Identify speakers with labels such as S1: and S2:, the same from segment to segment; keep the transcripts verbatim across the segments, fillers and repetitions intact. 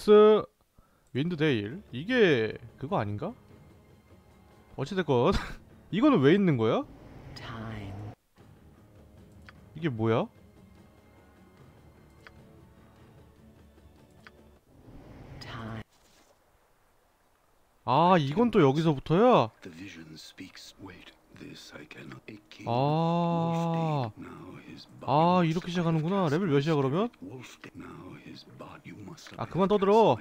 S1: 아이스 윈드 데일. 이게 그거 아닌가? 어찌됐건 이거는 왜 있는 거야? 이게 뭐야? 아, 이건 또 여기서부터야? 아, 아, 이렇게 시작하는구나. 레벨 몇이야 그러면? 아, 그만 떠들어.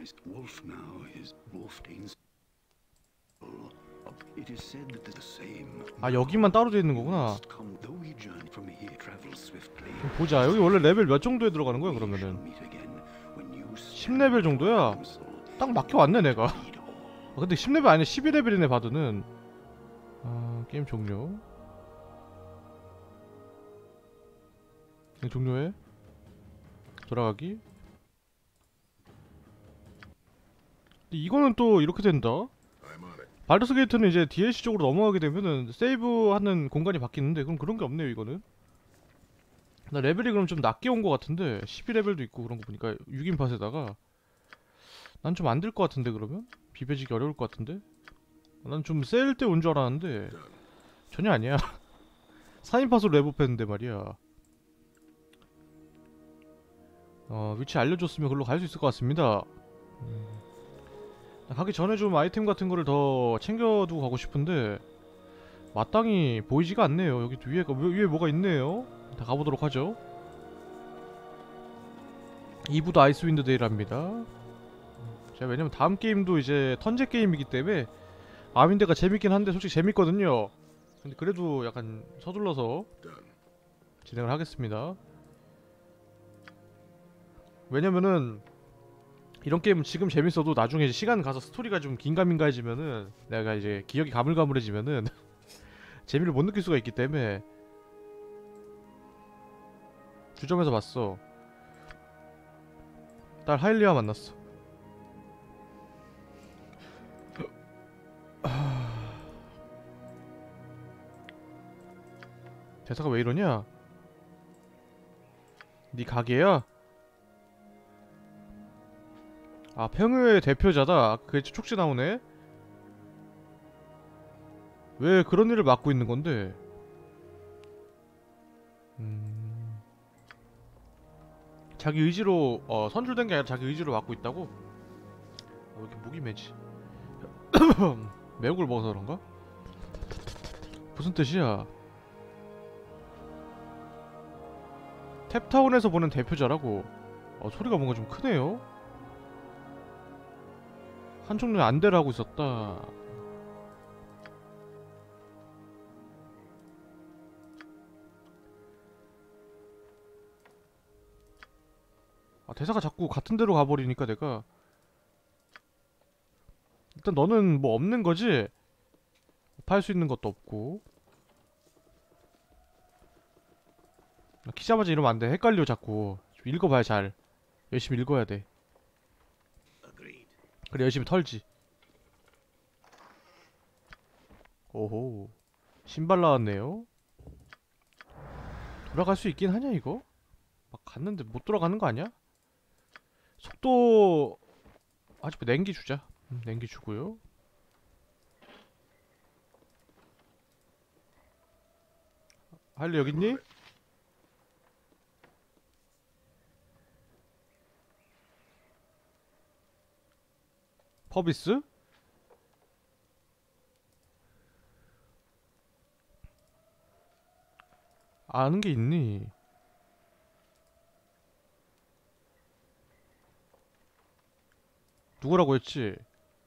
S1: 아, 여기만 따로 돼 있는 거구나. 좀 보자. 여기 원래 레벨 몇 정도에 들어가는 거야 그러면은? 십 레벨 정도야? 딱 막혀 왔네 내가. 아, 근데 십 레벨 아니야. 십이 레벨이네 바드는. 아, 게임 종료. 그냥 종료해. 돌아가기. 근데 이거는 또 이렇게 된다. 발더스 게이트는 이제 디엘씨 쪽으로 넘어가게 되면은 세이브하는 공간이 바뀌는데, 그럼 그런 게 없네요 이거는. 나 레벨이 그럼 좀 낮게 온 거 같은데 십이 레벨도 있고 그런 거 보니까 육 인 팟에다가 난 좀 안 될 것 같은데 그러면? 비벼지기 어려울 것 같은데? 난 좀 세일 때 온 줄 알았는데 전혀 아니야. 사 인 팟으로 레벨했는데 말이야. 어, 위치 알려줬으면 그걸로 갈 수 있을 것 같습니다. 음. 가기 전에 좀 아이템 같은 거를 더 챙겨두고 가고 싶은데 마땅히 보이지가 않네요. 여기 위에, 위에 뭐가 있네요. 다 가보도록 하죠. 이 부도 아이스윈드 데이랍니다. 제가 왜냐면 다음 게임도 이제 턴제 게임이기 때문에 아윈드가 재밌긴 한데 솔직히 재밌거든요. 근데 그래도 약간 서둘러서 진행을 하겠습니다. 왜냐면은 이런 게임은 지금 재밌어도 나중에 이제 시간 가서 스토리가 좀 긴가민가해지면은 내가 이제 기억이 가물가물해지면은 재미를 못 느낄 수가 있기 때문에. 주점에서 봤어. 딸 하일리아 만났어. 대사가 왜 이러냐? 네 가게야? 아, 평의 대표자다. 그게 촉지 나오네. 왜 그런 일을 맡고 있는 건데? 음... 자기 의지로 어, 선출된 게 아니라 자기 의지로 맡고 있다고? 어, 왜 이렇게 목이 매지? 매운 걸 먹어서 그런가? 무슨 뜻이야? 탭타운에서 보는 대표자라고. 어, 소리가 뭔가 좀 크네요. 한쪽 눈에 안대를 하고 있었다. 아, 대사가 자꾸 같은 데로 가버리니까 내가. 일단 너는 뭐 없는 거지? 팔 수 있는 것도 없고. 키자마자 이러면 안 돼. 헷갈려 자꾸. 좀 읽어봐야 잘. 열심히 읽어야 돼. 그래 열심히 털지. 오호. 신발 나왔네요. 돌아갈 수 있긴 하냐 이거? 막 갔는데 못 돌아가는 거 아니야? 속도 아직 뭐 냉기 주자. 음, 냉기 주고요. 할리 여기 있니? 퍼비스? 아는 게 있니? 누구라고 했지?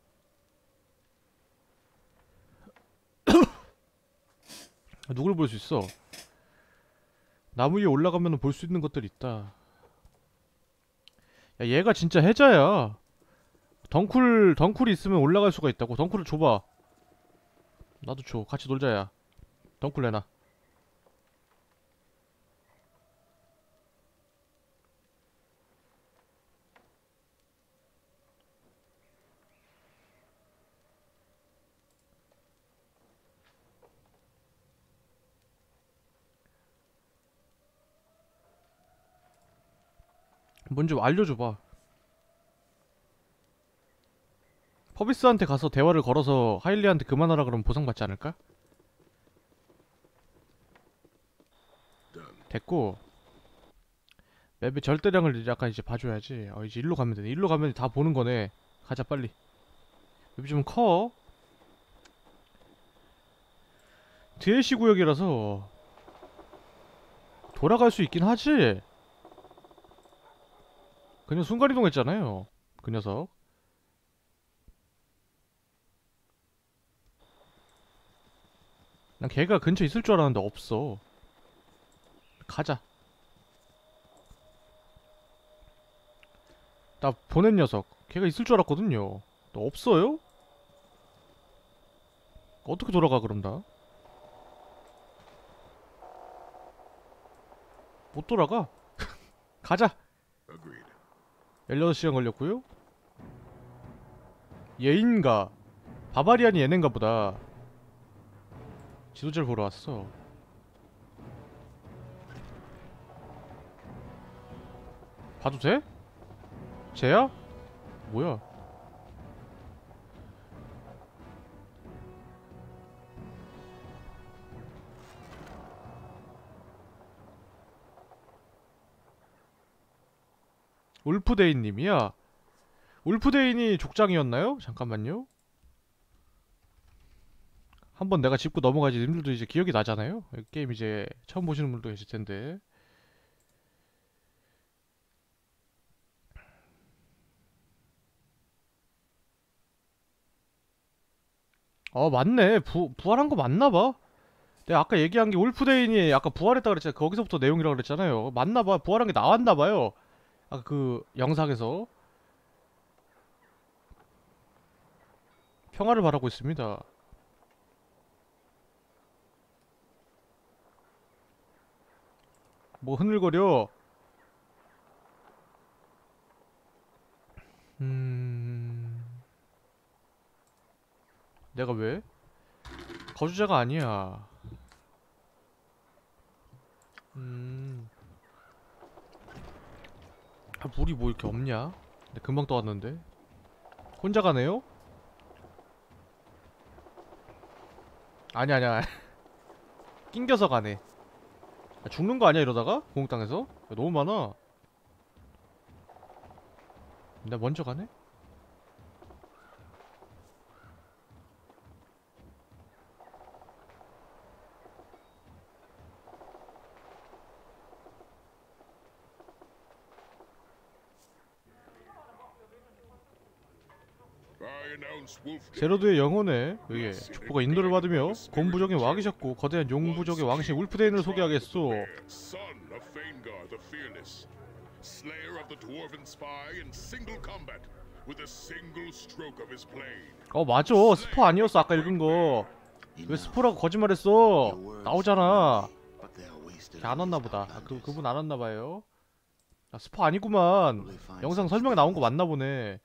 S1: 누굴 볼 수 있어? 나무 위에 올라가면 볼 수 있는 것들이 있다. 야, 얘가 진짜 해자야. 덩쿨, 덩쿨이 있으면 올라갈 수가 있다고. 덩쿨을 줘봐. 나도 줘. 같이 놀자야. 덩쿨 내놔. 뭔지 알려줘봐. 퍼비스한테 가서 대화를 걸어서 하일리한테 그만하라 그러면 보상받지 않을까? 됐고 맵의 절대량을 이제 약간 이제 봐줘야지. 어 이제 일로 가면 되네. 일로 가면 다 보는 거네. 가자 빨리. 맵이 좀 커. 디엘씨 구역이라서 돌아갈 수 있긴 하지. 그냥 순간이동했잖아요 그 녀석. 난 걔가 근처에 있을 줄 알았는데 없어. 가자. 나 보낸 녀석 걔가 있을 줄 알았거든요. 너 없어요? 어떻게 돌아가 그럼 나? 못 돌아가. 가자. 열여덟 시간 걸렸고요. 얘인가 바바리안이 얘넨가 보다. 지도자를 보러 왔어. 봐도 돼? 쟤야? 뭐야? 울프데인님이야? 울프데인이 족장이었나요? 잠깐만요. 한번 내가 짚고 넘어가지. 님들도 이제 기억이 나잖아요? 이 게임 이제 처음 보시는 분도 계실 텐데. 어 맞네. 부, 부활한 거 맞나봐. 내가 아까 얘기한 게 울프데인이 아까 부활했다 그랬잖아. 거기서부터 내용이라고 그랬잖아요. 맞나봐. 부활한 게 나왔나봐요. 아까 그 영상에서. 평화를 바라고 있습니다. 뭐 흔들거려. 음... 내가 왜? 거주자가 아니야. 음... 아, 물이 뭐 이렇게 없냐? 근데 금방 떠왔는데. 혼자 가네요? 아니 아니야. 낑겨서 가네. 야, 죽는 거 아니야 이러다가? 공땅에서? 야, 너무 많아. 나 먼저 가네? 제로드의 영혼에 의해 축복과 인도를 받으며 곰부족의 왕이셨고 거대한 용부족의 왕신 울프데인을 소개하겠소. 어 맞아. 스포 아니었어 아까 읽은거. 왜 스포라고 거짓말했어. 나오잖아. 걔 안왔나보다. 아, 그, 그분 안왔나봐요. 아, 스포 아니구만. 영상 설명에 나온거 맞나보네.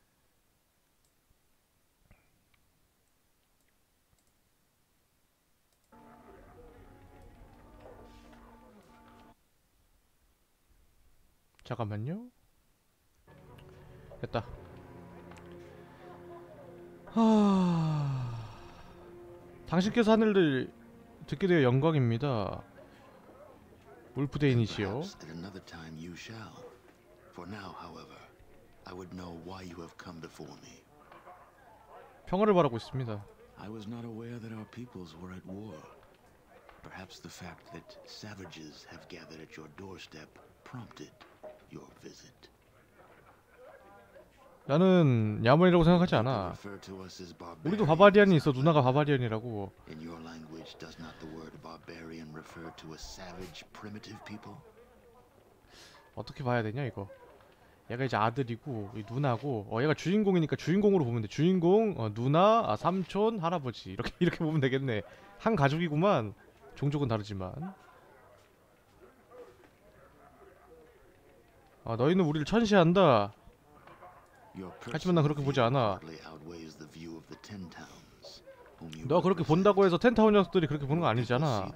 S1: 잠깐만요. 됐다. 하... 당신께서 하늘을 듣게 되어 영광입니다. 울프데인이시여. 평화를 바라고 있습니다.
S2: I was not aware that our peoples were at war. Perhaps the fact that savages have gathered at your doorstep prompted your visit.
S1: 나는 야만이라고 생각하지 않아. 우리도 바바리안이 있어. 누나가 바바리안이라고.
S2: In your language, does not the word barbarian refer to a savage, primitive people?
S1: 어떻게 봐야 되냐 이거. 얘가 이제 아들이고 이 누나고. 어 얘가 주인공이니까 주인공으로 보면 돼. 주인공, 어, 누나, 아, 삼촌, 할아버지 이렇게 이렇게 보면 되겠네. 한 가족이구만. 종족은 다르지만. 아 너희는 우리를 천시한다. 하지만 난 그렇게 보지 않아. 너 그렇게 본다고 해서 텐타운 녀석들이 그렇게 보는 거 아니잖아.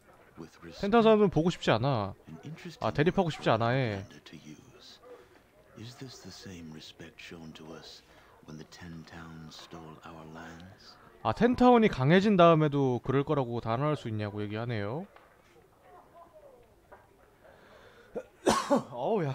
S1: 텐타운 사람들은 보고 싶지 않아. 아 대립하고 싶지 않아 해.
S2: Is this the same respect shown to us when the Ten Towns stole our lands?
S1: 아, 텐타운이 강해진 다음에도 그럴 거라고 단언할 수 있냐고 얘기하네요. 어우야.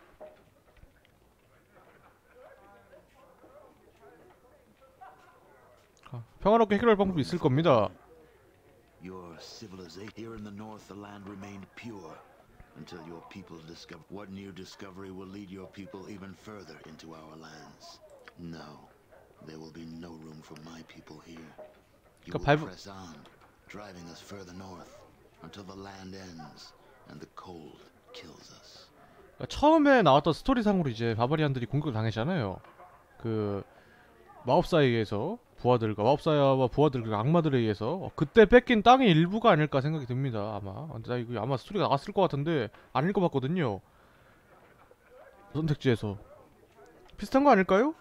S1: 아, 평화롭게 해결할 방법이 있을 겁니다.
S2: Your civilization here in the north, the land remained pure until your people discover. What new discovery will lead your people even further into our lands? No, there will be no room for my people here. You
S1: 그러니까
S2: will
S1: 발...
S2: press on, driving us further north until the land ends and the cold kills us.
S1: 그러니까 처음에 나왔던 스토리상으로 이제 바바리안들이 공격을 당했잖아요. 그 마법사에 의해서 부하들과 마법사와 부하들 그 악마들에 의해서 어, 그때 뺏긴 땅의 일부가 아닐까 생각이 듭니다. 아마 근데 나 이거 아마 스토리가 나왔을 것 같은데 안 읽어봤거든요. 선택지에서 비슷한 거 아닐까요?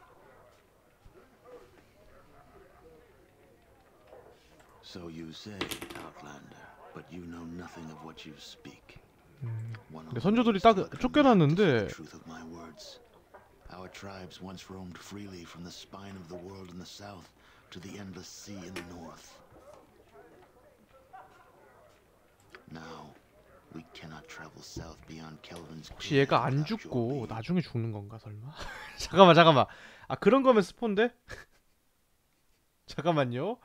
S2: So you say, Outlander, but you know nothing of what you speak.
S1: 근데 선조들이 딱 쫓겨났는데
S2: Our tribes once roamed freely from the spine of the world in the south to the endless sea in the north. Now, we cannot travel south beyond Kelvin's.
S1: 혹시 얘가 안 죽고 나중에 죽는 건가 설마? 잠깐만 잠깐만. 아 그런 거면 스폰데? 잠깐만요.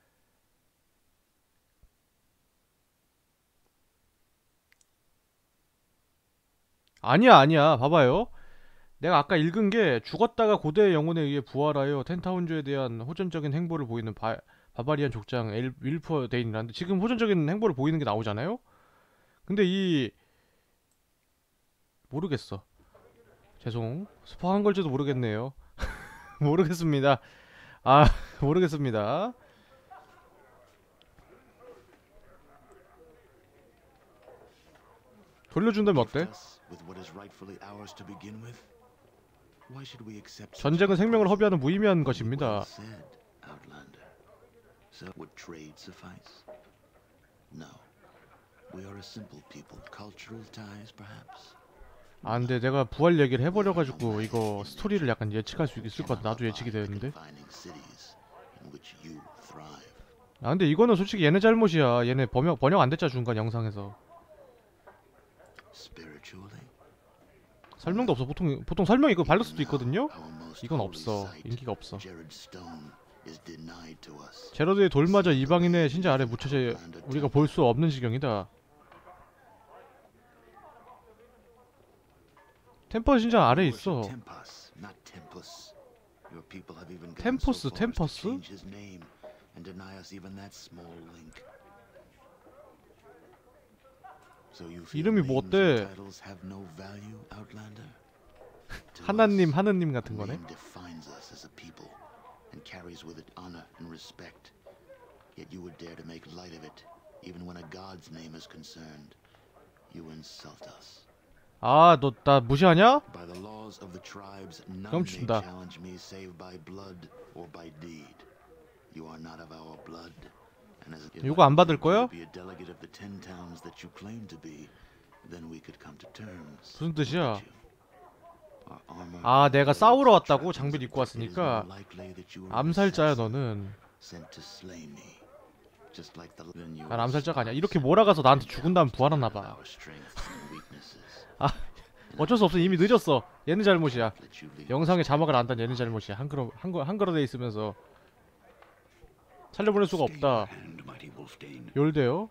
S1: 아니야 아니야 봐봐요. 내가 아까 읽은 게 죽었다가 고대의 영혼에 의해 부활하여 텐타운주에 대한 호전적인 행보를 보이는 바, 바바리안 족장 엘 윌퍼 데인이라는데 지금 호전적인 행보를 보이는 게 나오잖아요? 근데 이 모르겠어. 죄송. 스파한 걸지도 모르겠네요. 모르겠습니다. 아 모르겠습니다. 돌려준다면 어때? 전쟁은 생명을 허비하는 무의미한 것입니다. 아 근데 내가 부활 얘기를 해버려가지고 이거 스토리를 약간 예측할 수 있을 것 같아. 나도 예측이 되는데. 아 근데 이거는 솔직히 얘네 잘못이야. 얘네 번역, 번역 안 됐잖아 중간 영상에서. 설명도 없어. 보통 보통 설명 이거 발로스도 있거든요. 이건 없어. 인기가 없어. 제러드의 돌맞아 이방인의 신자 아래 묻혀져 우리가 볼 수 없는 지경이다. 템퍼스 신자 아래 있어. 템포스 템퍼스? 이름이 뭐 어때? 하나님 하느님 같은 거네. 아, 너 나 무시하냐? 그럼 준다. 이거 안 받을 거야? 무슨 뜻이야? 아, 내가 싸우러 왔다고? 장비를 입고 왔으니까 암살자야 너는. 난 암살자가 아니야. 이렇게 몰아가서 나한테 죽은 다음 부활하나봐. 아, 어쩔 수 없어. 이미 늦었어. 얘네 잘못이야. 영상에 자막을 안 단 얘네 잘못이야. 한글어 한글 한글어 돼 있으면서 살려보낼 수가 없다. 열대요?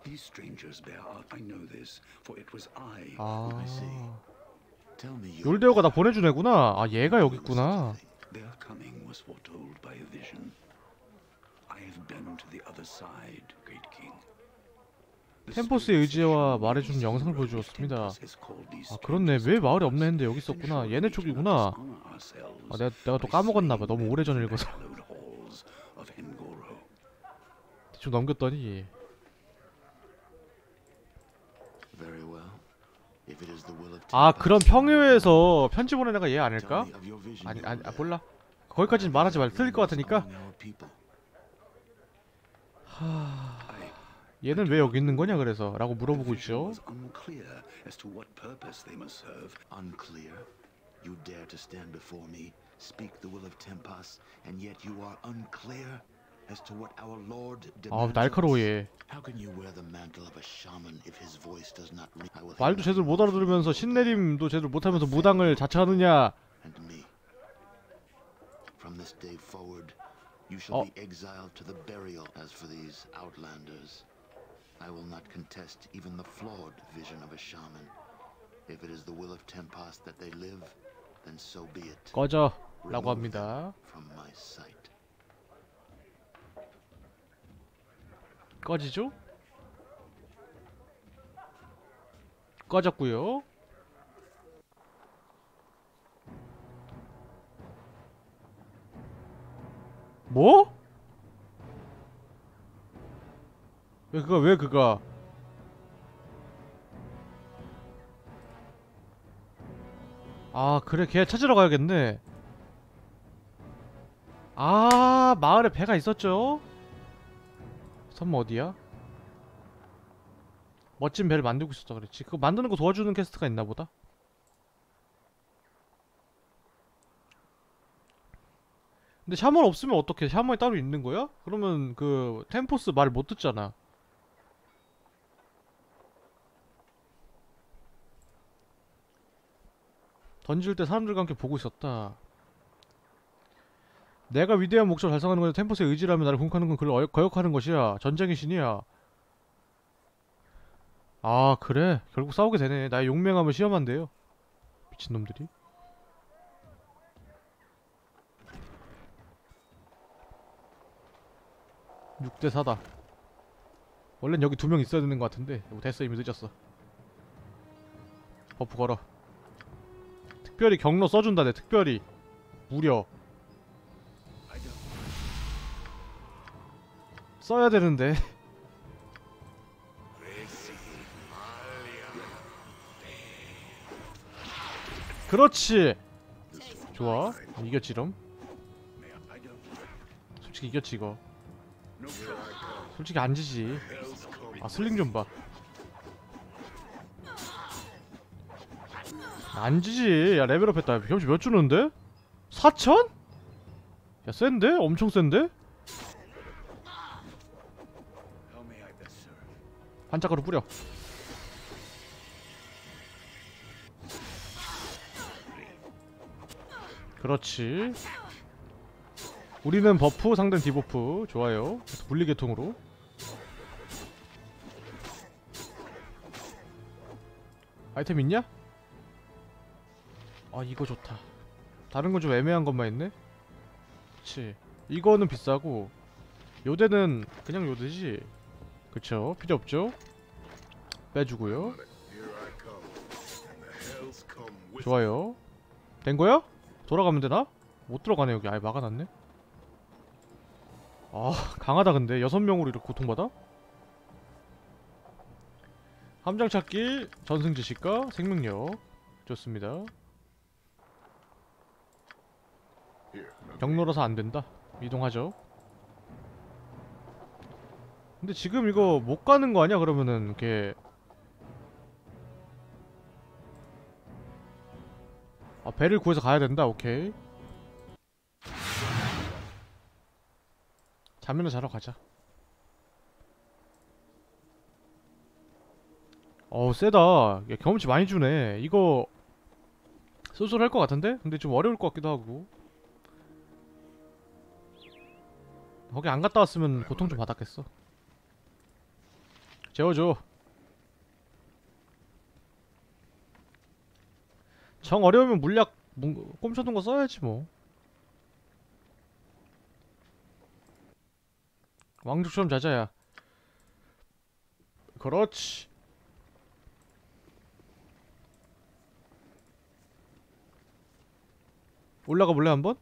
S1: 아, 열대어가 나 보내준 애구나. 아, 얘가 여기 있구나. 템포스의 의지와 말해준 영상을 보여주었습니다. 아 그렇네. 왜 마을에 없나 했는데 여기 있었구나. 얘네 쪽이구나. 아 내가, 내가 또 까먹었나봐. 너무 오래전에 읽어서. 대충 넘겼더니 아 그럼 평유에서 편지 보낸 애가 얘 아닐까? 아니 아니 아, 몰라. 거기까지는 말하지 말. 틀릴 것 같으니까. 하... 얘는 왜 여기 있는 거냐 그래서 라고 물어보고 있죠.
S2: You dare to stand before me, speak the will of Tempas, and yet you are unclear as to what our Lord
S1: 아,
S2: demands of us?
S1: 날카로워 얘.
S2: How can you wear the mantle of a shaman if his voice does not ring? I will
S1: 말도 제대로 못 알아들으면서 신내림도 제대로 못하면서 무당을 자처하느냐.
S2: and me. From this day forward, you shall
S1: 어.
S2: be exiled to the burial. As for these outlanders, I will not contest even the flawed vision of a shaman. If it is the will of Tempas that they live, then so be it.
S1: 꺼져 라고
S2: Remove them
S1: 합니다.
S2: from my sight.
S1: 꺼지죠? 꺼졌고요. 뭐? 왜 그가 왜 그가 아 그래 걔 찾으러 가야겠네. 아 마을에 배가 있었죠? 섬 어디야? 멋진 배를 만들고 있었다 그랬지. 그거 만드는 거 도와주는 퀘스트가 있나 보다. 근데 샤먼 없으면 어떡해? 샤먼이 따로 있는 거야? 그러면 그 템포스 말 못 듣잖아. 던질 때 사람들과 함께 보고 있었다. 내가 위대한 목적을 달성하는 건데 템포스의 의지라면 나를 공격하는 건 그를 어여, 거역하는 것이야. 전쟁의 신이야. 아 그래? 결국 싸우게 되네. 나의 용맹함을 시험한대요. 미친놈들이. 육 대 사다. 원래는 여기 두 명 있어야 되는 것 같은데 됐어. 이미 늦었어. 버프 걸어. 특별히 경로 써준다. 내 특별히 무려 써야 되는데. 그렇지. 좋아. 이겼지럼. 솔직히 이겼지 이거. 솔직히 안 지지. 아 슬링 좀 봐. 안 지지. 야 레벨업 했다. 경치 몇 주는데? 사천? 야 센데? 엄청 센데? 반짝거로 뿌려. 그렇지. 우리는 버프, 상대는 디버프. 좋아요. 분리계통으로. 아이템 있냐? 아 이거 좋다. 다른 건 좀 애매한 것만 있네? 그치. 이거는 비싸고 요대는 그냥 요대지. 그쵸. 필요 없죠. 빼주고요. 좋아요. 된 거야? 돌아가면 되나? 못 들어가네 여기. 아예 막아놨네. 아 강하다. 근데 여섯 명으로 이렇게 고통받아? 함정 찾기, 전승 지식과 생명력. 좋습니다. 경로라서 안 된다. 이동하죠. 근데 지금 이거 못 가는 거 아니야? 그러면은 이렇게 아 배를 구해서 가야 된다. 오케이. 잠이나 자러 가자. 어우 세다. 야, 경험치 많이 주네. 이거 쏠쏠할 것 같은데? 근데 좀 어려울 것 같기도 하고. 거기 안 갔다 왔으면 고통 좀 받았겠어. 재워줘. 정 어려우면 물약 꼼쳐둔 거 써야지 뭐. 왕족처럼 자자야. 그렇지. 올라가 볼래 한번?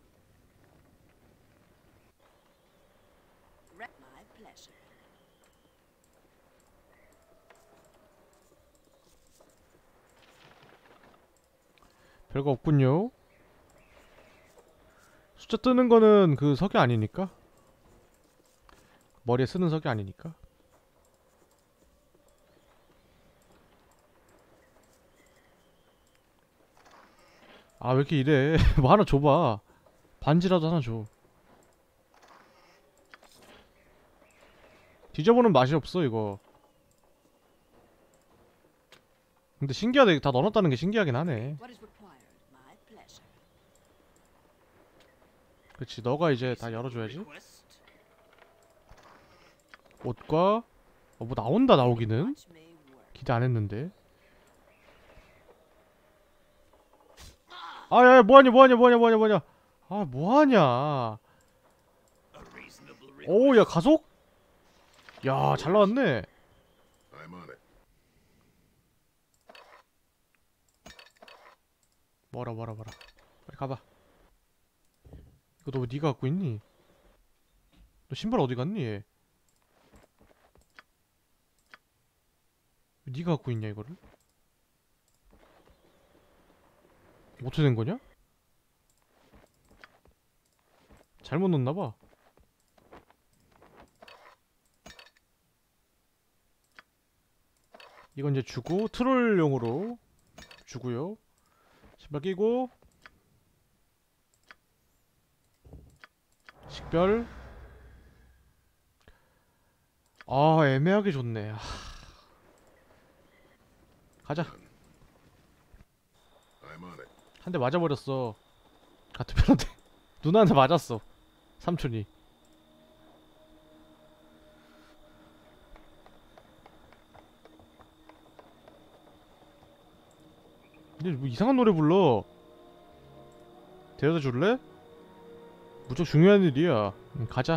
S3: My pleasure.
S1: 별거 없군요. 숫자 뜨는 거는 그 석이 아니니까. 머리에 쓰는 석이 아니니까. 아 왜 이렇게 이래. 뭐 하나 줘봐. 반지라도 하나 줘. 뒤져보는 맛이 없어 이거. 근데 신기하다. 다 넣어놨다는 게 신기하긴 하네.
S3: What is required? My pleasure.
S1: 그치, 너가 이제 다 열어줘야지. 옷과 어, 뭐 나온다. 나오기는
S3: Watch me work.
S1: 기대 안 했는데. 아야 뭐하냐 뭐하냐 뭐하냐 뭐하냐 뭐하냐. 아 뭐하냐. 오 야 가속? 야 잘 나왔네.
S2: I'm on it.
S1: 뭐라 뭐라 뭐라. 빨리 가봐. 이거 너 왜 니가 갖고 있니? 너 신발 어디 갔니 얘? 왜 니가 갖고 있냐 이거를? 어떻게 된 거냐? 잘못 넣었나봐. 이건 이제 주고 트롤용으로 주고요. 신발 끼고 식별. 아 애매하게 좋네. 하... 가자.
S2: I'm on it.
S1: 한 대 맞아버렸어. 같은 편한테 누나한테 맞았어. 삼촌이. 근데 뭐 이상한 노래 불러. 데려다 줄래? 무척 중요한 일이야. 응, 가자.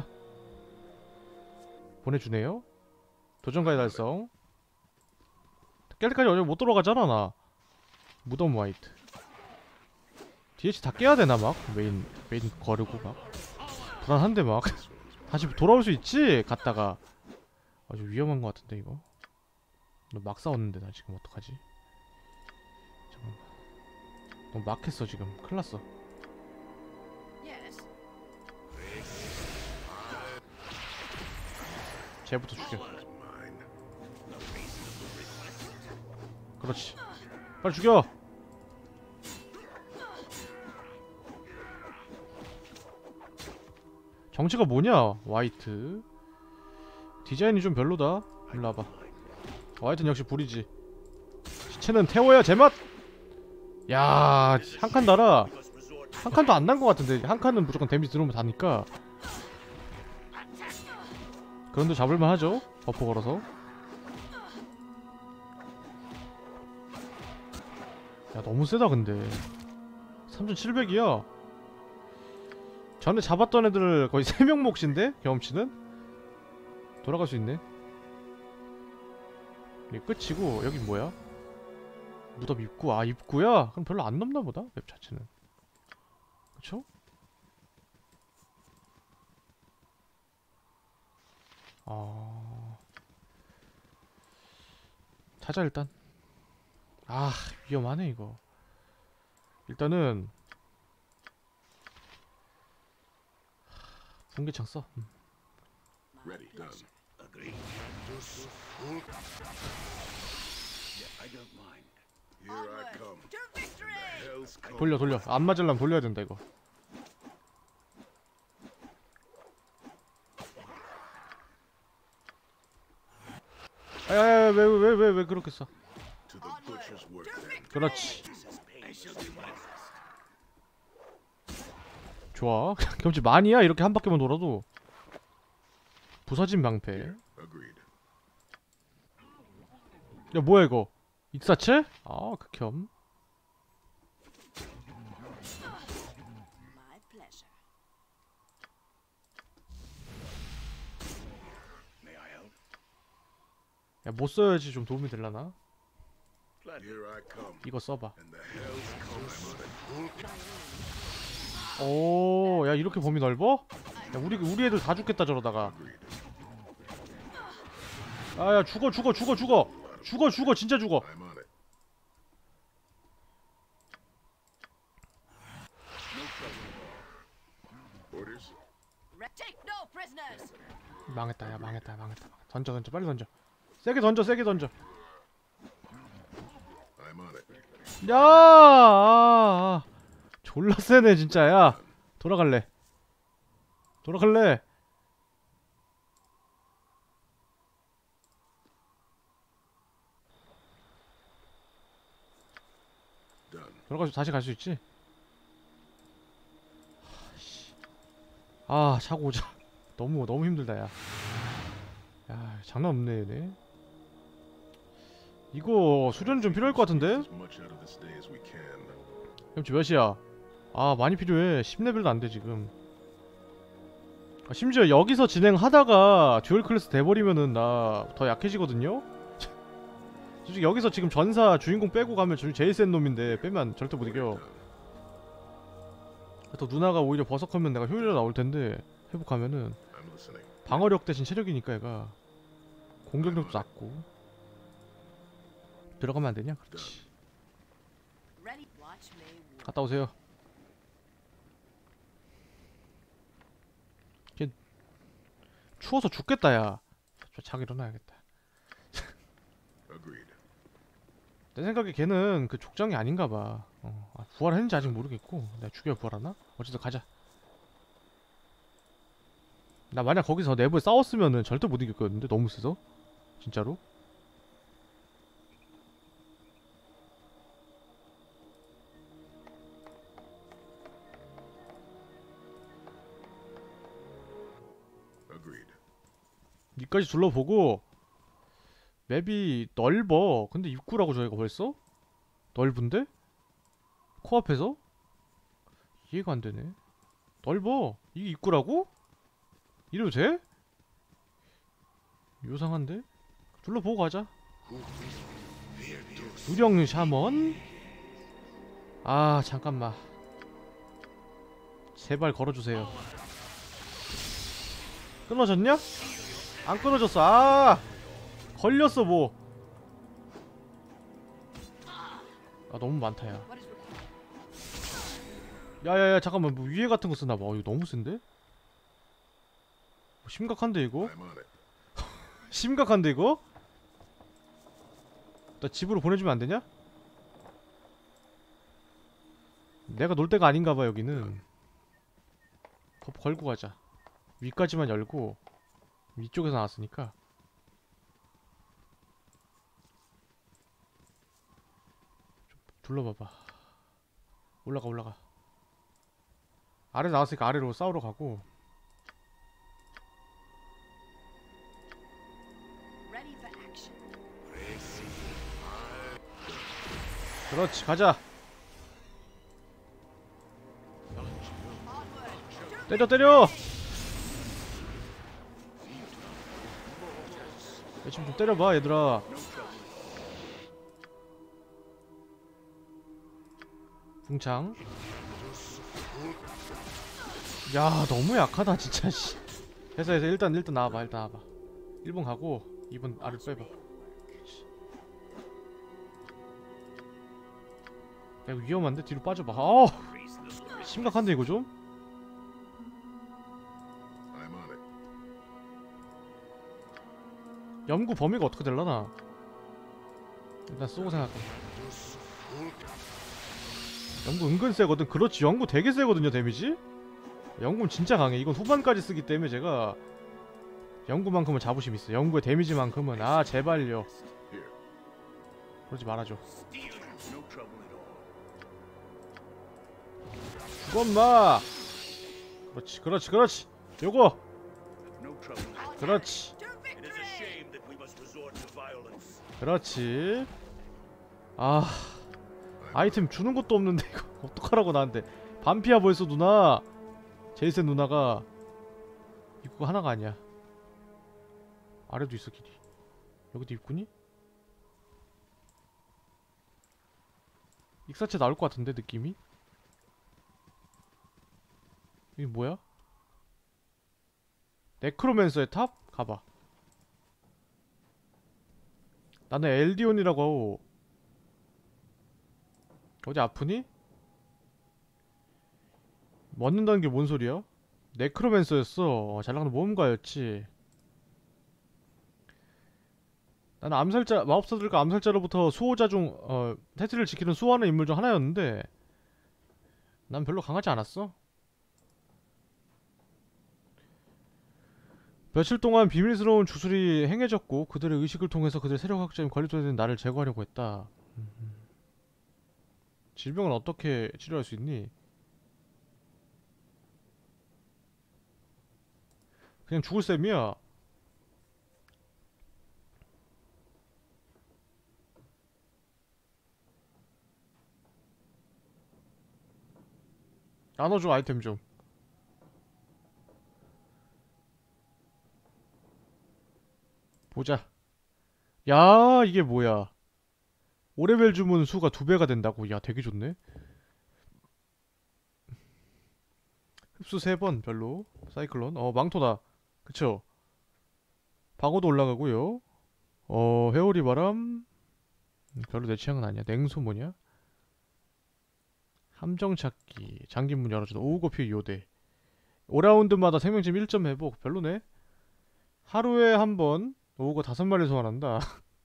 S1: 보내주네요. 도전가의 달성. 깰 때까지 어차피 못 돌아가잖아 나. 무덤 화이트. 디에이치 다 깨야 되나 막? 메인 메인 거르고 막 불안한데 막. 다시 돌아올 수 있지? 갔다가 아주 위험한 것 같은데 이거. 너 막 싸웠는데 나 지금 어떡하지? 잠깐만. 너 막 했어 지금. 큰일 났어.
S3: Yes.
S1: 쟤부터 죽여. 그렇지. 빨리 죽여. 정체가 뭐냐? 화이트. 디자인이 좀 별로다. 일로 와봐. 화이트는 역시 불이지. 시체는 태워야 제맛. 야, 한 칸 달아. 한 칸도 안 난 것 같은데. 한 칸은 무조건 데미지 들어오면 다니까. 그런데 잡을만 하죠. 버퍼 걸어서. 야 너무 세다 근데. 삼천칠백이야 전에 잡았던 애들 거의 세 명 몫인데? 경험치는? 돌아갈 수 있네. 이게 끝이고 여긴 뭐야? 무덤 입구. 아 입구야? 그럼 별로 안 넘나 보다 맵 자체는. 그쵸? 아... 찾아 일단. 아 위험하네 이거. 일단은 분기창 써. 음.
S3: My
S2: Ready, done.
S3: pleasure.
S2: Agreed. I don't mind. Here I
S3: Onward
S2: come.
S3: to victory.
S2: Hell's come.
S1: 돌려 돌려. 안 맞으려면 돌려야 된다 이거. 아야야 왜 왜 왜 왜 그렇게 써?
S2: To the butcher's work then.
S1: 그렇지.
S2: I shall do my best.
S1: 좋아. 경치 많이야 이렇게 한 바퀴만 돌아도. 부서진 방패.
S2: Agreed.
S1: 야 뭐야 이거? 익사체? 아 극혐.
S3: My pleasure.
S2: May I help?
S1: 야 못 써야지 좀 도움이 될라나?
S2: Here I come.
S1: 이거 써봐.
S2: And the hell's come. I'm on it.
S1: 오, 야 이렇게 범위 넓어? 야 우리 우리 애들 다 죽겠다 저러다가.
S2: Agreed.
S1: 아야 죽어 죽어 죽어 죽어 죽어 죽어 진짜 죽어.
S2: I'm on it. No trouble. Orders?
S3: Re- Take no prisoners.
S1: 망했다 야 망했다 야 망했다. 던져 던져 빨리 던져. 세게 던져 세게 던져.
S2: I'm on it.
S1: 야, 아, 아. 졸라 세네 진짜. 야 돌아갈래. 돌아갈래. 돌아가서 다시 갈 수 있지? 아 차고 오자. 너무 너무 힘들다 야. 야 장난 없네 얘네. 이거 수련 좀 필요할 것 같은데? 그럼 지금 몇이야? 아 많이 필요해. 십 레벨도 안 돼 지금. 아, 심지어 여기서 진행하다가 듀얼 클래스 돼버리면은 나 더 약해지거든요? 솔직히 여기서 지금 전사 주인공 빼고 가면 주- 제일 센 놈인데 빼면 절대 못 이겨. 또 누나가 오히려 버섯하면 내가 효율이 나올 텐데 회복하면은 방어력 대신 체력이니까 얘가 공격력도 낮고. 들어가면 안 되냐? 그렇지.
S3: Ready. Watch me work.
S1: 갔다 오세요. 걔 추워서 죽겠다 야. 저 자기 일어나야겠다. 내 생각에 걔는 그 족장이 아닌가봐. 어, 아, 부활했는지 아직 모르겠고 내가 죽여야 부활하나? 어쨌든 가자. 나 만약 거기서 내부에 싸웠으면은 절대 못 이겼거든요. 너무 세서 진짜로. 니까지 둘러보고. 맵이 넓어. 근데 입구라고 저희가 벌써? 넓은데? 코앞에서? 이해가 안 되네. 넓어. 이게 입구라고? 이래도 돼? 요상한데? 둘러보고 가자. 유령 샤먼? 아 잠깐만. 제발 걸어주세요. 끊어졌냐? 안 끊어졌어. 아 걸렸어 뭐. 아 너무 많다 야.
S3: What is required?
S1: 야야야 잠깐만 뭐 위에 같은 거 쓰나봐. 어, 이거 너무 센데? 어, 심각한데 이거? 심각한데 이거? 나 집으로 보내주면 안 되냐? 내가 놀 데가 아닌가봐 여기는. 거, 걸고 가자. 위까지만 열고 위쪽에서 나왔으니까. 둘러봐봐. 올라가 올라가. 아래 나왔으니까 아래로 싸우러 가고.
S3: Ready for action.
S1: 그렇지 가자.
S3: Onward.
S1: 때려 때려. 지금 좀 때려봐 얘들아. 궁창. 야 너무 약하다 진짜 씨. 해서 해서 일단 일단 나와봐. 일단 나와봐. 일 번 가고 이 번 아래로 빼봐. 야 이거 위험한데? 뒤로 빠져봐. 어 심각한데 이거 좀? 연구 범위가 어떻게 될라나? 일단 쏘고 생각해. 연구 은근 세거든. 그렇지 연구 되게 세거든요 데미지? 연구는 진짜 강해. 이건 후반까지 쓰기 때문에 제가 연구만큼은 자부심 있어. 연구의 데미지만큼은. 아 제발요. 그러지 말아줘. 죽어 엄마. 그렇지 그렇지 그렇지. 요거 그렇지
S3: To victory.
S1: 그렇지. 아 아이템 주는 것도 없는데 이거 어떡하라고 나한테. 반피야 벌써 누나. 제이센 누나가. 입구가 하나가 아니야. 아래도 있어 길이. 여기도 입구니? 익사체 나올 것 같은데 느낌이? 이게 뭐야? 네크로맨서의 탑? 가봐. 나는 엘디온이라고 하고. 어디 아프니? 먹는다는 게 뭔 소리야? 네크로맨서였어. 어, 잘나가는 모험가였지. 나는 암살자, 마법사들과 암살자로부터 수호자 중 어, 태트를 지키는 수호하는 인물 중 하나였는데 난 별로 강하지 않았어. 며칠 동안 비밀스러운 주술이 행해졌고 그들의 의식을 통해서 그들의 세력 확장에 관리되는 나를 제거하려고 했다. 음. 질병은 어떻게 치료할 수 있니? 그냥 죽을 셈이야. 나눠줘 아이템 좀. 보자. 야 이게 뭐야. 오 레벨 주문 수가 두 배가 된다고. 야 되게 좋네. 흡수 세 번 별로. 사이클론. 어 망토다. 그쵸. 방어도 올라가고요. 어 회오리 바람. 음, 별로 내 취향은 아니야. 냉소 뭐냐? 함정 찾기. 장기문 열어주다. 오우거피 요대. 오 라운드마다 생명점 일 점 회복. 별로네. 하루에 한 번 오우거 다섯 마리 소환한다.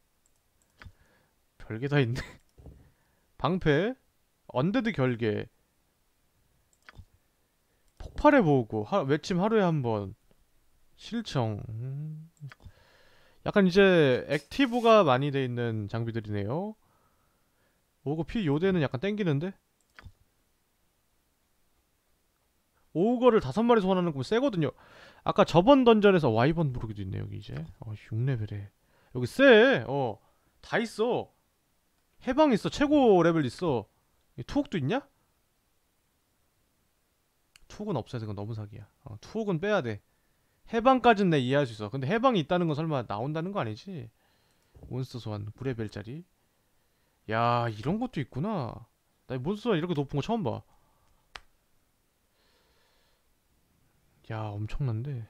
S1: 별게 다 있네. 방패. 언데드 결계. 폭발의 보고. 하, 외침 하루에 한 번. 실청. 음. 약간 이제 액티브가 많이 돼 있는 장비들이네요. 오우거 피 요대는 약간 땡기는데? 오우거를 다섯 마리 소환하는 거 세거든요. 아까 저번 던전에서 와이번 부르기도 있네 여기 이제. 어 육 레벨에 여기 세. 어 다 있어. 해방 있어. 최고 레벨 있어. 투옥도 있냐? 투옥은 없어야 돼. 그건 너무 사기야. 어, 투옥은 빼야 돼. 해방까지는 내 이해할 수 있어. 근데 해방이 있다는 건 설마 나온다는 거 아니지? 몬스터 소환 구 레벨짜리. 야 이런 것도 있구나. 나 몬스터 소환 이렇게 높은 거 처음 봐. 야 엄청난데.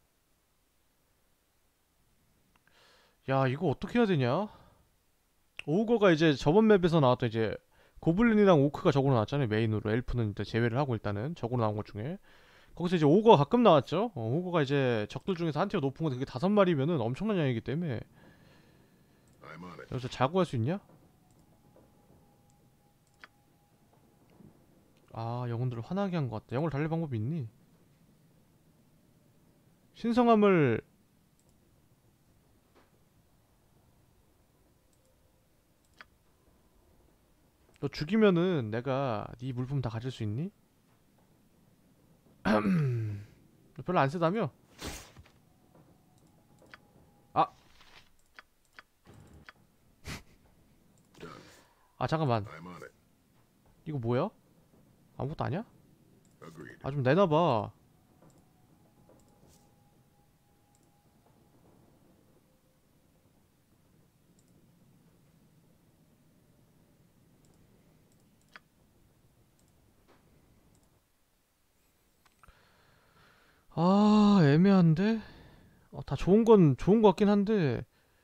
S1: 야 이거 어떻게 해야 되냐. 오우거가 이제 저번 맵에서 나왔던 이제 고블린이랑 오크가 저거로 나왔잖아요. 메인으로. 엘프는 일단 제외를 하고 일단은 저거로 나온 것 중에 거기서 이제 오우거가 가끔 나왔죠. 어, 오우거가 이제 적들 중에서 한티가 높은 거 되게 다섯 마리면은 엄청난 양이기 때문에. 여기서 자고 할 수 있냐? 아 영혼들을 화나게 한 것 같다. 영혼을 달릴 방법이 있니? 신성함을 너 죽이면은 내가 네 물품 다 가질 수 있니? 별로 안 세다며? 아! 아 잠깐만. 이거 뭐야? 아무것도 아니야? 아 좀 내놔봐. 아 애매한데? 어, 다 좋은 건 좋은 것 같긴 한데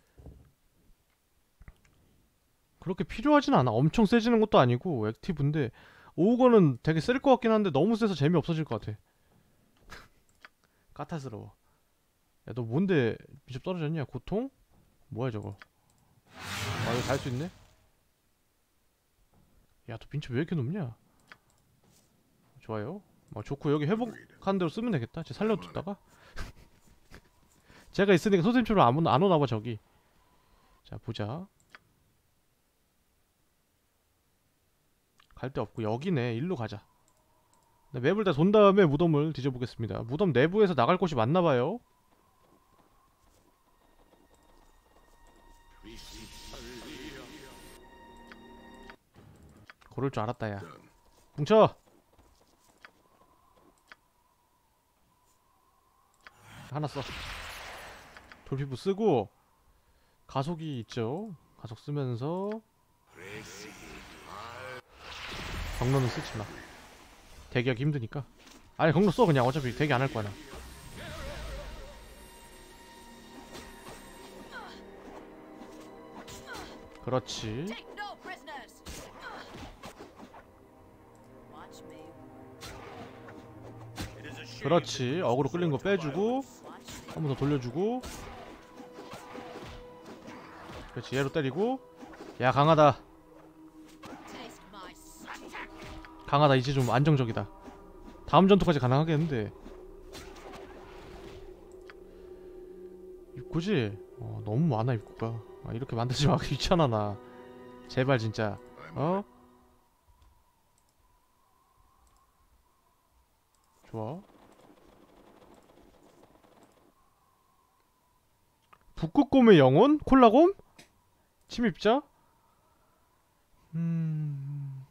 S1: 그렇게 필요하진 않아. 엄청 세지는 것도 아니고 액티브인데 오우거는 되게 셀 것 같긴 한데 너무 세서 재미없어질 것 같아. 까탈스러워. 야 너 뭔데 비숍 떨어졌냐? 고통? 뭐야 저거. 아 이거 갈 수 있네? 야 너 빈첩 왜 이렇게 높냐? 좋아요. 어, 좋고 여기 회복하는 대로 쓰면 되겠다. 쟤 살려뒀다가 제가 있으니까 소생초로 안, 안 오나봐 저기. 자 보자. 갈 데 없고 여기네. 일로 가자. 네, 맵을 다 돈 다음에 무덤을 뒤져보겠습니다. 무덤 내부에서 나갈 곳이 맞나봐요. 고를 줄 알았다 야. 뭉쳐. 하나 써. 돌피부 쓰고 가속이 있죠. 가속 쓰면서 경로는 쓰지마. 대기하기 힘드니까. 아니 경로 써 그냥. 어차피 대기 안 할 거야 나. 그렇지.
S3: Take no prisoners. Watch me It is a shame
S1: 그렇지. 어그로 끌린 거 빼주고
S3: watch me.
S1: 한 번 더 돌려주고. 그렇지. 얘로 때리고. 야 강하다.
S3: Taste my s-
S1: 강하다. 이제 좀 안정적이다. 다음 전투까지 가능하겠는데. 입구지? 어, 너무 많아 입구가. 아, 이렇게 만들지 마. 귀찮아 나. 제발 진짜. 어? 좋아. 북극곰의 영혼? 콜라곰? 침입자? 음...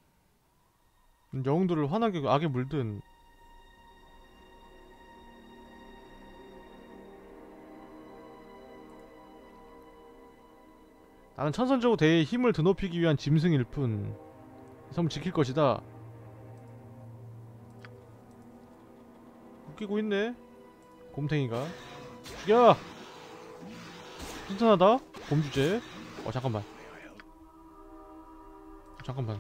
S1: 영웅들을 환하게 악에 물든 나는 천선적으로 대의 힘을 드높이기 위한 짐승일 뿐. 이 섬을 지킬 것이다. 웃기고 있네 곰탱이가. 죽여! 튼튼하다 곰주제. 어 잠깐만 잠깐만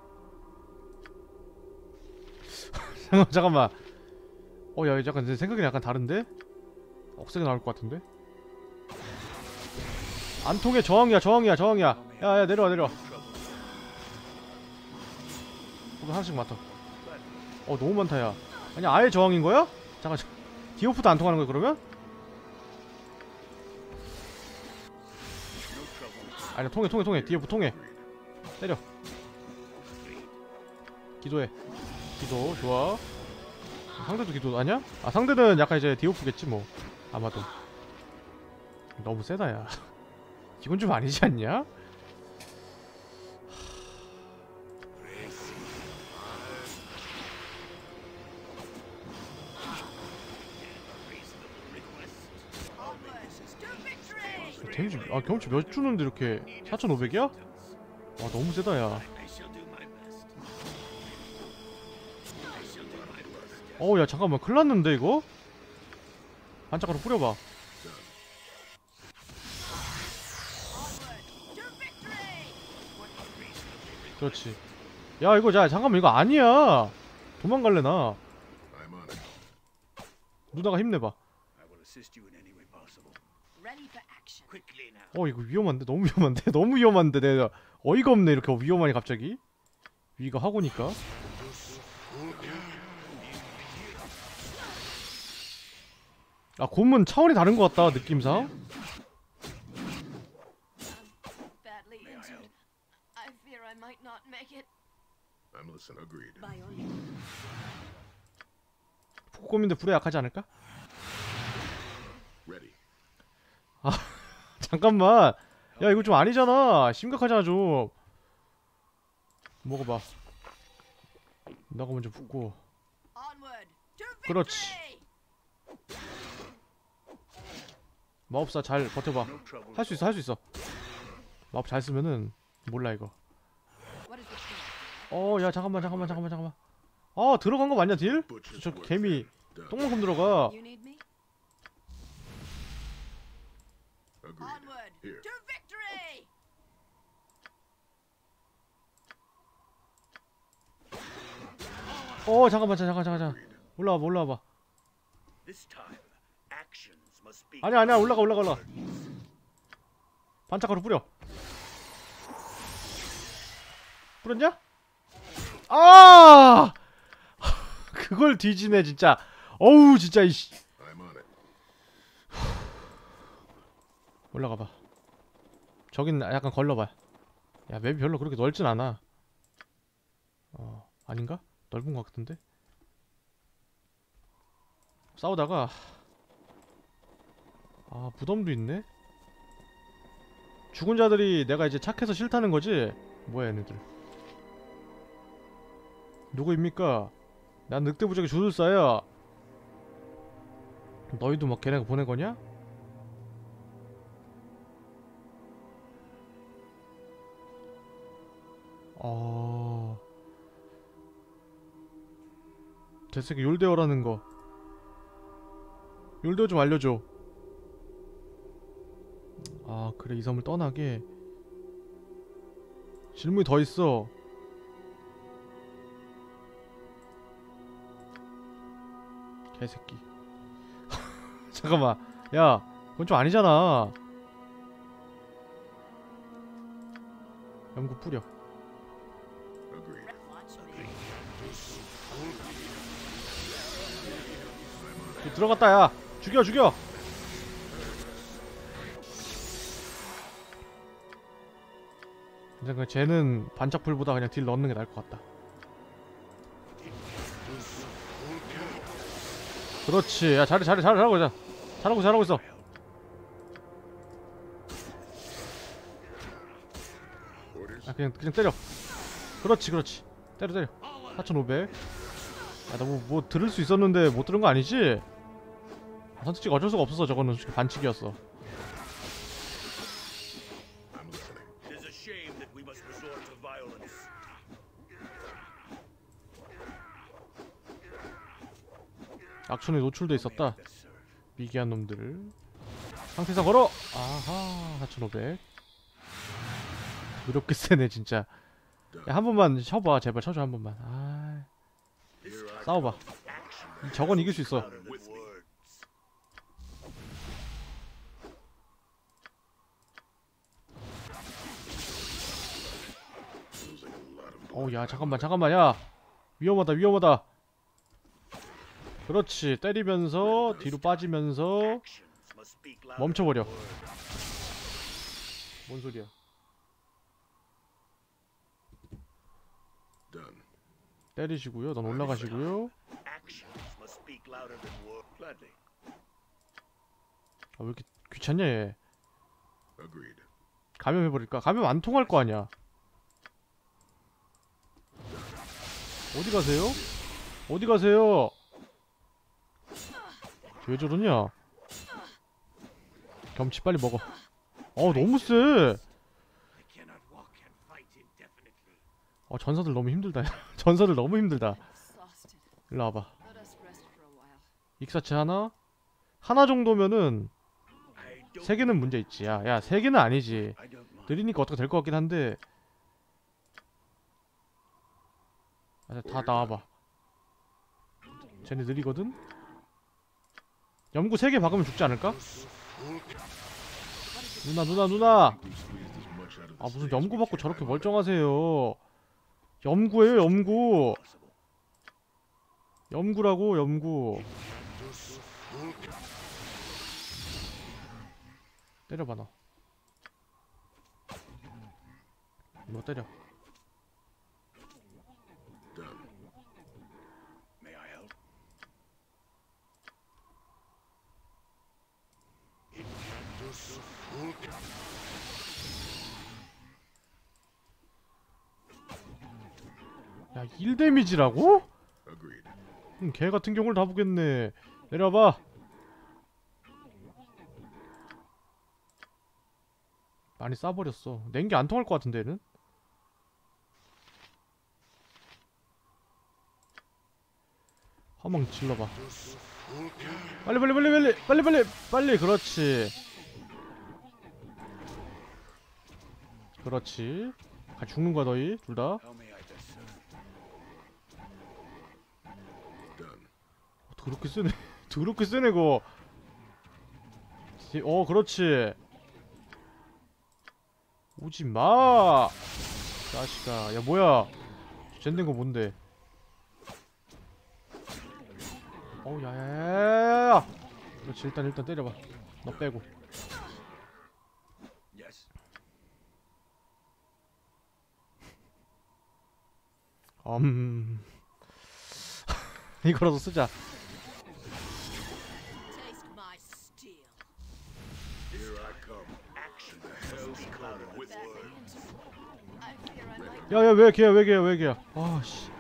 S1: 잠깐만 잠깐만 어야 약간 내 생각이 약간 다른데? 억세게 나올 것 같은데? 안 통해. 저항이야 저항이야 저항이야. 야야 내려와 내려와. 이거 하나씩 맡아. 어 너무 많다 야. 아니 아예 저항인 거야? 잠깐 디오프도 안 통하는 거야 그러면? 아니 통해 통해 통해. 디오프 통해. 때려. 기도해. 기도 좋아. 상대도 기도 아니야? 아 상대는 약간 이제 디오프겠지 뭐 아마도. 너무 세다 야. 이건 좀 아니지 않냐? 데미지 아 경험치 몇 주는데 이렇게 사천오백이야? 와 너무 세다 야. 어우 야 잠깐만 큰일났는데 이거? 반짝가루 뿌려봐. 그렇지. 야 이거 야 잠깐만 이거 아니야. 도망갈래 나. 누나가 힘내봐. 어 이거 위험한데? 너무 위험한데? 너무 위험한데 내가 어이가 없네 이렇게 위험하니 갑자기. 위가 하고니까. 아 곰은 차원이 다른 것 같다 느낌상.
S3: Badly injured. I fear I might not make it.
S2: I'm listening. Agreed.
S3: By your name.
S1: 북곰인데 불에 약하지 않을까?
S2: Ready.
S1: 아 잠깐만. 야 이거 좀 아니잖아. 심각하잖아 좀. 먹어봐. 나가 먼저 붓고.
S3: Onward to
S1: 그렇지.
S3: victory.
S1: 마법사 잘 버텨봐. 할 수 있어 할 수 있어. 마법 잘 쓰면은 몰라 이거.
S3: What is this thing?
S1: 어 야 잠깐만 잠깐만 잠깐만 잠깐만. 아 들어간 거 맞냐 딜? 저, 저 개미 똥만큼 들어가.
S3: You need me?
S2: Agreed.
S3: Onward
S2: Here.
S3: to victory.
S1: 어 잠깐만 잠깐 잠깐 잠깐. 올라와봐 올라와봐. 아니야 아니야 올라가 올라가 올라가. 반짝가루 뿌려. 뿌렸냐? 아 그걸 뒤지네 진짜. 어우 진짜 이씨.
S2: I'm on it.
S1: 올라가봐. 저긴 약간 걸러봐. 야 맵이 별로 그렇게 넓진 않아. 어 아닌가? 넓은 것 같은데? 싸우다가 아 무덤도 있네? 죽은 자들이 내가 이제 착해서 싫다는 거지? 뭐야 얘네들. 누구입니까? 난 늑대 부족의 주술사야. 너희도 막 걔네가 보낸 거냐? 어... 대새끼 욜데어라는 거. 욜데어 좀 알려줘. 아 그래 이 섬을 떠나게. 질문이 더 있어. 개새끼. 잠깐만 야 그건 좀 아니잖아. 연구 뿌려.
S2: Agreed.
S3: Watch me.
S1: 들어갔다. 야 죽여 죽여. 근데 그 쟤는 반짝불보다 그냥 딜 넣는 게 나을 것 같다. 그렇지. 야 잘해 잘해 잘해 잘하고 있어. 잘하고 잘하고 있어. 아 그냥 그냥 때려. 그렇지 그렇지. 때려 때려. 사천오백. 야 나 뭐 뭐 들을 수 있었는데 못 들은 거 아니지? 아, 선택지가 어쩔 수가 없었어. 저거는 솔직히 반칙이었어.
S4: It is a shame that we must resort to violence.
S1: 악천에 노출돼 있었다. 미개한 놈들을 상태에서 걸어. 아하 사천오백. 이렇게 세네 진짜. 야 한 번만 쳐봐 제발. 쳐줘 한 번만. 아 싸워봐. 이 저건 이길 수 있어. 어우 야 잠깐만 잠깐만. 야 위험하다 위험하다. 그렇지. 때리면서 뒤로 빠지면서 멈춰버려. 뭔 소리야. 때리시고요. 넌 올라가시고요. 아 왜 이렇게 귀찮냐 얘. 감염해버릴까? 감염 안 통할 거 아니야. 어디 가세요? 어디 가세요? 왜 저러냐? 겸치 빨리 먹어. 어 너무 세. 어 전사들 너무 힘들다. 전사들 너무 힘들다.
S3: Exhausted.
S1: 일로 와봐.
S3: Let us rest for a while.
S1: 익사체 하나? 하나 정도면은 세 개는 문제 있지. 야, 야, 세 개는 아니지. 느리니까 어떻게 될 것 같긴 한데. 아, 다 나와봐. 쟤네 느리거든? 염구 세 개 박으면 죽지 않을까? 누나, 누나, 누나! 아, 무슨 염구 받고 저렇게 멀쩡하세요. 염구예요, 염구. 염구라고, 염구. 때려봐 너. 너 때려.
S4: May I help?
S1: 야, 일 데미지라고? 음, 개 같은 경우를 다 보겠네. 내려봐. 많이 싸버렸어. 낸게 안 통할 것 같은데 얘는? 화망 질러봐. 빨리 빨리 빨리 빨리 빨리 빨리 빨리. 그렇지 그렇지. 같이 죽는 거야 너희 둘 다.
S4: How may I best serve?
S1: 더럽게 쓰네. 더럽게 쓰네 그거. 어 그렇지. 오지마 자식아. 야 뭐야 젠된 거 뭔데. 어우 야야야야야. 그렇지. 일단 일단 때려봐. 너 빼고.
S4: Yes.
S1: 음 이거라도 쓰자.
S3: Taste my steel.
S4: Here I come. Action. Hell clouded with
S3: Badly
S4: words.
S3: injured. I fear I might
S1: 야야 왜 걔야 왜 걔야 왜 걔야. 아씨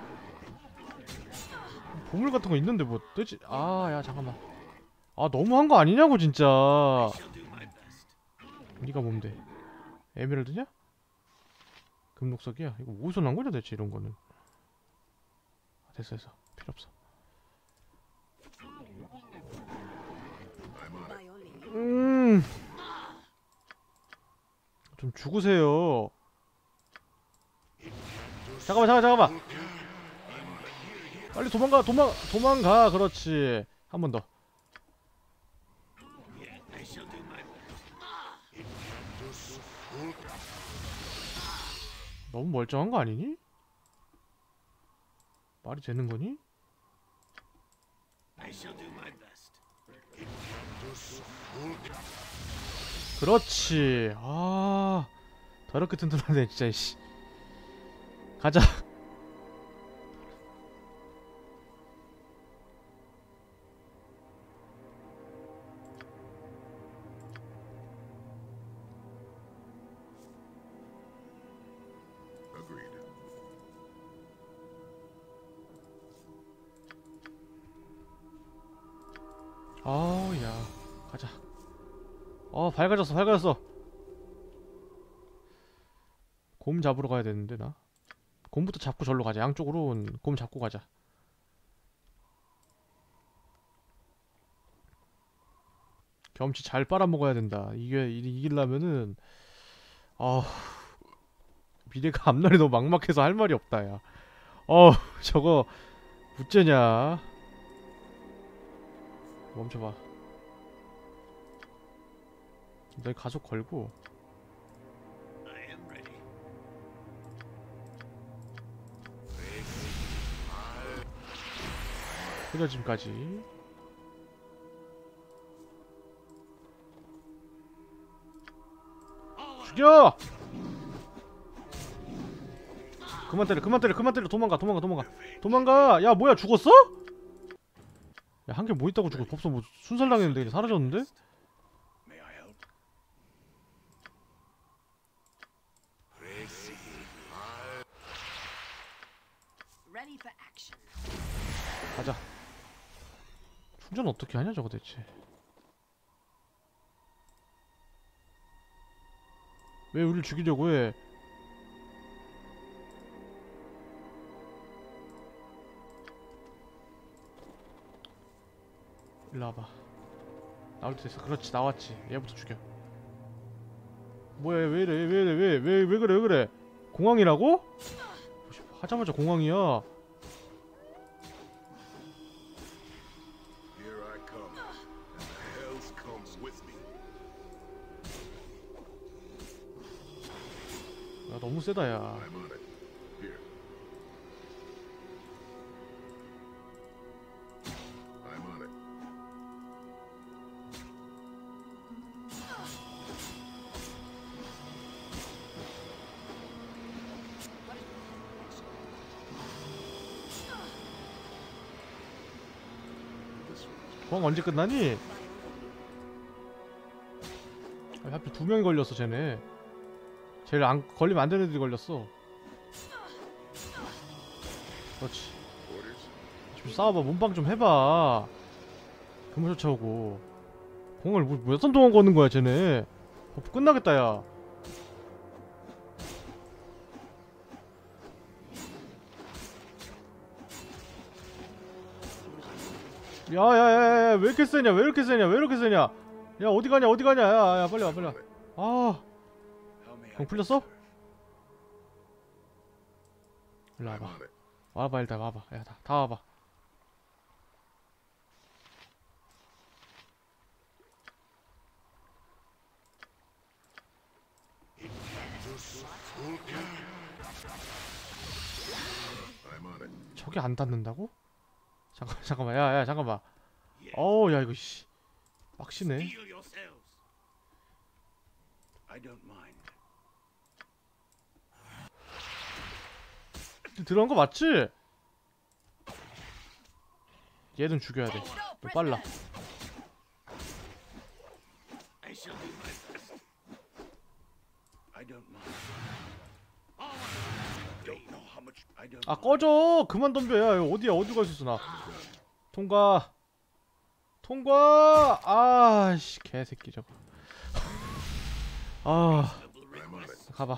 S1: 보물 같은 거 있는데 뭐 뜨지. 아 야 잠깐만. 아 너무한 거 아니냐고 진짜.
S4: Shall do my best.
S1: 니가 뭔데? 에메랄드냐? 금록석이야? 이거 어디서 난 거냐 대체 이런 거는. 아, 됐어 됐어. 필요 없어.
S3: by your leave.
S1: 음. 좀 죽으세요. 잠깐만 잠깐만 잠깐만. 빨리 도망가 도망 도망가. 그렇지. 한 번 더.
S4: I shall do my best.
S1: 너무 멀쩡한 거 아니니? 말이 되는 거니?
S4: I shall do my best.
S1: 그렇지. 아, 더럽게 튼튼하네 진짜. 이씨. 가자.
S4: Agreed.
S1: 아우 야, 가자. 어, 밝아졌어, 밝아졌어. 곰 잡으러 가야 되는데 나. 곰부터 잡고 절로 가자. 양쪽으로 곰 잡고 가자. 경치 잘 빨아먹어야 된다. 이게 이- 이기려면은 아, 미래가 앞날이 너무 막막해서 할 말이 없다 야. 어, 저거 어쩌냐. 멈춰봐. 내 가속 걸고
S4: I am ready.
S1: 흐려짐까지. 죽여! 그만 때려, 그만 때려, 그만 때려. 도망가, 도망가, 도망가, 도망가. 야, 뭐야, 죽었어? 야, 한 개 뭐 있다고 죽어. 법서 뭐 순살당했는데 이제 사라졌는데?
S4: May I help?
S3: Ready for action.
S1: 가자. 충전 어떻게 하냐 저거 대체. 왜 우리를 죽이려고 해? 일로 와봐. 나올 때 됐어. 그렇지, 나왔지. 얘부터 죽여. 뭐야, 왜 이래, 왜 이래, 왜, 왜, 왜 그래, 왜 그래? 공항이라고? 하자마자 공항이야.
S4: Here I come, and the hells comes with me.
S1: 야, 너무 세다, 야.
S4: I'm on it. Here. I'm on it. This one's
S1: 공항 언제 끝나니? 아, 하필 두 명이 걸렸어, 쟤네. 제일 안 걸리면 안 되는 애들이 걸렸어. 그렇지.
S4: orders.
S1: 좀 싸워봐. 몸빵 좀 해봐. 그만 쫓아오고. 공을 뭐, 몇 선 동안 거는 거야 쟤네. 어, 끝나겠다 야. 야야야야, 왜 이렇게 세냐, 왜 이렇게 세냐, 왜 이렇게 세냐. 야, 어디 가냐, 어디 가냐. 야야, 빨리 와, 빨리 와. 아,
S4: How may I
S1: 공 풀렸어?
S4: serve?
S1: 일로
S4: I'm
S1: 와봐.
S4: on it.
S1: 와봐, 일단 와봐. 야, 다, 다 와봐.
S4: I'm on it.
S1: 저게 안 닿는다고? 잠깐, 잠깐만, 야, 야, 잠깐만. 어우, 야, 이거 씨, 빡시네.
S4: Heal yourselves. I don't mind.
S1: 들어간 거 맞지? 얘는 죽여야 돼. 너 빨라.
S4: I shall do my best. I don't mind. Don't know how much. I don't.
S1: 아, 꺼져. 그만 덤벼. 야, 이거 어디야? 어디 갈 수 있어 나. 통과. 통과. 아씨, 개새끼 저거. 아,
S4: I'm on it.
S1: 가봐.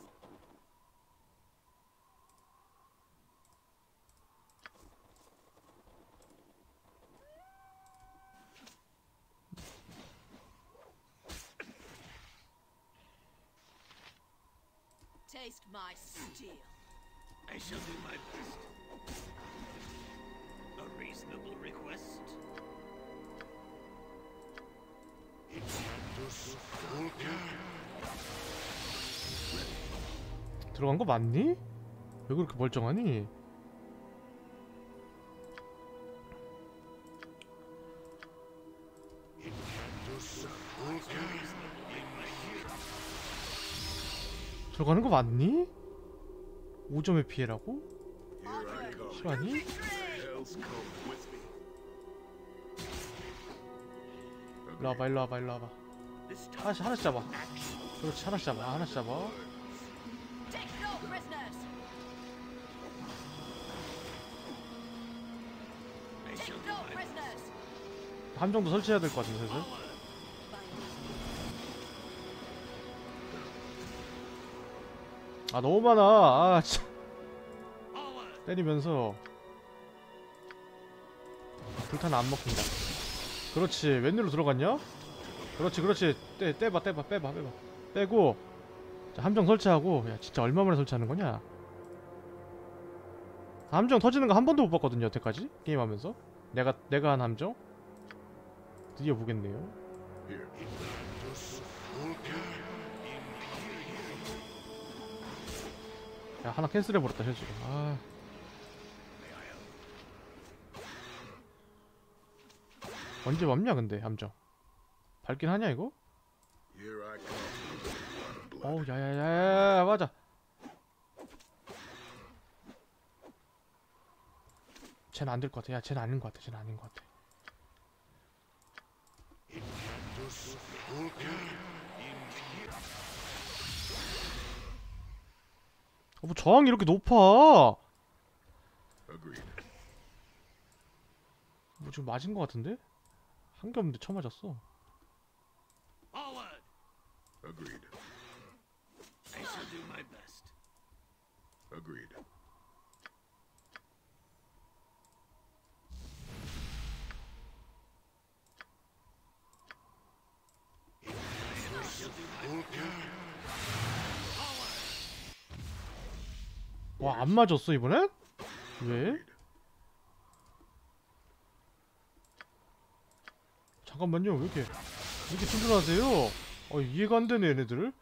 S3: Taste my steel.
S4: I shall do my best. A reasonable request.
S1: 들어간 거 맞니? 왜 그렇게 멀쩡하니? 들어가는 거 맞니? 오 점의 피해라고?
S4: Here I come.
S1: 실화니?
S4: Hell's come with me.
S1: 일로 와봐 일로 와봐 일로 와봐. 하나씩 하나씩 잡아. 그렇지 하나씩 잡아 하나씩 잡아.
S3: Take no prisoners. Take no prisoners.
S1: 함정도 설치해야 될 것 같은데 슬슬. 아 너무 많아. 아 진짜. 때리면서 불타는 안 먹힌다. 그렇지. 웬일로 들어갔냐? 그렇지 그렇지. 떼, 떼봐 떼봐 빼봐 빼봐 빼고. 자, 함정 설치하고. 야 진짜 얼마 만에 설치하는 거냐? 함정 터지는 거 한 번도 못 봤거든요 여태까지 게임하면서. 내가 내가 한 함정 드디어 보겠네요.
S4: Here.
S1: 야 하나 캔슬해버렸다 실수로. 아 언제 밟냐 근데 함정 밟긴 하냐 이거?
S4: Here I come.
S1: 어우 야야야야 맞아. 쟤는 안 될 것 같아. 야 쟤는 아닌 것 같아. 쟤는 아닌 것 같아. 어, 뭐 저항이 이렇게 높아?
S4: Agreed.
S1: 뭐 지금 맞은 것 같은데? 한 게 없는데 쳐 맞았어.
S4: Agreed.
S5: I shall do my best.
S4: Agreed.
S1: 와 안 맞았어 이번엔? 왜?
S4: Agreed.
S1: 잠깐만요 왜 이렇게 왜 이렇게 튼튼하세요? 어 이해가 안 되네 얘네들.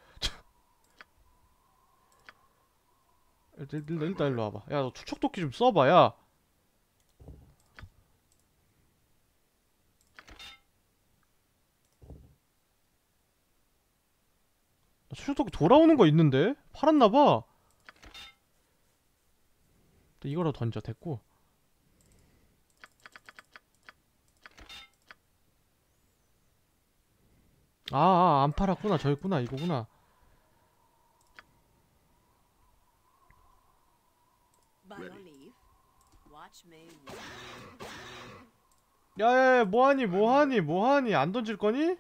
S1: 일단 일단 일단 일로 와봐. 야 너 투척도끼 좀 써봐 야. 나 투척도끼 돌아오는 거 있는데? 팔았나봐. 이거라도 던져 됐고. 아아 안 팔았구나. 저였구나 이거구나.
S3: By your leave, watch me.
S1: 야야야 뭐하니 뭐하니 뭐하니 안 던질 거니?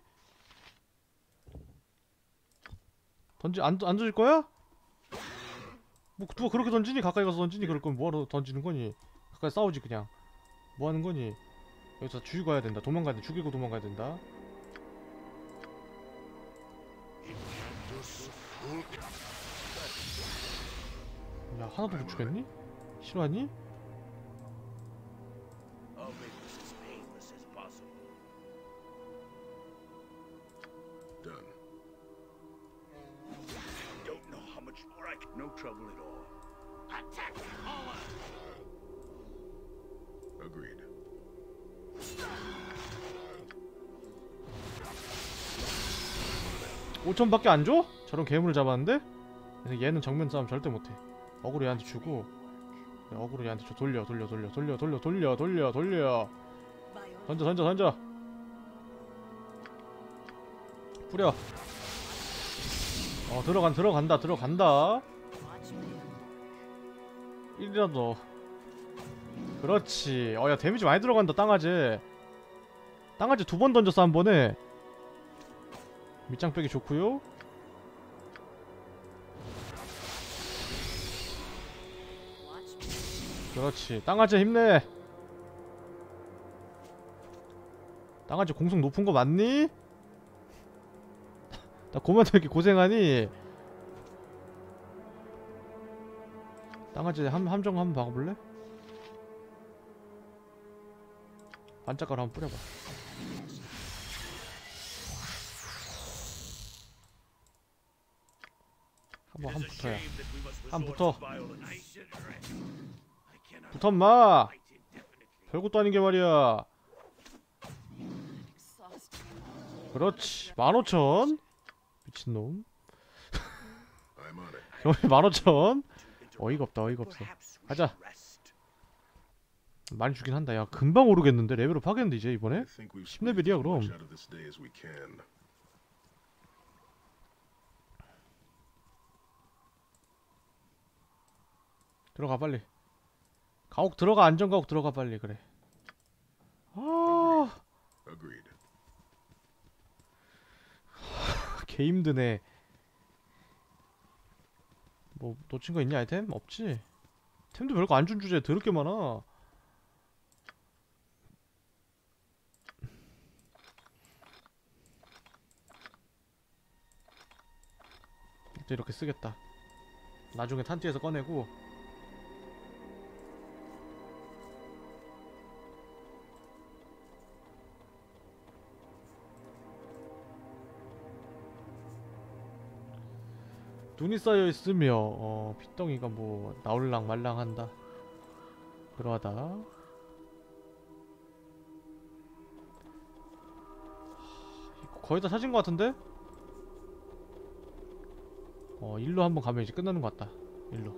S1: 던지 안, 안 던질 거야? 뭐 누가 그렇게 던지니? 가까이 가서 던지니? 그럴 거면 뭐하러 던지는 거니? 가까이 싸우지 그냥. 뭐 하는 거니? 여기서 죽이고 가야 된다. 도망가야 돼. 죽이고 도망가야 된다. 야 하나도 못 죽였니? 싫어하니?
S5: I'll make this as painless as possible.
S4: Done.
S5: Don't know how much more I can. No trouble at all. Attack! Forward!
S4: Agreed.
S1: 오천밖에 안 줘? 저런 괴물을 잡았는데? 그래서 얘는 정면 싸움 절대 못해. 어그로 얘한테 주고. 어그로 얘한테 줘. 돌려 돌려 돌려 돌려 돌려 돌려 돌려 돌려.
S3: By your
S1: 던져 던져 던져. 뿌려. 어 들어간 들어간다 들어간다.
S3: watch me.
S1: 일이라도. 그렇지. 어야 데미지 많이 들어간다 땅아지. 땅아지 두 번 던졌어 한 번에. 밑장 빼기 좋고요.
S3: Watch me.
S1: 그렇지. 땅아지 힘내. 땅아지 공속 높은 거 맞니? 나 고만도 이렇게 고생하니? 땅아지 함, 함정 한번 박아볼래? 반짝가루 한번 뿌려봐. 한번 한 붙어야.
S5: Shame that we must
S1: 한
S5: resort
S1: 붙어.
S5: to violence. I should rest. I cannot
S1: 붙어 마.
S5: fight indefinitely.
S1: 별것도 아닌 게 말이야.
S3: Exhausted.
S1: 그렇지. 만 오천. 미친놈.
S4: I'm on it.
S1: 경험치 만 오천. 어이가 없다, 어이가 없어. 가자. 많이 주긴 한다. 야, 금방 오르겠는데? 레벨업 하겠는데 이제 이번에? 십 레벨이야 그럼. 들어가 빨리. 가옥 들어가. 안전가옥 들어가 빨리. 그래. 아, 개 힘드네. 뭐 놓친 거 있냐 아이템? 없지. 템도 별거 안 준 주제 더럽게 많아. 이제 이렇게 쓰겠다. 나중에 탄티에서 꺼내고. 눈이 쌓여있으며 어, 핏덩이가 뭐 나올랑 말랑 한다. 그러하다. 이거 거의 다 찾은 것 같은데? 어, 일로 한번 가면 이제 끝나는 것 같다. 일로.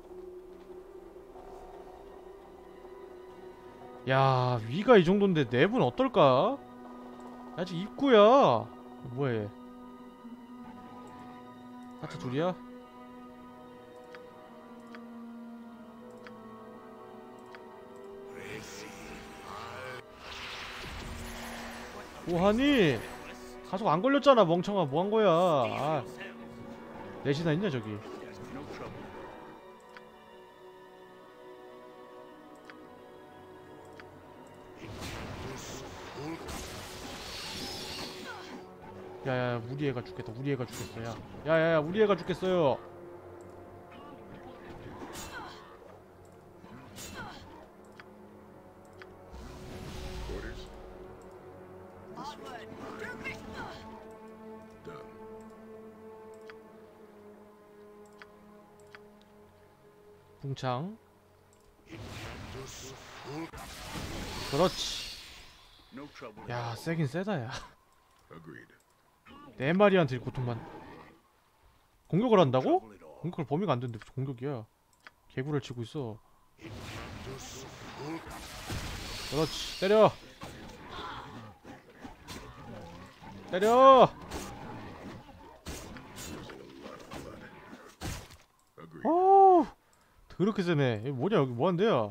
S1: 야, 위가 이 정도인데 내부는 어떨까? 아직 입구야. 뭐해? 하트 둘이야? 뭐하니? 가속 안 걸렸잖아 멍청아. 뭐한 거야? 아, 넷이나 있냐 저기? 야야야, 우리 애가 죽겠다. 우리 애가 죽겠어. 야 야야야, 우리 애가 죽겠어요. 붕창. 그렇지. 야, 세긴 세다. 야, 네 마리한테 고통만. 공격을 한다고? 공격을 범위가 안 되는데 공격이야. 개구를 치고 있어. 그렇지. 때려. 때려. 어우, 더럽게 세네. 이거 뭐냐, 여기 뭐한대야?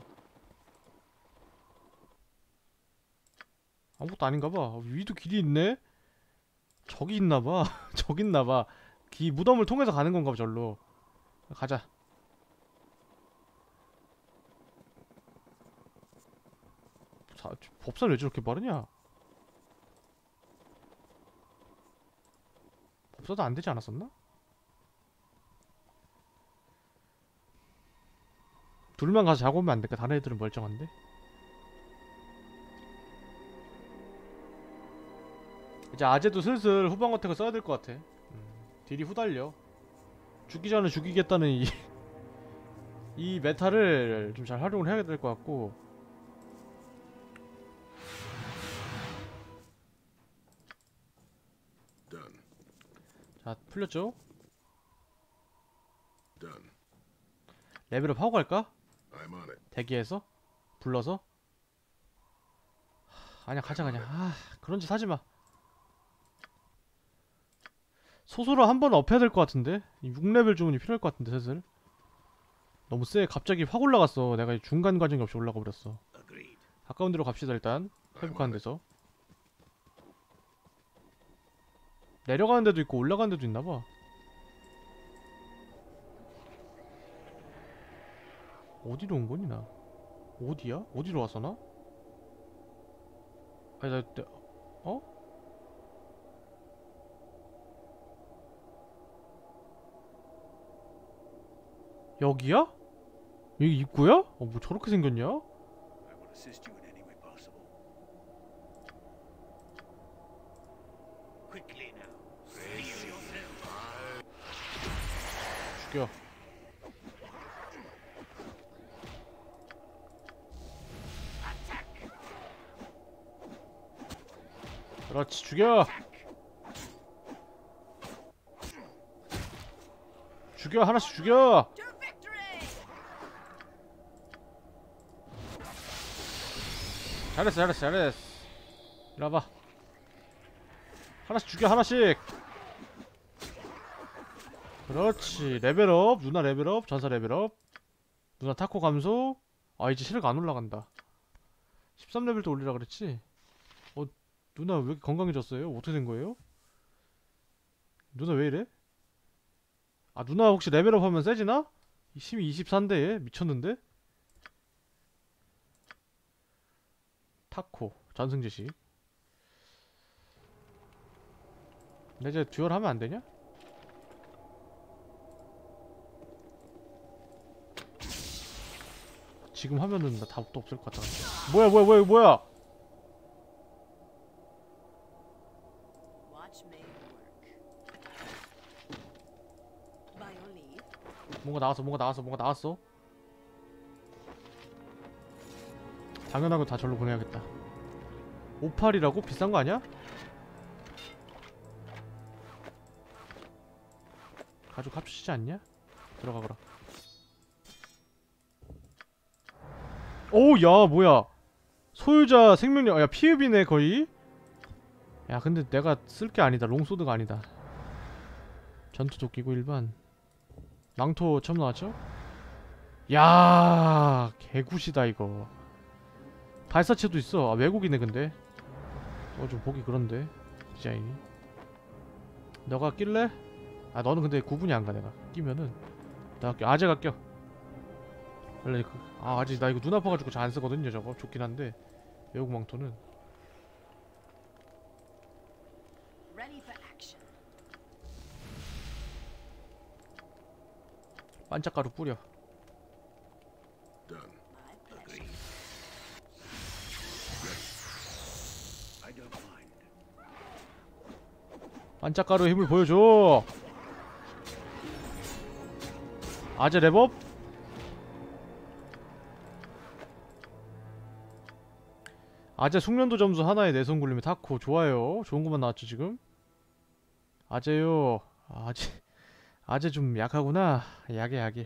S1: 아무것도 아닌가봐. 위도 길이 있네? 저기 있나봐. 저기 있나봐. 기 무덤을 통해서 가는 건가봐. 절로 가자. 자, 법사는 왜 저렇게 빠르냐? 법사도 안 되지 않았었나? 둘만 가서 자고 오면 안 될까? 다른 애들은 멀쩡한데? 이제 아재도 슬슬 후방 어택을 써야 될 것 같아. 음, 딜이 후달려. 죽기 전에 죽이겠다는 이, 이 메타를 좀 잘 활용을 해야 될 것 같고. 자, 풀렸죠? 레벨업 하고 갈까? 대기해서? 불러서? 하, 아니야, 가자 그냥. 아, 그런 짓 하지마. 소소로 한 번 업해야 될 것 같은데? 육 레벨 주문이 필요할 것 같은데 슬슬. 너무 세. 갑자기 확 올라갔어. 내가 중간 과정이 없이 올라가 버렸어. 가까운 데로 갑시다 일단. 회복하는 데서. 내려가는 데도 있고 올라가는 데도 있나봐. 어디로 온 거니 나? 어디야? 어디로 왔어 나? 아니 나... 나 어? 여기야? 여기 입구야? 어, 뭐 저렇게 생겼냐? 죽여. 그렇지, 죽여. 죽여 하나씩 죽여.
S3: To victory!
S1: 잘했어 잘했어 잘했어. 이리 와봐. 하나씩 죽여 하나씩. 그렇지. 레벨업. 누나 레벨업. 전사 레벨업. 누나 타코 감소. 아 이제 체력 안 올라간다. 십삼 레벨도 올리라 그랬지? 어 누나 왜 이렇게 건강해졌어요? 어떻게 된 거예요? 누나 왜 이래? 아 누나 혹시 레벨업 하면 세지나? 힘이 이십사인데 얘? 미쳤는데? 타코 전승지식. 근데 이제 듀얼 하면 안 되냐? 지금 하면은 나 답도 없을 것 같아. 뭐야 뭐야 뭐야 뭐야?
S3: Watch me work. By your leave.
S1: 뭔가 나왔어 뭔가 나왔어 뭔가 나왔어. 당연하고 다 절로 보내야겠다. 오팔이라고? 비싼 거 아니야? 가죽 합치지 않냐? 들어가거라. 오, 야, 뭐야. 소유자 생명력, 야, 피읍이네, 거의. 야, 근데 내가 쓸 게 아니다. 롱소드가 아니다. 전투 도끼고 일반. 낭토 처음 나왔죠? 야, 개굿이다, 이거. 발사체도 있어. 아, 외국이네, 근데. 어, 좀 보기 그런데. 디자인이. 너가 낄래? 아, 너는 근데 구분이 안 가, 내가. 끼면은. 나 껴. 아재가 껴. 원래 그, 아 아직 나 이거 눈 아파가지고 잘 안 쓰거든요. 저거 좋긴 한데 외국 망토는.
S3: Ready for action.
S1: 반짝가루 뿌려.
S4: Done.
S3: My pleasure.
S5: I don't mind.
S1: 반짝가루의 힘을 보여줘. 아재 랩업. 아재 숙련도 점수 하나에 내성 굴림이 타코. 좋아요. 좋은 것만 나왔죠 지금. 아재요. 아재 아재 좀 약하구나. 약해 약해.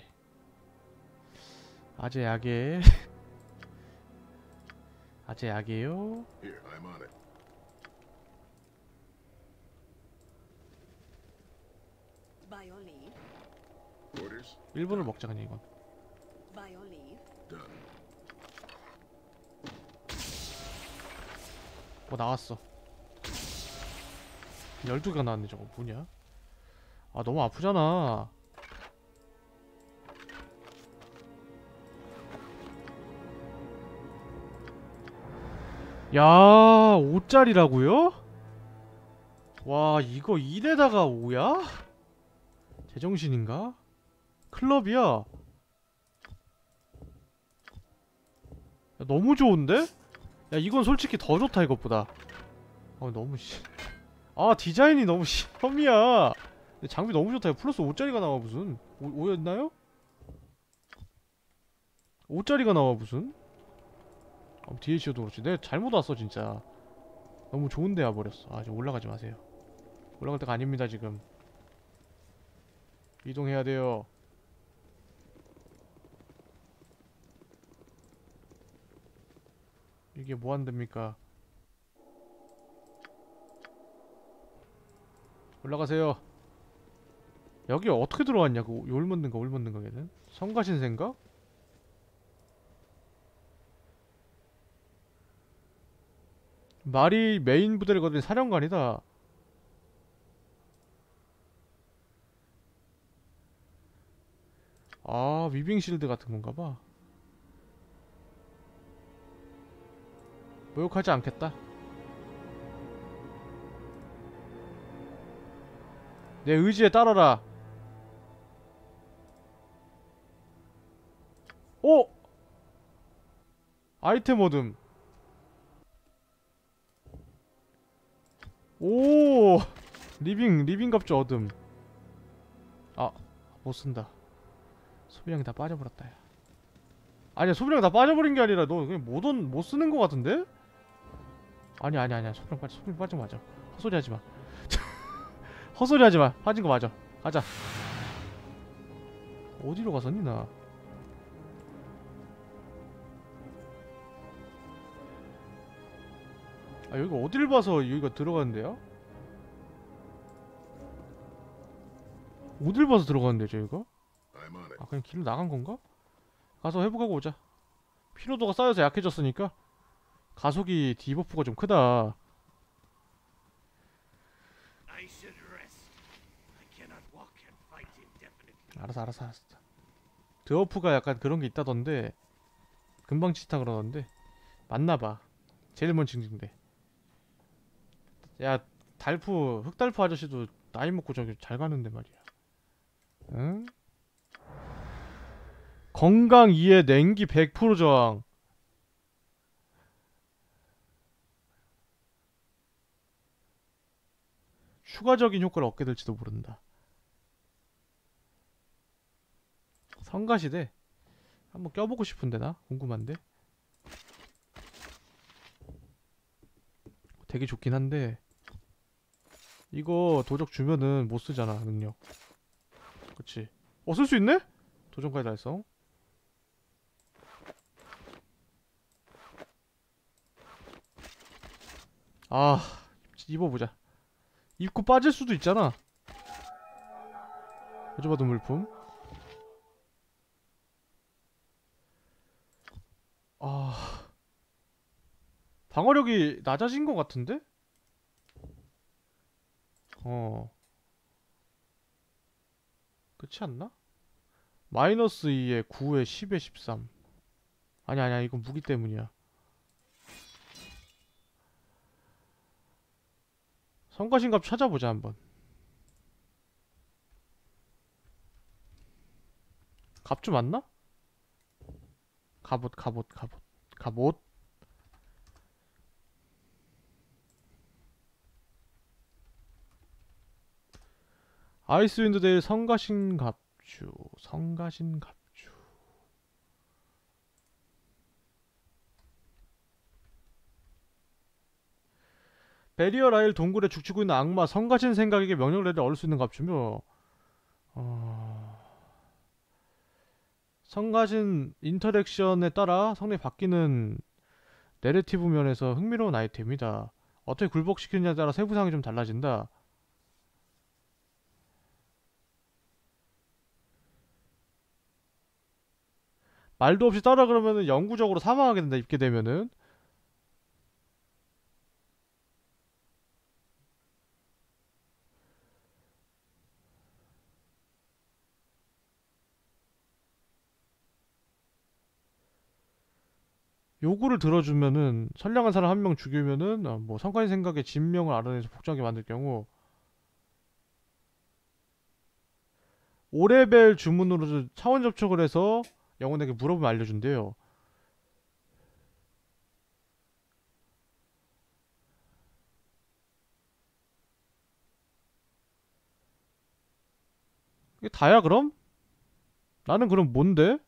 S1: 아재 약해. 아재 약해요.
S4: Here, I'm on it.
S3: By your leave.
S4: Orders?
S1: 일 분을 먹자 그냥 이건.
S3: By your leave.
S4: Done.
S1: 뭐 나왔어. 열두 개가 나왔네. 저거 뭐냐? 아 너무 아프잖아. 야, 오짜리라고요? 와, 이거 일에다가 오야? 제정신인가? 클럽이야. 야, 너무 좋은데? 야, 이건 솔직히 더 좋다 이것보다. 아, 너무 씨. 아, 디자인이 너무 씨. 혐이야. 근데 장비 너무 좋다. 플러스 오짜리가 나와 무슨? 오, 오였나요? 오짜리가 나와 무슨? 아, 디에이치도 그렇지. 내가 잘못 왔어 진짜. 너무 좋은데 와버렸어. 아, 지금 올라가지 마세요. 올라갈 때가 아닙니다 지금. 이동해야 돼요. 이게 뭐 한답니까? 올라가세요. 여기 어떻게 들어왔냐고. 올 먹는가 올 먹는가 걔는? 성가신 생각? 말이 메인 부대를 거둔 사령관이다. 아, 위빙 실드 같은 건가봐. 모욕하지 않겠다. 내 의지에 따라라. 오! 아이템 얻음. 오! 리빙, 리빙 갑주 얻음. 아, 못쓴다. 소비량이 다 빠져버렸다 야. 아니야, 소비량 다 빠져버린 게 아니라 너 그냥 못, 온, 못 쓰는 거 같은데? 아니 아니 아니야. 소비량 빠져. 소비량 빠진 거 맞아. 헛소리 하지마. 헛소리 하지마. 빠진 거 맞아. 가자. 어디로 가서니 나? 아 여기가 어딜 봐서 여기가 들어가는데요? 어딜 봐서 들어가는데 저희가?
S4: I'm on it.
S1: 아 그냥 길로 나간 건가? 가서 회복하고 오자. 피로도가 쌓여서 약해졌으니까 가속이 디버프가 좀 크다.
S5: I should rest. I cannot walk and fight indefinitely.
S1: 알았어 알았어 알았어. 드워프가 약간 그런 게 있다던데 금방 치타 그러던데 맞나봐. 제일 먼 징징대. 야 달프 흑달프 아저씨도 나이 먹고 저기 잘 가는데 말이야. 응? 건강 이에 냉기 백 퍼센트 저항. 추가적인 효과를 얻게 될지도 모른다. 성가시대 한번 껴보고 싶은데 나 궁금한데. 되게 좋긴 한데 이거 도적 주면은 못 쓰잖아 능력. 그치? 어 쓸 수 있네? 도전까지 달성. 아 입어보자. 입고 빠질 수도 있잖아. 여쭤봐도 물품. 아 방어력이 낮아진 것 같은데? 어 그렇지 않나? 마이너스 이에 구에 십에 십삼. 아니 아니야 이건 무기 때문이야. 성가신갑 찾아보자 한번. 갑주 맞나? 갑옷 갑옷 갑옷 갑옷. 아이스윈드 데일 성가신 갑주 성가신 갑주. 베리어 라일 동굴에 죽치고 있는 악마 성가신 생각에게 명령을 내려 얻을 수 있는 갑주며 어... 성가신 인터랙션에 따라 성능이 바뀌는 내러티브 면에서 흥미로운 아이템이다. 어떻게 굴복시키느냐에 따라 세부사항이 좀 달라진다. 말도 없이 따라 그러면은 영구적으로 사망하게 된다. 입게 되면은. 요구를 들어주면은 선량한 사람 한 명 죽이면은 어, 뭐 성가신 생각에 진명을 알아내서 복종하게 만들 경우 오 레벨 주문으로 차원 접촉을 해서 영혼에게 물어보면 알려준대요. 이게 다야 그럼? 나는 그럼 뭔데?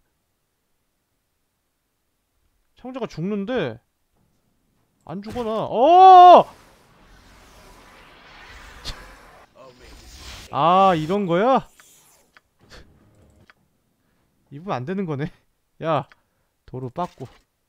S1: 청자가 죽는데 안 죽어나. 어! 아 이런 거야? 입으면 안 되는 거네. 야 도로 빠꾸.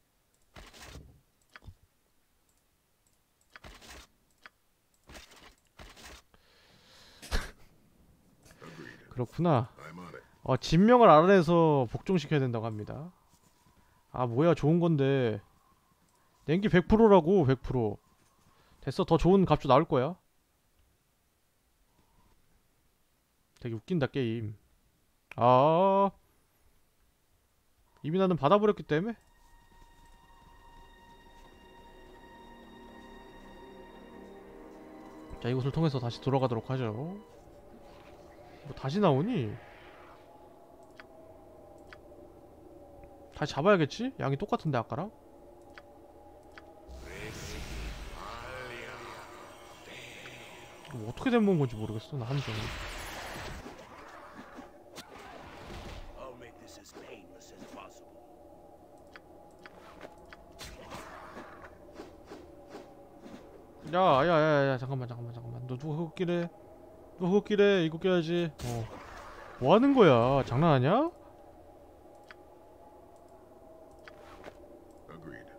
S1: 그렇구나.
S4: I'm on it.
S1: 어 진명을 알아내서 복종시켜야 된다고 합니다. 아 뭐야 좋은 건데. 냉기 백 퍼센트라고. 백 퍼센트 됐어. 더 좋은 값도 나올 거야. 되게 웃긴다 게임. 아 이미 나는 받아버렸기 때문에. 자 이곳을 통해서 다시 돌아가도록 하죠. 뭐 다시 나오니? 다시 잡아야겠지? 양이 똑같은데 아까랑? 뭐 어떻게 된 건지 모르겠어 나 한정이.
S5: I'll make this as painless as possible.
S1: 야야야야 잠깐만 잠깐만 잠깐만. 너 누가 그거 끼래? 너 그거 끼래? 이거 껴야지. 어 뭐 하는 거야? 장난하냐?
S4: Agreed.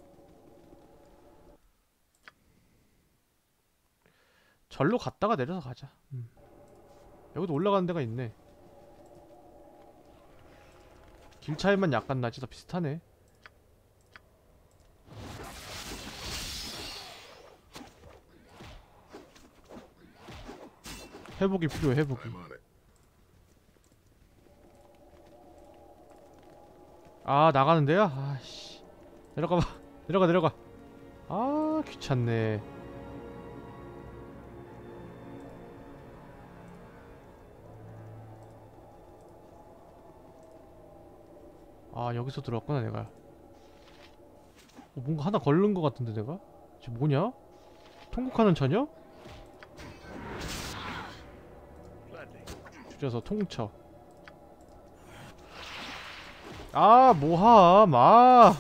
S1: 절로 갔다가 내려서 가자. 음. 여기도 올라가는 데가 있네. 길 차이만 약간 나지. 다 비슷하네. 회복이 필요해. 회복이.
S4: I'm on it.
S1: 아 나가는 데야? 아씨 내려가봐. 내려가 내려가. 아 귀찮네. 아 여기서 들어왔구나 내가. 어, 뭔가 하나 걸른 것 같은데 내가? 지금 뭐냐? 통곡하는 처녀?
S5: Gladly.
S1: 줄여서 통처. 아 뭐함. 아.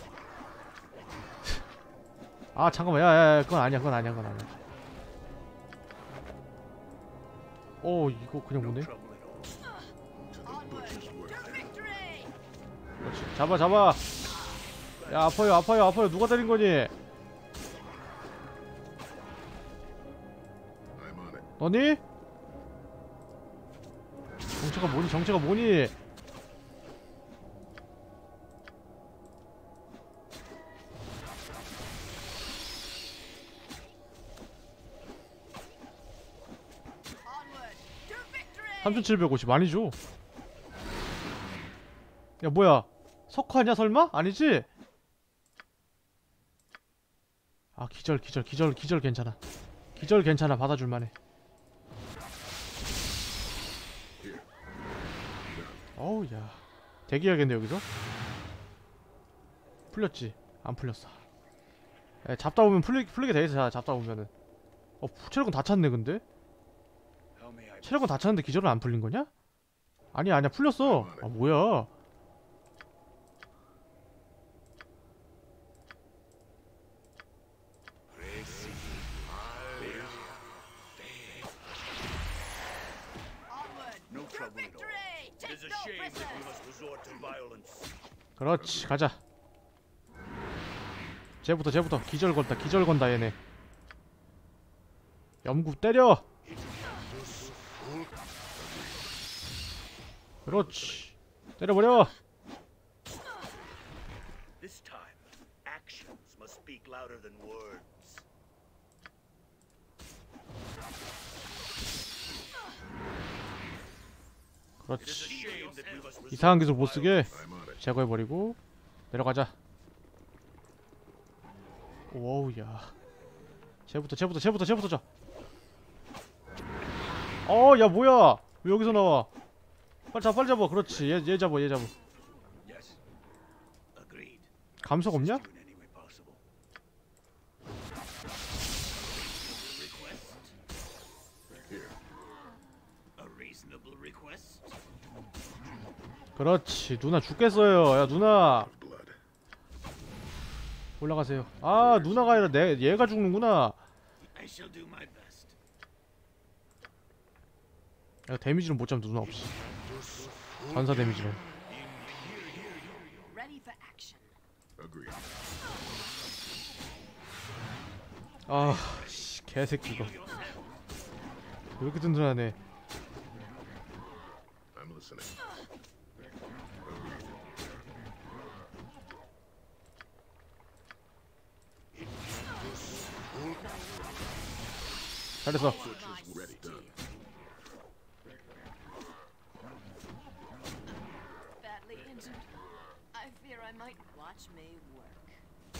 S1: 아 잠깐만. 야야야 그건 아니야 그건 아니야 그건 아니야. 어 이거 그냥
S5: No
S1: 오네.
S5: trouble at all.
S4: To the butcher's work.
S3: Victory!
S1: 그렇지. 잡아 잡아. 야 아파요 아파요 아파요. 누가 때린 거니?
S4: I'm on it.
S1: 너니? 정체가 뭐니 정체가 뭐니?
S3: Onward to victory!
S1: 삼천칠백오십 많이 줘. 야 뭐야 석화냐 설마? 아니지? 아 기절 기절 기절 기절 괜찮아. 기절 괜찮아. 받아줄만해. 어우 야 대기해야겠네 여기서. 풀렸지? 안 풀렸어. 야, 잡다 보면 풀리, 풀리게 돼있어. 잡다 보면은. 어 체력은 다 찼네 근데?
S5: How may I
S1: 체력은 다 찼는데 기절은 안 풀린 거냐? 아니야 아니야 풀렸어. 아 뭐야.
S3: Onward
S5: No
S3: to
S5: trouble at all.
S3: victory!
S5: It
S3: Take
S5: is a
S3: no
S5: shame that we
S3: prisoners!
S5: must resort to violence.
S1: 그렇지 가자. 쟤부터 쟤부터 기절 건다 기절 건다 얘네. 염구 때려. 그렇지 때려버려.
S5: This time, actions must speak louder than words. It is a
S1: 그렇지.
S5: shame that we must resort
S1: 이상한
S5: to
S1: 기술 못쓰게
S4: I'm on it.
S1: 제거해버리고 내려가자. 오우야 쟤부터 쟤부터 쟤부터 쟤부터 자. 어야 뭐야 왜 여기서 나와. 빨리 잡아 빨리 잡아. 그렇지 얘, 얘 잡아 얘 잡아.
S5: Yes. Agreed.
S1: 감속 없냐?
S5: Assist you in any way possible. Request?
S4: Here.
S5: A reasonable request?
S1: 그렇지 누나 죽겠어요. 야 누나
S4: Blood.
S1: 올라가세요. 아 누나가 아니라 내 얘가 죽는구나.
S5: I shall do my best.
S1: 야 데미지는 못 잡는 누나 없이. 전사 데미지는.
S3: Ready for action.
S4: Agreed.
S1: 아 씨, 개새끼 이거. 왜 이렇게 든든하네.
S4: I'm listening.
S1: 잘했어.
S4: Butcher's ready. Done.
S3: Badly injured. I fear I might watch me work.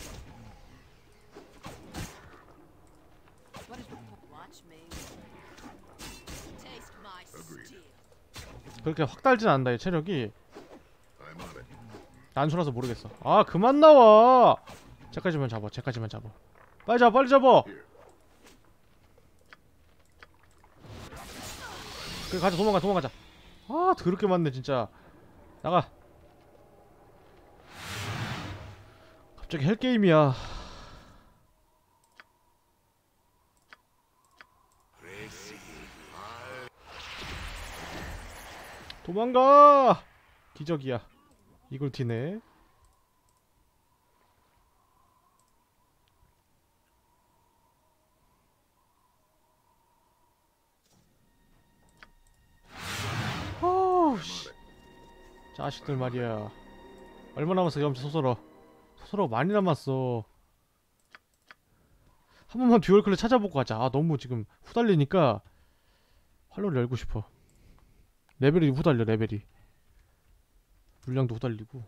S3: What is watch me work? Taste my
S4: Agreed.
S3: steel.
S1: 그렇게 확 달진 않는다. 얘 체력이.
S4: I'm on it.
S1: 난수라서 모르겠어. 아 그만 나와. 쟤까지만 잡아. 쟤까지만 잡아. 빨리 잡아 빨리 잡아.
S4: Here.
S1: 그래 가자 도망가 도망가자. 아 더럽게 많네 진짜. 나가. 갑자기 헬게임이야. 도망가! 기적이야. 이걸 튀네. 어우 씨. 자식들 말이야. 얼마 남았어 경험치 소설어. 소설어 많이 남았어. 한 번만 듀얼클래 찾아보고 가자. 아 너무 지금 후달리니까 활로를 열고 싶어. 레벨이 후달려 레벨이. 물량도 후달리고.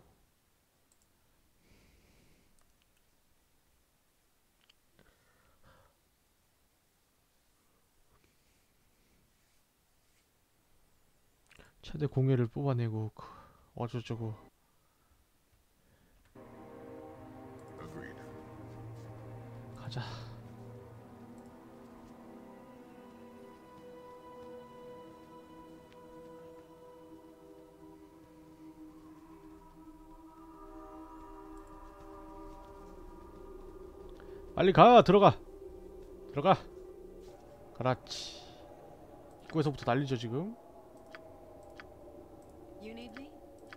S1: 최대 공예를 뽑아내고 어쩌저쩌고. 가자. 빨리 가! 들어가! 들어가! 그렇지. 입구에서부터 난리죠 지금.
S3: You need me?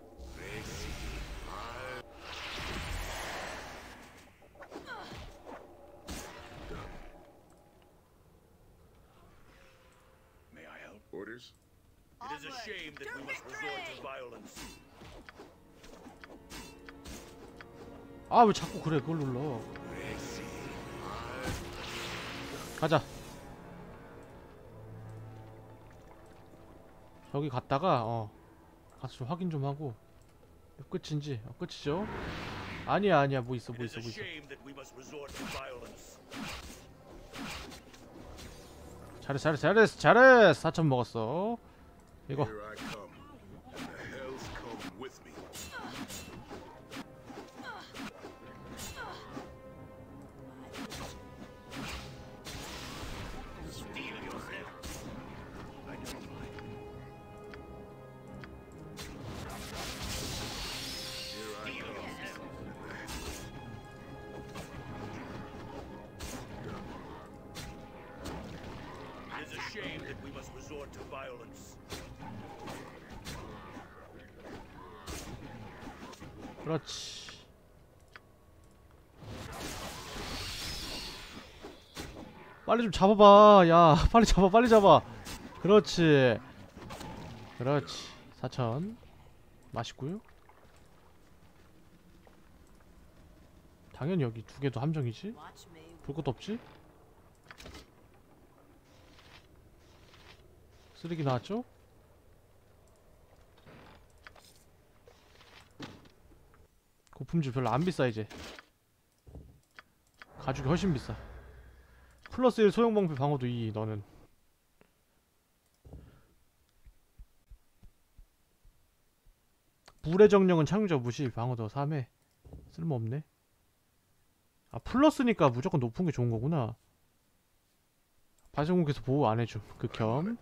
S5: May I help?
S4: Orders?
S5: It is a
S3: Onward
S5: shame that
S3: to
S5: we must resort to violence.
S1: 아 왜 자꾸 그래 그걸 눌러. 가자. 저기 갔다가 어 가서 좀 확인 좀 하고. 끝인지. 어, 끝이죠? 아니야 아니야 뭐 있어 뭐
S5: It is
S1: 있어
S5: a
S1: 뭐 있어.
S5: shame that we must resort to violence.
S1: 잘했어 잘했어 잘했어 잘했어. 사천 먹었어. 이거
S4: Here I come. And the hells come with me.
S5: Steel yourself. I don't mind.
S4: Here I
S5: Steel
S4: come.
S5: yourself. It is a shame that we must resort to violence.
S1: 그렇지. 빨리 좀 잡아봐. 야 빨리 잡아 빨리 잡아. 그렇지. 그렇지. 사천 맛있고요. 당연히 여기 두 개도 함정이지.
S3: Watch me.
S1: 볼 것도 없지. 쓰레기 나왔죠? 고품질 별로 안 비싸 이제. 가죽이 훨씬 비싸. 플러스 일 소형방패 방어도 이 너는. 불의 정령은 착륙자 무시 방어도 삼 회. 쓸모없네. 아 플러스니까 무조건 높은 게 좋은 거구나. 발전국에서 보호 안 해줌. 극혐.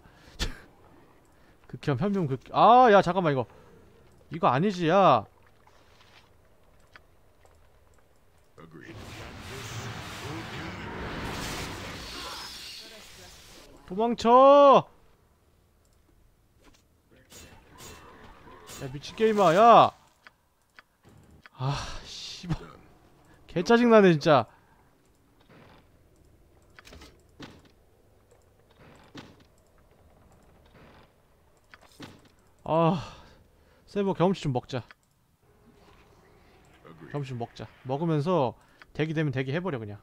S1: 극혐 현명 극. 아 야 잠깐만 이거 이거 아니지 야.
S4: Agreed.
S1: 도망쳐. 야 미친 게임아 야. 아 씨발 개 짜증나네 진짜. 아 세이버 경험치 좀 먹자.
S4: Agreed.
S1: 경험치 좀 먹자. 먹으면서 대기 되면 대기 해버려 그냥.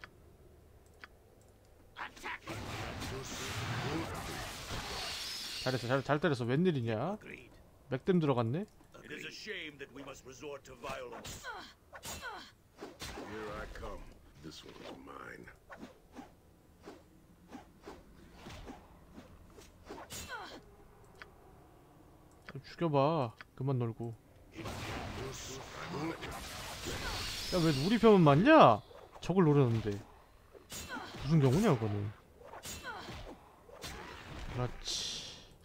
S1: 잘했어 잘, 잘 때렸어. 웬일이냐.
S5: Agreed.
S1: 맥댐 들어갔네.
S5: It is a shame that we must resort to violence.
S4: Here I come. This one is mine.
S1: 좀 죽여봐. 그만 놀고. 야 왜 우리 편은 맞냐? 저걸 노렸는데 무슨 경우냐 그거는. 그렇지.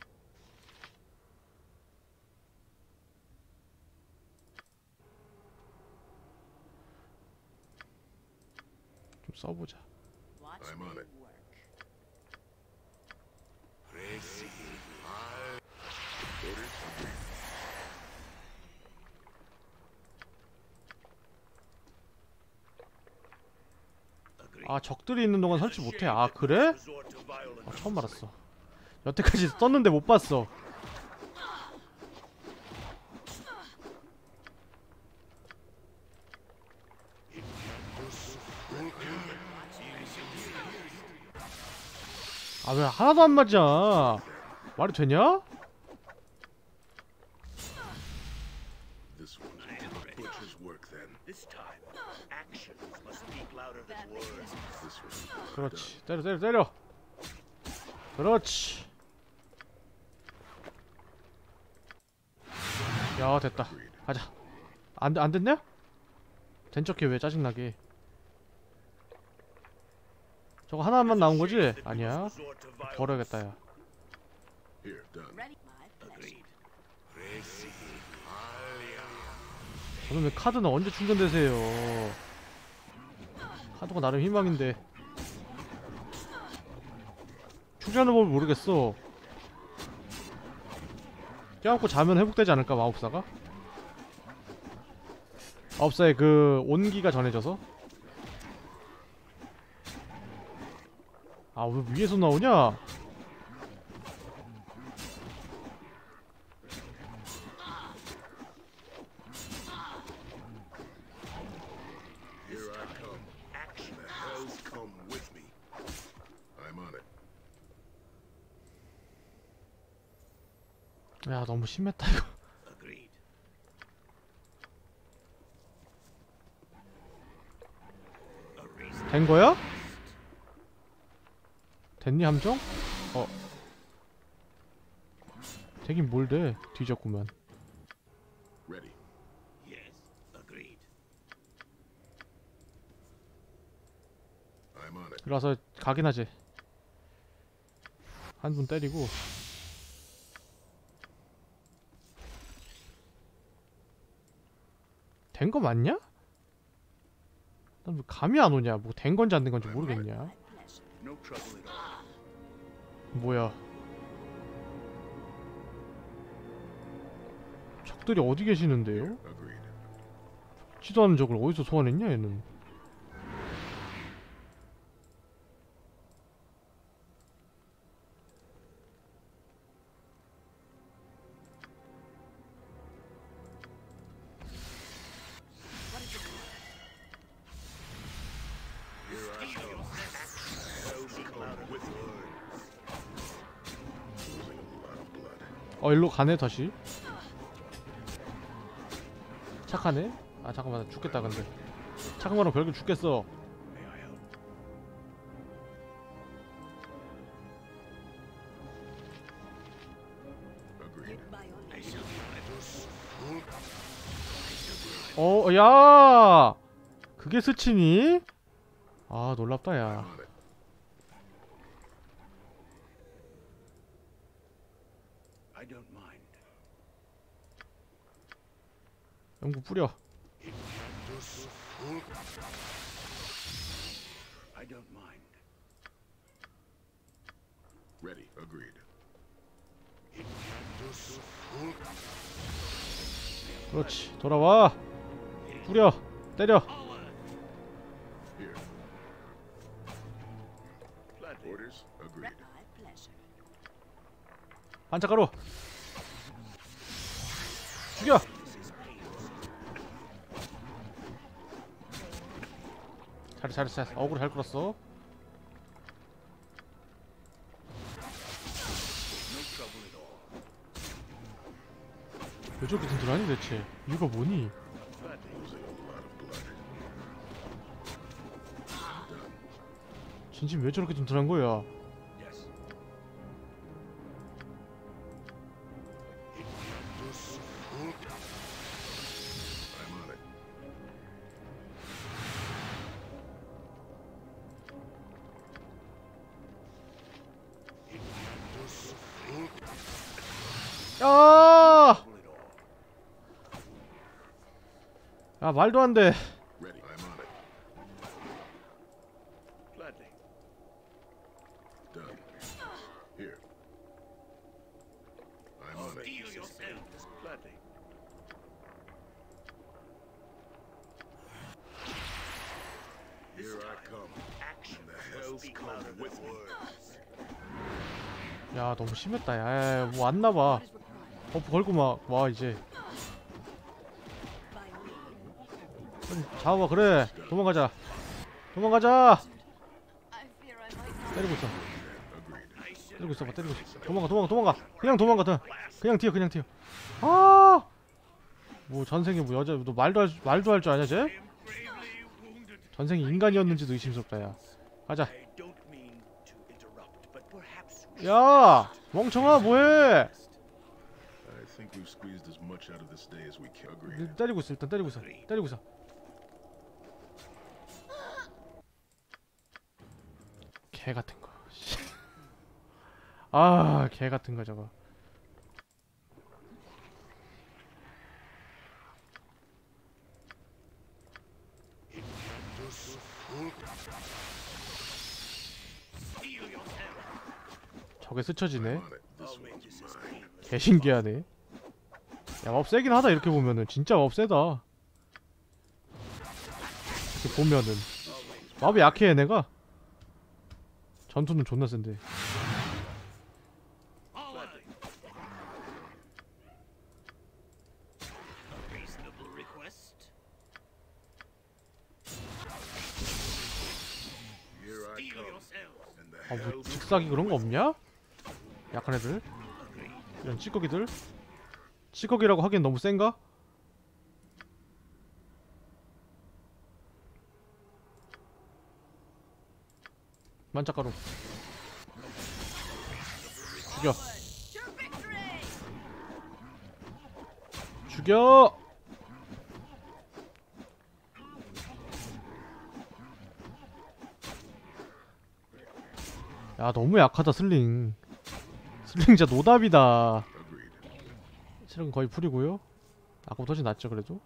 S1: 좀 써보자.
S3: Watch
S4: I'm
S3: me
S4: on it.
S3: work.
S1: 아, 적들이 있는 동안 설치 못해. 아, 그래? 아, 처음 알았어. 여태까지 썼는데 못 봤어. 아, 왜 하나도 안 맞아? 말이 되냐?
S4: This one's butcher's work then.
S5: This time, actions must speak louder than words.
S4: This one.
S1: 그렇지. 때려, 때려, 때려. 그렇지. 야, 됐다. 가자. 안, 안 됐냐? 된 척해, 왜 짜증나게. 저거 하나만 나온 거지? 아니야. 버려야겠다, 야.
S4: Here, done.
S3: Ready? My pleasure.
S5: Agreed.
S1: 저는 왜 카드는 언제 충전되세요? 카드가 나름 희망인데. 충전하는 법을 모르겠어. 껴안고 자면 회복되지 않을까, 마법사가? 마법사의 그 온기가 전해져서? 아, 왜 위에서 나오냐?
S4: Here I come.
S5: Action.
S4: The hells come with me. I'm on it.
S1: 야, 너무 심했다, 이거.
S5: Agreed. A reason.
S1: 된 거야? 됐니, 함정? 어. 되긴 뭘 돼. 뒤졌구만.
S4: Ready.
S5: Yes. Agreed.
S4: I'm on it.
S1: 일어와서 가긴 하지. 한 분 때리고. 된 거 맞냐? 난 왜 감이 안 오냐? 뭐 된 건지 안 된 건지 모르겠냐?
S3: My pleasure.
S5: No trouble at all.
S1: 뭐야? 적들이 어디 계시는데요?
S4: Agreed.
S1: 지도 않은 적을 어디서 소환했냐, 얘는?
S4: Here I come. Hells come with me. Losing a lot of blood.
S1: 어, 일로 가네, 다시. 착하네? 아, 잠깐만, 나 죽겠다, 근데. 착한 거랑 별개 죽겠어.
S5: May I help?
S4: Agreed.
S3: By all
S5: I
S3: means.
S5: shall be
S1: 어, 야! 그게 스치니? 아, 놀랍다,
S4: I'm
S1: 야.
S4: on it.
S5: I don't mind.
S1: 연구 뿌려.
S5: I don't mind.
S4: Ready. Agreed.
S1: 그렇지. 돌아와. 뿌려. 때려.
S4: Here.
S5: Gladly.
S4: Orders. Agreed.
S3: My pleasure.
S1: 반짝가루. 죽여. 잘해, 잘해, 잘해. 어그로 잘 끌었어.
S5: No trouble at all.
S1: 왜 저렇게 든든하니 대체? 이유가 뭐니?
S5: Gladly.
S4: Losing a lot of blood.
S1: 진심 왜 저렇게 든든한 거야?
S5: Yes.
S4: I'm on it.
S1: 야!
S5: Trouble at all.
S1: 야, 말도 안 돼.
S4: Ready. I'm on it.
S5: Gladly.
S4: Done. Here. I'm on on it.
S5: Steel yourselves. Gladly.
S4: Here I come.
S5: Action
S4: The
S5: must
S4: hell's
S5: speak
S4: come
S5: louder than
S4: with me.
S5: words.
S1: 야 너무 심했다. 야야야 뭐 왔나봐. 버프 걸고 막 와 이제. 좀 잡아봐. 그래 도망가자. 도망가자.
S3: I fear I might not.
S1: 때리고 있어.
S4: Agreed.
S1: 때리고 있어봐. 때리고 있어. 도망가 도망가 도망가. 그냥 도망가. 그냥, 그냥 튀어 그냥 튀어. 아. 뭐 전생에 뭐 여자 너 말도 할, 말도 할 줄 아냐 쟤?
S5: I am gravely wounded.
S1: 전생에 인간이었는지도 의심스럽다 야. 가자.
S5: I don't mean to interrupt, but perhaps we
S1: 야 멍청아 뭐해?
S4: I think we've squeezed as much out of this day as we can. Agreed.
S1: 때리고 있어. 일단 때리고 있어. 때리고 있어. 개 같은 거. 아, 개 같은 거 저거.
S5: steal yourself.
S1: 저게 스쳐지네.
S4: On it. This
S5: I'll make
S4: one's
S5: this as
S4: mine.
S5: painless.
S1: 개 신기하네. 야, 업 세긴 하다 이렇게 보면은 진짜 업 세다. 이렇게 보면은 맙이 약해 얘네가. 전투는 존나 센데.
S5: Gladly. A reasonable request.
S4: Here I
S5: Steal
S4: come.
S5: yourselves.
S4: And the
S1: 아, 뭐
S4: hell's
S1: 직사기 그런 거 없냐? 약한 애들? 이런 찌꺼기들? 찌꺼기라고 하기엔 너무 센가? 만짝가루 죽여
S3: To victory!
S1: 죽여! 야 너무 약하다 슬링. 슬링 진짜 노답이다.
S4: agreed.
S1: 실은 거의 풀이고요. 아까보다 훨씬 낫죠 그래도.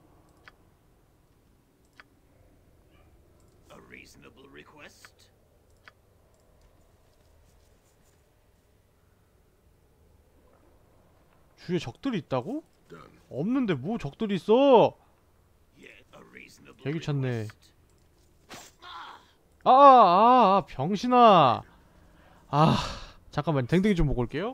S5: A reasonable request.
S1: 주위에 적들이 있다고?
S4: Done.
S1: 없는데 뭐 적들이 있어?
S5: Yet a reasonable
S1: 개 귀찮네.
S5: request.
S1: 아, 아, 아, 병신아. 아, 잠깐만 댕댕이 좀 보고 올게요.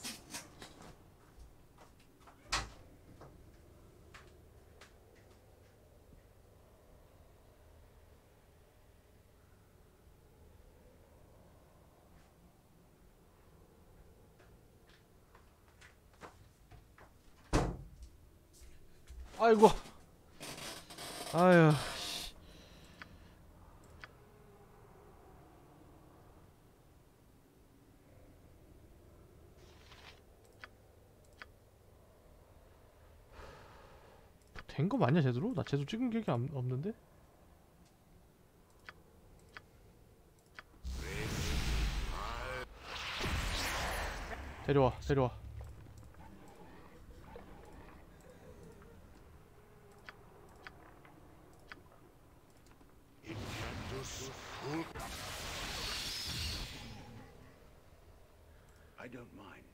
S1: 아이고. 아유. 씨. 된 거 맞냐 제대로? 나 제대로 찍은 기억이 안- 없는데? 데려와 데려와.
S5: I don't mind.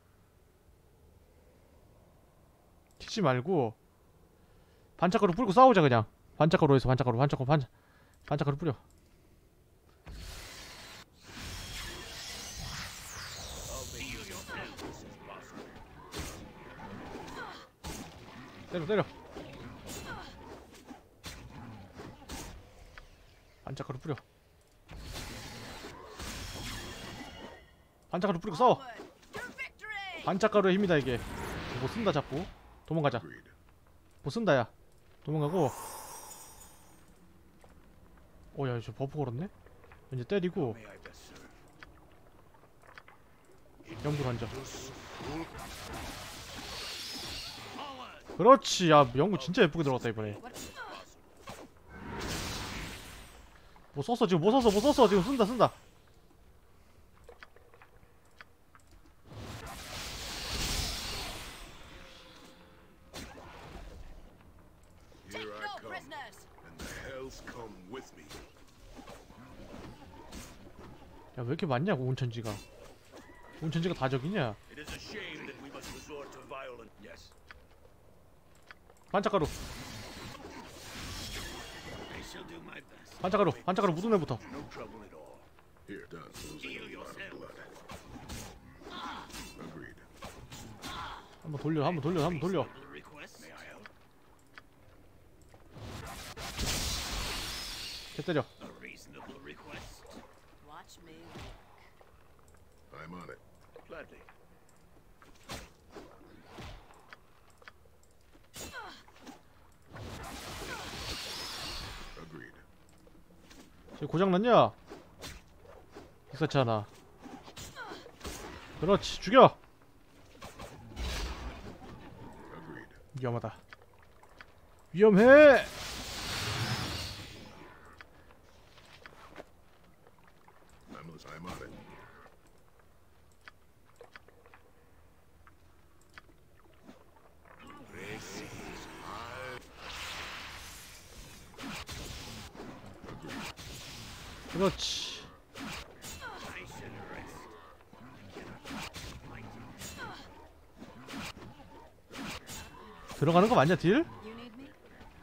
S1: 튀지 말고 반짝가루 뿌리고 싸우자 그냥. 반짝가루 해서 반짝가루 반짝가루 반짝 반짝가루 뿌려.
S5: Steal yourselves if possible.
S1: 때려 때려. 반짝가루 뿌려. 반짝가루 뿌리고 싸워.
S3: Onward! To victory!
S1: 반짝가루의 힘이다 이게. 뭐 쓴다 자꾸. 도망가자.
S4: Agreed.
S1: 뭐 쓴다 야. 도망가고. 오야 저 버프 걸었네. 이제 때리고
S5: May I best serve?
S1: 연구 던져.
S5: Forward!
S1: 그렇지. 야 연구 진짜 예쁘게 들어갔다 이번에. 뭐 썼어 지금 뭐 썼어 뭐 썼어 지금 쓴다 쓴다.
S3: Take
S4: Here I
S3: no
S4: come.
S3: prisoners!
S4: And the hell's come with me.
S1: 야 왜 이렇게 많냐 온천지가. 온천지가 다 적이냐.
S5: It is a shame that we must resort to
S1: 반짝가루.
S5: I shall do my best.
S1: 반짝가루. 반짝가루 묻은 애부터.
S5: No trouble at all.
S4: Here, done. Losing a lot of blood. Agreed.
S1: 한번 돌려. 한번 돌려. 한번 돌려.
S5: Reasonable request. May I help?
S1: 개 때려.
S5: A reasonable request.
S3: Watch me work.
S4: I'm on it.
S5: Gladly.
S4: Agreed.
S1: 쟤 고장났냐? 익사치 않아. 그렇지. 죽여.
S4: Agreed.
S1: 위험하다. 위험해.
S4: I'm, I'm on it.
S1: 그렇지.
S5: I should rest.
S1: 들어가는 거 맞냐 딜?
S3: You need me?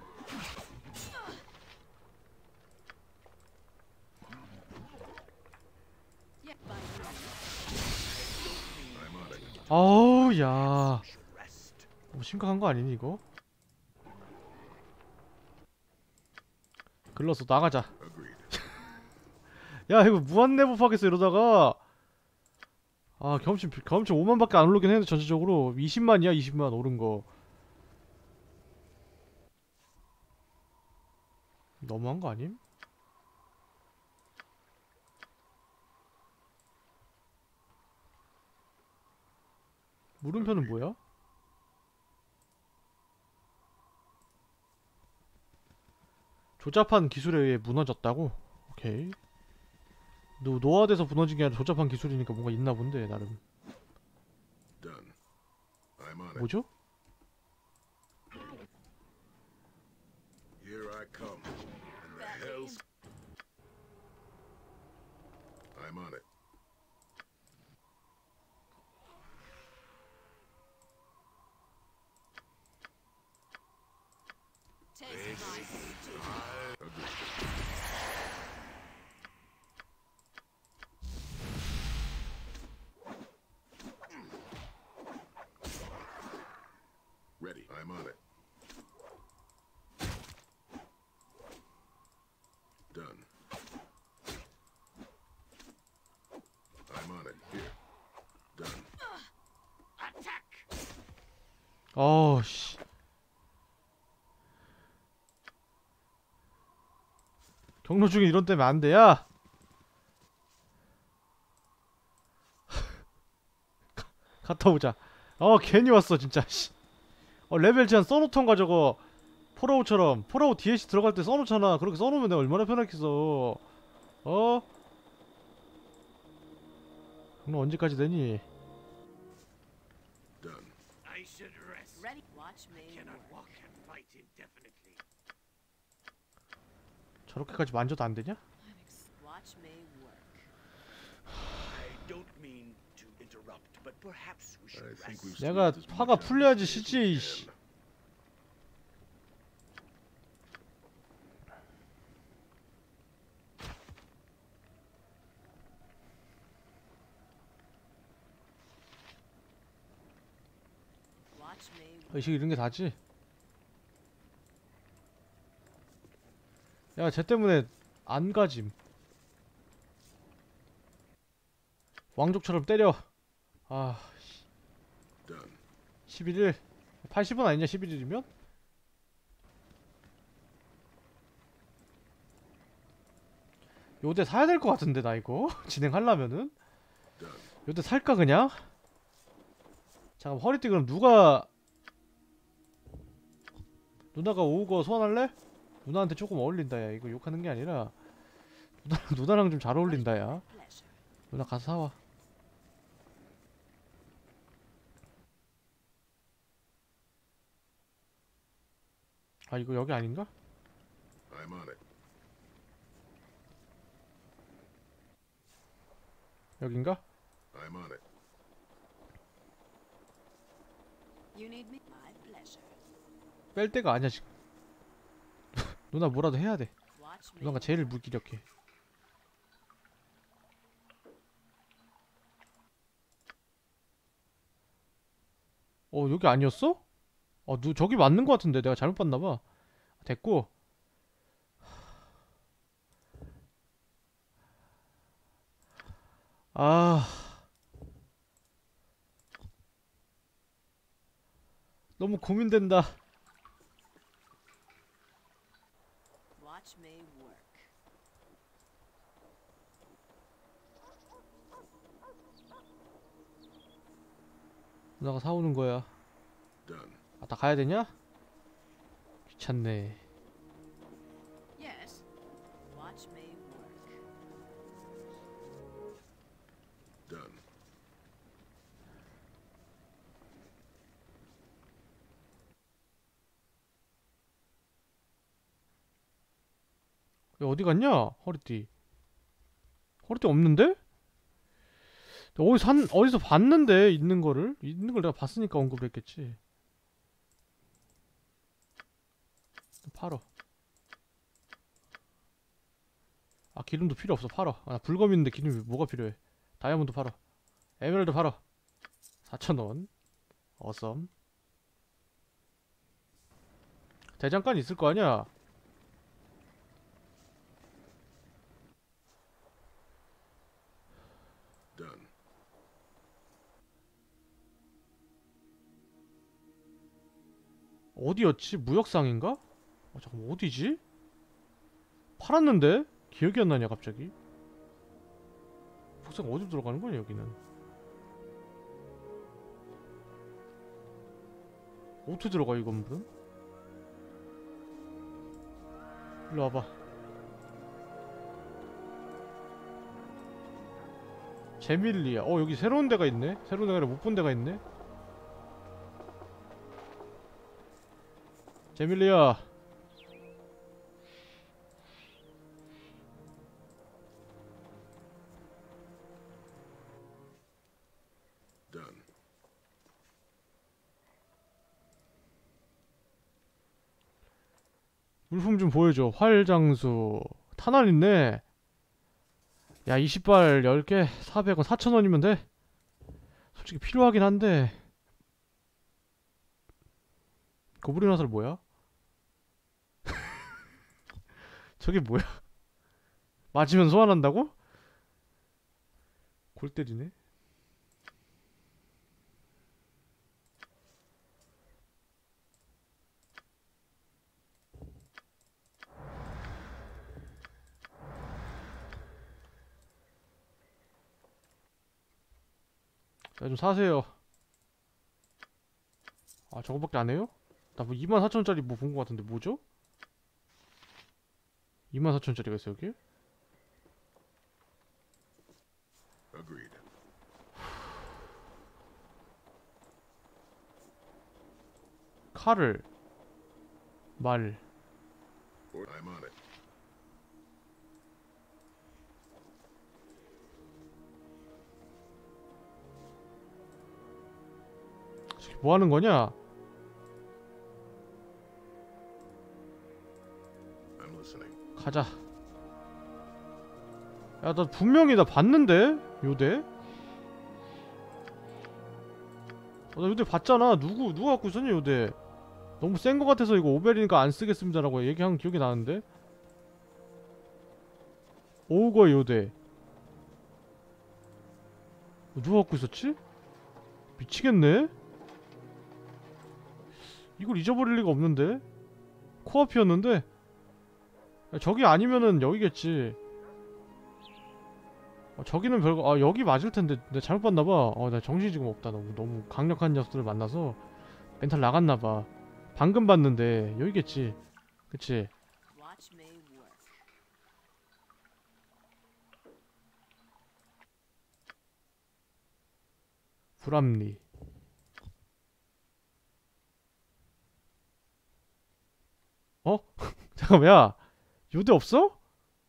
S3: Yeah, by you.
S4: I'm on it.
S1: 아우 야.
S5: Should rest.
S1: 뭐 심각한 거 아니니 이거? 글렀어. 나가자.
S4: Agreed.
S1: 야 이거 무한 내부하겠어 이러다가. 아 경험치 경험치 오만밖에 안 오르긴 했는데 전체적으로 이십만이야. 이십만 오른 거 너무한 거 아님? 물음표는 뭐야? 조잡한 기술에 의해 무너졌다고? 오케이. 노, 노화돼서 무너진 게 아니라 조잡한 기술이니까 뭔가 있나 본데 나름.
S4: Done. I'm on it.
S1: 뭐죠?
S4: Here I come. And the hell's... I'm on it.
S3: Take my
S4: Agreed. Ready. I'm on it. Done. I'm on it. Here. Done.
S5: Attack.
S1: 어우 씨. 경로 중에 이런 때문에 안 돼야. 갔다 오자. 어 괜히 왔어 진짜. 씨. 어 레벨 제한 써놓던가 저거. 폴아웃처럼 폴아웃 디엘씨 들어갈 때 써놓잖아. 그렇게 써놓으면 내가 얼마나 편하겠어. 어? 경로 언제까지 되니?
S4: Done.
S5: I should rest.
S3: ready. Watch me
S5: Cannot
S3: work.
S5: walk and fight indefinitely.
S1: 저렇게까지 만져도 안 되냐?
S3: I'm ex- Watch me work.
S5: I don't mean to interrupt, but perhaps we
S4: I
S5: should
S4: think
S5: rest.
S4: we've
S1: 내가
S4: squeezed as
S1: 화가
S4: much out of
S1: 풀려야지
S4: this as we
S1: 쉬지. 씨.
S4: can.
S3: Watch me work.
S1: 의식 이런 게 다지. 야, 쟤 때문에 안 가짐. 왕족처럼 때려. 아,
S4: Done.
S1: 십일 일. 팔십은 아니냐, 십일 일이면? 요대 사야 될 것 같은데, 나 이거? 진행하려면은?
S4: Done.
S1: 요대 살까, 그냥? 잠깐, 허리띠 그럼 누가. 누나가 오우거 소환할래? 누나한테 조금 어울린다, 야. 이거 욕하는 게 아니라. 누나, 누나랑 좀 잘 어울린다, 야.
S3: Pleasure.
S1: 누나 가서 사와. 아 이거 여기 아닌가?
S4: I'm on it.
S1: 여긴가?
S4: I'm on it.
S3: You need me? My pleasure.
S1: 뺄 때가 아니야 지금. 누나 뭐라도 해야 돼. 누나가 제일 무기력해. 어 여기 아니었어? 어 누 저기 맞는 거 같은데 내가 잘못 봤나봐. 됐고. 아 너무 고민된다.
S6: Watch may work.
S1: 누나가 사오는 거야.
S4: Done.
S1: 아 다 가야 되냐? 귀찮네.
S3: Yes.
S6: Watch may work.
S4: Done.
S1: 야, 어디 갔냐? 허리띠. 허리띠 없는데? 어디서 산, 어디서 봤는데 있는 거를? 있는 걸 내가 봤으니까 언급을 했겠지. 팔어. 아 기름도 필요 없어. 팔어. 아, 나 불검인데 기름이 뭐가 필요해. 다이아몬드 팔어. 에메랄드 팔어. 사천 원. 어썸. 대장간 있을 거 아니야?
S4: Done.
S1: 어디였지? 무역상인가? 어, 잠깐만 어디지? 팔았는데? 기억이 안 나냐 갑자기? 복사가 어디로 들어가는 거냐 여기는? 어떻게 들어가 이 건물은? 일로 와봐. 제밀리아. 어 여기 새로운 데가 있네? 새로운 데가 아니라 못 본 데가 있네? 제밀리아.
S4: Done.
S1: 물품 좀 보여줘. 활장수. 탄환 있네. 야 이십 발 열 개 사백 원 사천 원이면 돼? 솔직히 필요하긴 한데. 고블린 화살 뭐야? 저게 뭐야? 맞으면 소환한다고? 골 때리네. 야 좀 사세요. 아 저거밖에 안 해요? 나 뭐 이만 사천 원짜리 뭐 본 거 같은데 뭐죠? 이만 사천 원짜리가 있어 여기?
S4: Agreed.
S1: 칼을 말
S4: Or I'm on it.
S1: 저기 뭐 하는 거냐?
S4: I'm listening.
S1: 가자. 야, 나 분명히 나 봤는데? 요대? 어, 나 요대 봤잖아. 누구, 누가 갖고 있었냐, 요대? 너무 센 거 같아서 이거 오벨이니까 안 쓰겠습니다라고 얘기한 기억이 나는데? 오우거 요대. 어, 누가 갖고 있었지? 미치겠네? 이걸 잊어버릴 리가 없는데? 코앞이었는데? 야, 저기 아니면은 여기겠지. 어, 저기는 별거. 아 여기 맞을텐데 내가 잘못 봤나봐. 어 나 정신이 지금 없다. 너무 너무 강력한 녀석들을 만나서 멘탈 나갔나봐. 방금 봤는데 여기겠지. 그치?
S6: Watch may work.
S1: 불합리. 어? 잠깐만 야 요대 없어?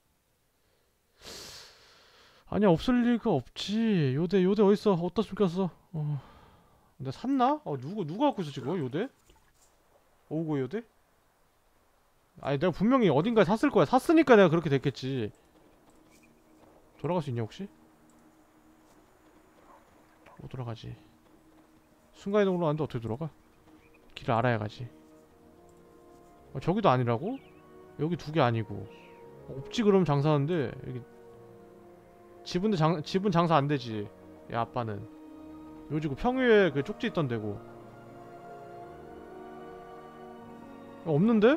S1: 아니야 없을 리가 없지. 요대 요대 어딨어? 어디다 숨겼어? 어... 근데 샀나? 어 누구 누가 갖고 있어 지금 요대? 오고 요대? 아니 내가 분명히 어딘가에 샀을 거야. 샀으니까 내가 그렇게 됐겠지. 돌아갈 수 있냐 혹시? 못 돌아가지. 순간이동으로 하는데 어떻게 돌아가? 길을 알아야 가지. 어, 저기도 아니라고? 여기 두 개 아니고. 없지 그럼 장사하는데. 여기 집은 장 집은 장사 안 되지. 얘 아빠는. 요지고 평유에 그 쪽지 있던 데고. 야, 없는데?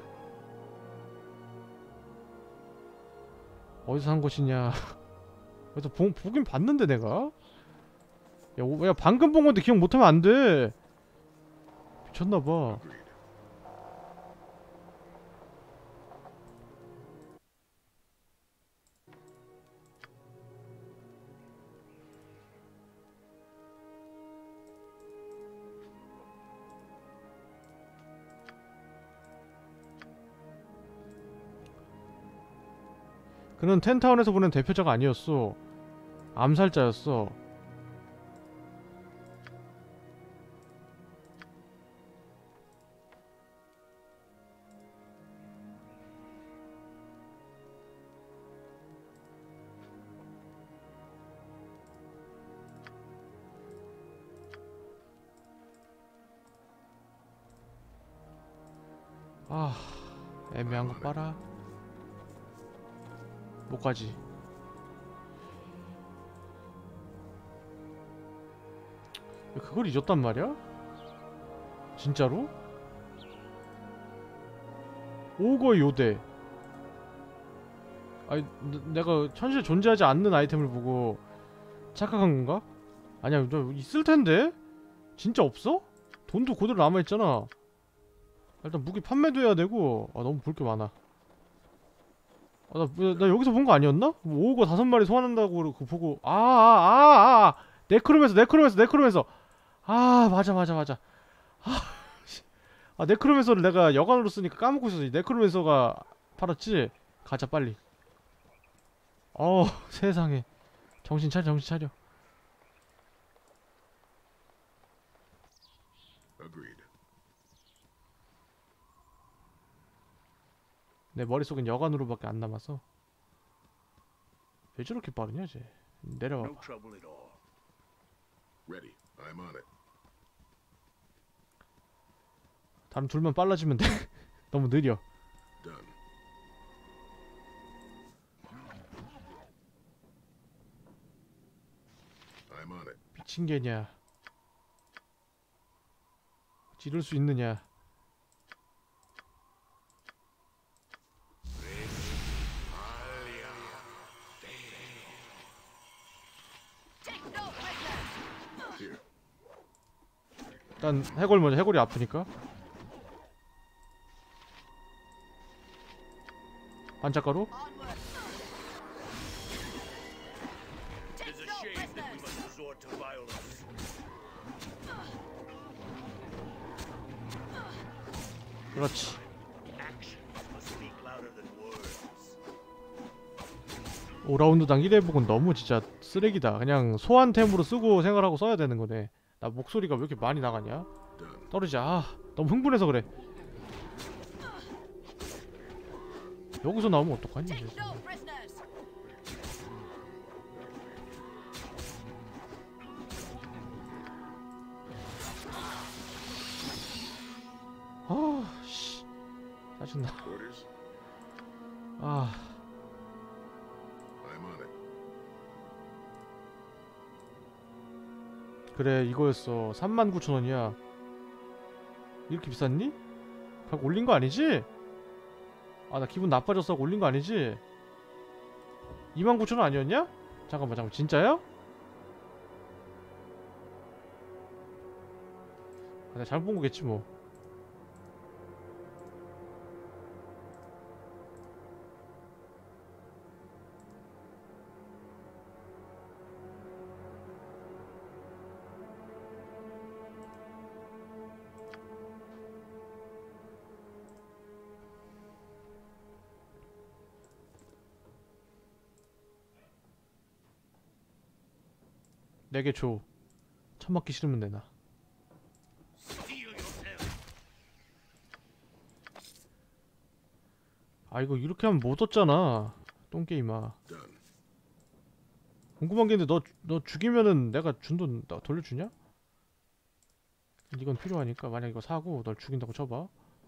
S1: 어디서 산 것이냐? 그래서 보, 보긴 봤는데 내가. 야, 오, 야 방금 본 건데 기억 못하면 안 돼. 미쳤나봐.
S4: Agreed.
S1: 그는 텐타운에서 보낸 대표자가 아니었어. 암살자였어. 아, 애매한 거 봐라. 못 가지. 왜 그걸 잊었단 말이야? 진짜로? 오거 요대. 아니 내- 내가 현실에 존재하지 않는 아이템을 보고 착각한 건가? 아니야, 너 있을 텐데? 진짜 없어? 돈도 그대로 남아있잖아. 일단 무기 판매도 해야 되고. 아, 너무 볼 게 많아. 아, 나, 나, 나 여기서 본 거 아니었나? 뭐 오고 다섯 마리 소환한다고 그거 보고. 아, 아, 아, 아, 네크로맨서, 네크로맨서, 네크로맨서. 아, 맞아, 맞아, 맞아. 아, 씨. 아, 네크로맨서를 내가 여관으로 쓰니까 까먹고 있었어. 이 네크로맨서가 팔았지? 가자, 빨리. 어, 세상에. 정신 차려, 정신 차려.
S4: Agreed.
S1: 내 머릿속엔 여관으로밖에 안 남아서. 왜 저렇게 빠르냐, 쟤. 내려와.
S5: No trouble at all.
S4: Ready. I'm on it.
S1: 다른 둘만 빨라지면 돼. 너무 느려.
S4: Done. I'm on it.
S1: 미친 개냐. 지를 수 있느냐.
S3: Take no prisoners!
S4: Here.
S1: 일단 해골 먼저. 해골이 아프니까. 반짝가루?
S3: Onward!
S5: It
S3: Take
S5: is a
S3: no
S5: shame that we
S3: prisoners!
S5: must resort to violence.
S1: 그렇지.
S5: Actions must speak louder than words.
S1: 오 라운드당 일 회복은 너무 진짜 쓰레기다. 그냥 소환템으로 쓰고 생활하고 써야 되는 거네. 나 목소리가 왜 이렇게 많이 나가냐?
S4: Done.
S1: 떨어지자. 아, 너무 흥분해서 그래. 여기서 나오면 어떡하니?
S3: Take
S1: 이제.
S3: no prisoners!
S1: 아, 씨. 짜증나.
S4: Orders.
S1: 아,
S4: I'm on it.
S1: 그래 이거였어. 삼만 구천 원이야. 이렇게 비쌌니? 가격 올린 거 아니지? 아, 나 기분 나빠졌어. 올린 거 아니지? 이만 구천 원 아니었냐? 잠깐만, 잠깐만. 진짜야? 아, 내가 잘못 본 거겠지 뭐. 내게 줘. 처맞기 싫으면 내놔.
S5: Steel yourself.
S1: 아 이거 이렇게 하면 못 얻잖아 똥게임아.
S4: Done.
S1: 궁금한 게 있는데 너, 너 죽이면은 내가 준 돈 돌려주냐? 이건 필요하니까 만약 이거 사고 널 죽인다고 쳐봐.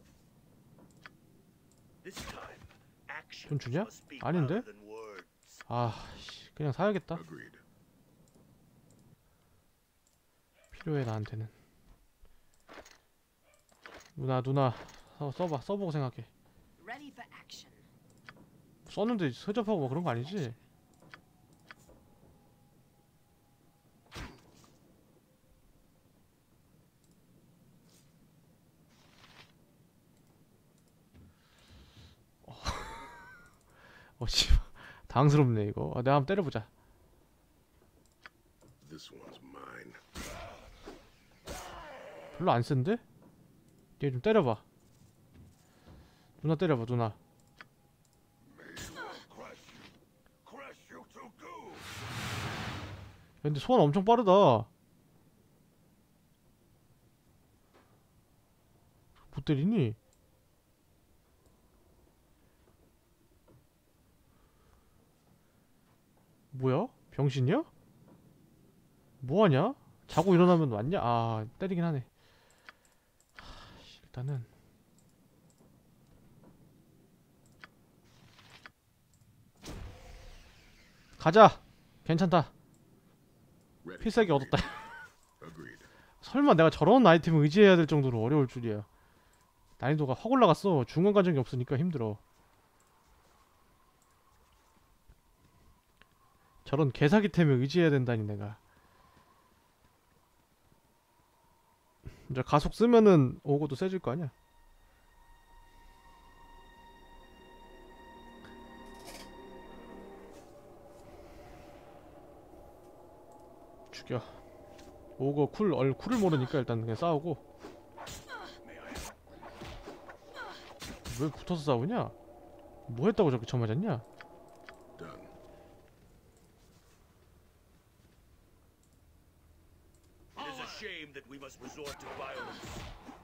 S5: This time, action
S1: 돈 주냐?
S5: must speak
S1: 아닌데?
S5: louder than words.
S1: 아 씨, 그냥 사야겠다.
S4: Agreed.
S1: 필요해 나한테는. 누나 누나 써, 써봐 써보고 생각해.
S6: Ready for action.
S1: 썼는데 서접하고 뭐 그런 거 아니지? 어 씨발 당스럽네 이거. 아, 내가 한번 때려보자.
S4: This one's mine.
S1: 별로 안 센데? 얘 좀 때려봐. 누나 때려봐 누나.
S5: Crush you to goo.
S1: 근데 소환 엄청 빠르다. 못 때리니? 뭐야? 병신이야? 뭐하냐? 자고 일어나면 왔냐? 아 때리긴 하네. 하, 일단은 가자. 괜찮다.
S4: Ready.
S1: 필살기 얻었다.
S4: Agreed.
S1: 설마 내가 저런 아이템을 의지해야 될 정도로 어려울 줄이야. 난이도가 확 올라갔어. 중간 과정이 없으니까 힘들어. 저런 개사기템을 의지해야 된다니 내가. 이제 가속 쓰면은 오고도 세질 거 아니야. 죽여. 오고 쿨, 얼 쿨을 모르니까 일단 그냥 싸우고. 왜 붙어서 싸우냐? 뭐 했다고 저렇게 쳐맞았냐?
S4: Done.
S5: It is a shame that we must resort to violence.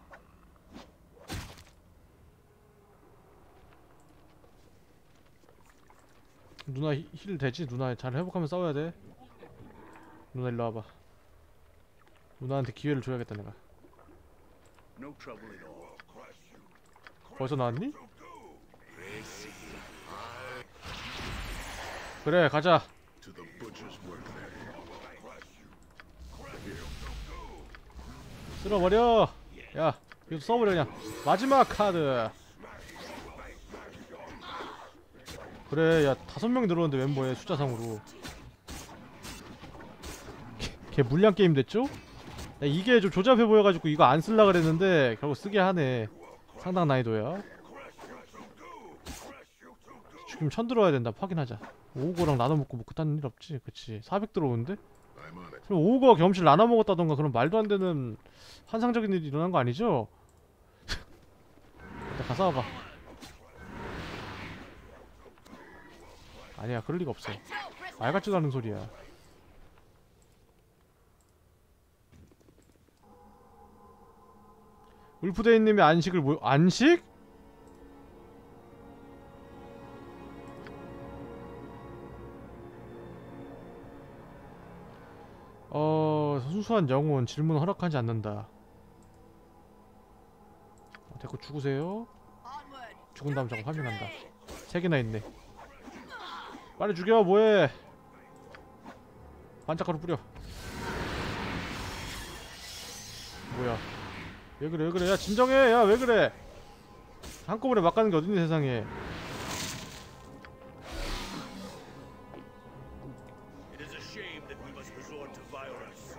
S1: 누나 히- 힐 되지? 누나 잘 회복하면 싸워야 돼. 누나 일로 와봐. 누나한테 기회를 줘야겠다 내가.
S5: No trouble at all.
S1: 벌써 나왔니? 그래 가자.
S4: To the butcher's work then.
S1: 쓸어버려. 야 이거 써버려 그냥. 마지막 카드. 그래 야 다섯 명이 늘었는데 멤버에 숫자상으로. 걔, 걔 물량 게임 됐죠? 야, 이게 좀 조잡해 보여가지고 이거 안 쓸라 그랬는데 결국 쓰게 하네. 상당 난이도야. 지금 천 들어와야 된다. 확인하자. 오고랑 나눠 먹고 뭐 그딴 일 없지. 그치 사백 들어오는데?
S4: I'm on it.
S1: 그럼 오고가 경험치를 나눠 먹었다던가 그런 말도 안 되는 환상적인 일이 일어난 거 아니죠? 일단 가서 와봐. 아니야 그럴 리가 없어. 말 같지도 않은 소리야. 울프데이님의 안식을 뭐 안식? 어 순수한 영혼 질문 허락하지 않는다. 어, 됐고 죽으세요.
S6: Onward.
S1: 죽은 다음 저거 확인한다. 세 개나 있네. 빨리 죽여 뭐해? 반짝가루 뿌려. 뭐야? 왜 그래 왜 그래? 야 진정해. 야 왜 그래? 한꺼번에 막 가는 게 어딨니 세상에?
S5: It is a shame that we must resort to violence.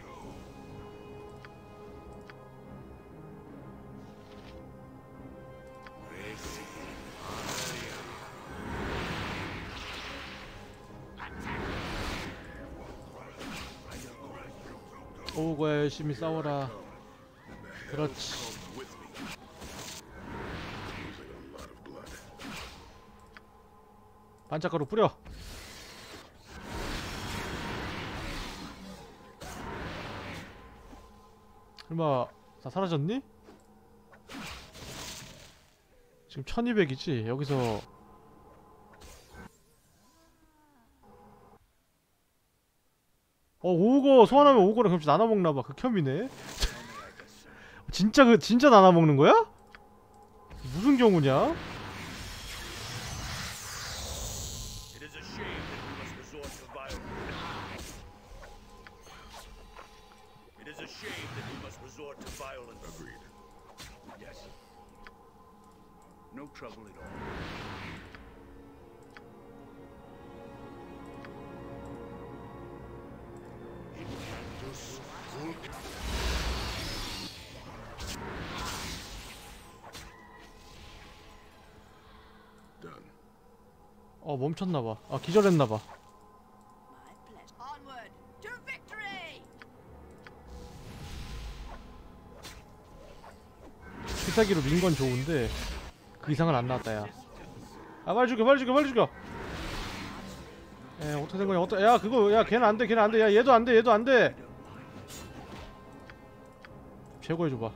S1: 오고 열심히 싸워라. 그렇지.
S4: With me. Losing a lot of blood.
S1: 반짝가루 뿌려. 설마 다 사라졌니? 지금 천이백이지? 여기서 어 오거 소환하면 오거랑 그럼 나눠 먹나봐. 극혐이네. 진짜 그 진짜 나눠 먹는 거야? 무슨 경우냐?
S5: It is a shame that we must resort to violence. It is a shame that we must resort to violence.
S4: Agreed.
S5: Yes. No trouble at all.
S4: Done.
S1: 어 멈췄나봐. 아 기절했나봐.
S6: My pleasure. Onward to victory!
S1: 필살기로 민 건 좋은데 그 이상은 안 나왔다 야. 아 빨리 죽여 빨리 죽여 빨리 죽여. 에 어떻게 된 거야? 어떠? 야 그거 야 걔는 안 돼 걔는 안 돼. 야 얘도 안 돼 얘도 안 돼. 제거해줘봐.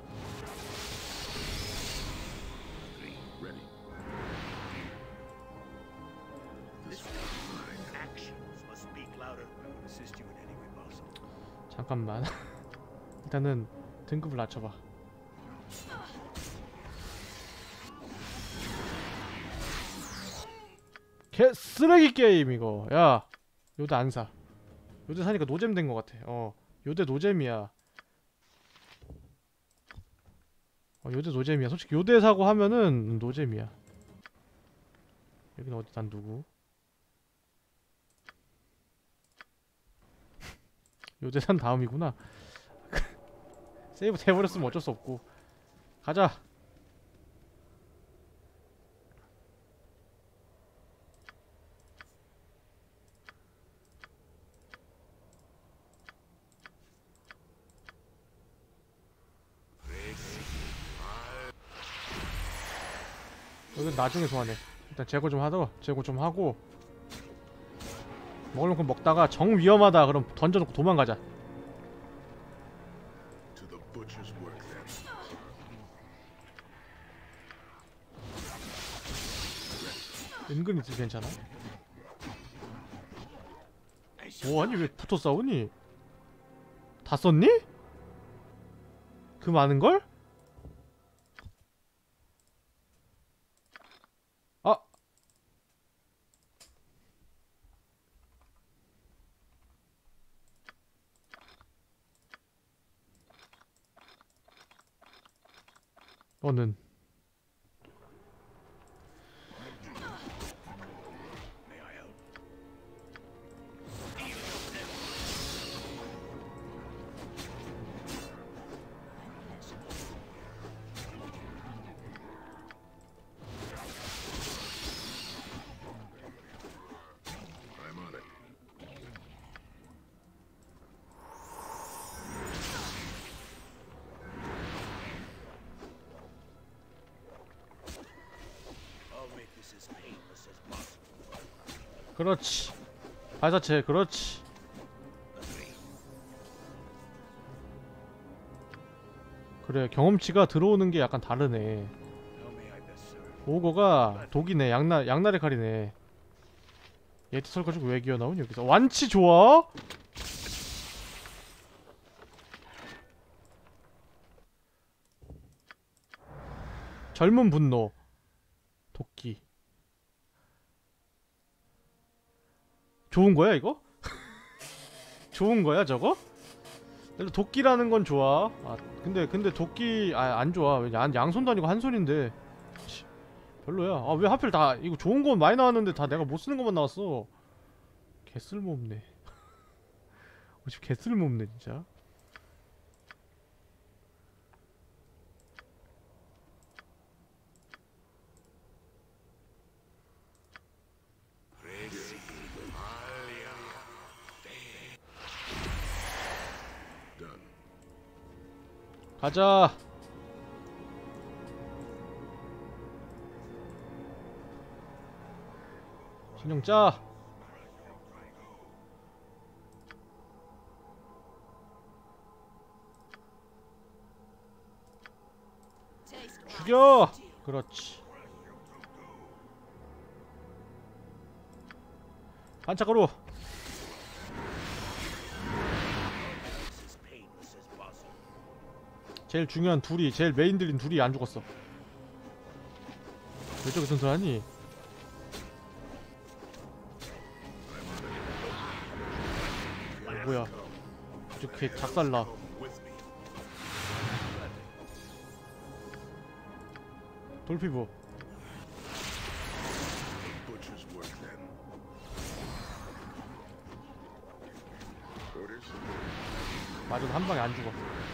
S4: Ready.
S5: Actions must speak louder. I will assist you in any way possible.
S1: 잠깐만. 일단은 등급을 낮춰봐. 개 쓰레기 게임 이거. 야 요새 안 사. 요새 사니까 노잼 된 것 같아. 어 요새 노잼이야. 어 요새 노잼이야. 솔직히 요새 사고 하면은 노잼이야. 여기는 어디 난 누구? 요새 산 다음이구나. 세이브 돼버렸으면 어쩔 수 없고. 가자. 여기 나중에 소환해. 일단 제거 좀 하다가 제거 좀 하고 먹을 만큼 먹다가 정 위험하다 그럼 던져놓고 도망가자.
S4: To the butcher's work then.
S1: 은근히 딜 괜찮아. 오 아니 왜 붙어 싸우니? 다 썼니? 그 많은걸? 아! 너는
S5: May I help?
S4: I'm on it.
S5: I'll make this as painless as possible.
S1: 그렇지. 발사체 그렇지. 그래 경험치가 들어오는 게 약간 다르네.
S5: How may I best serve?
S1: 오거가 독이네. 양날 양날의 칼이네. 예트 설 가지고 왜 기어 나오니 여기서? 완치 좋아? 젊은 분노. 도끼. 좋은 거야 이거? 좋은 거야 저거? 근데 도끼라는 건 좋아. 아 근데 근데 도끼 아 안 좋아. 왜 양, 양손도 아니고 한 손인데. 치, 별로야. 아 왜 하필 다 이거 좋은 건 많이 나왔는데 다 내가 못 쓰는 것만 나왔어. 개 쓸모없네. 어차피 개 쓸모없네 진짜.
S4: Done.
S1: 가자. 신용 짜.
S6: Taste my
S1: 죽여.
S6: steel.
S1: 그렇지. 반짝거로.
S5: As painless as possible.
S1: 제일 중요한 둘이, 제일 메인들인 둘이 안 죽었어. 왜 저기 튼튼하니? 어, 뭐야? 이렇게 작살나.
S4: With me.
S1: 돌피부.
S4: Butcher's work then. Orders?
S1: 맞아도 한 방에 안 죽어.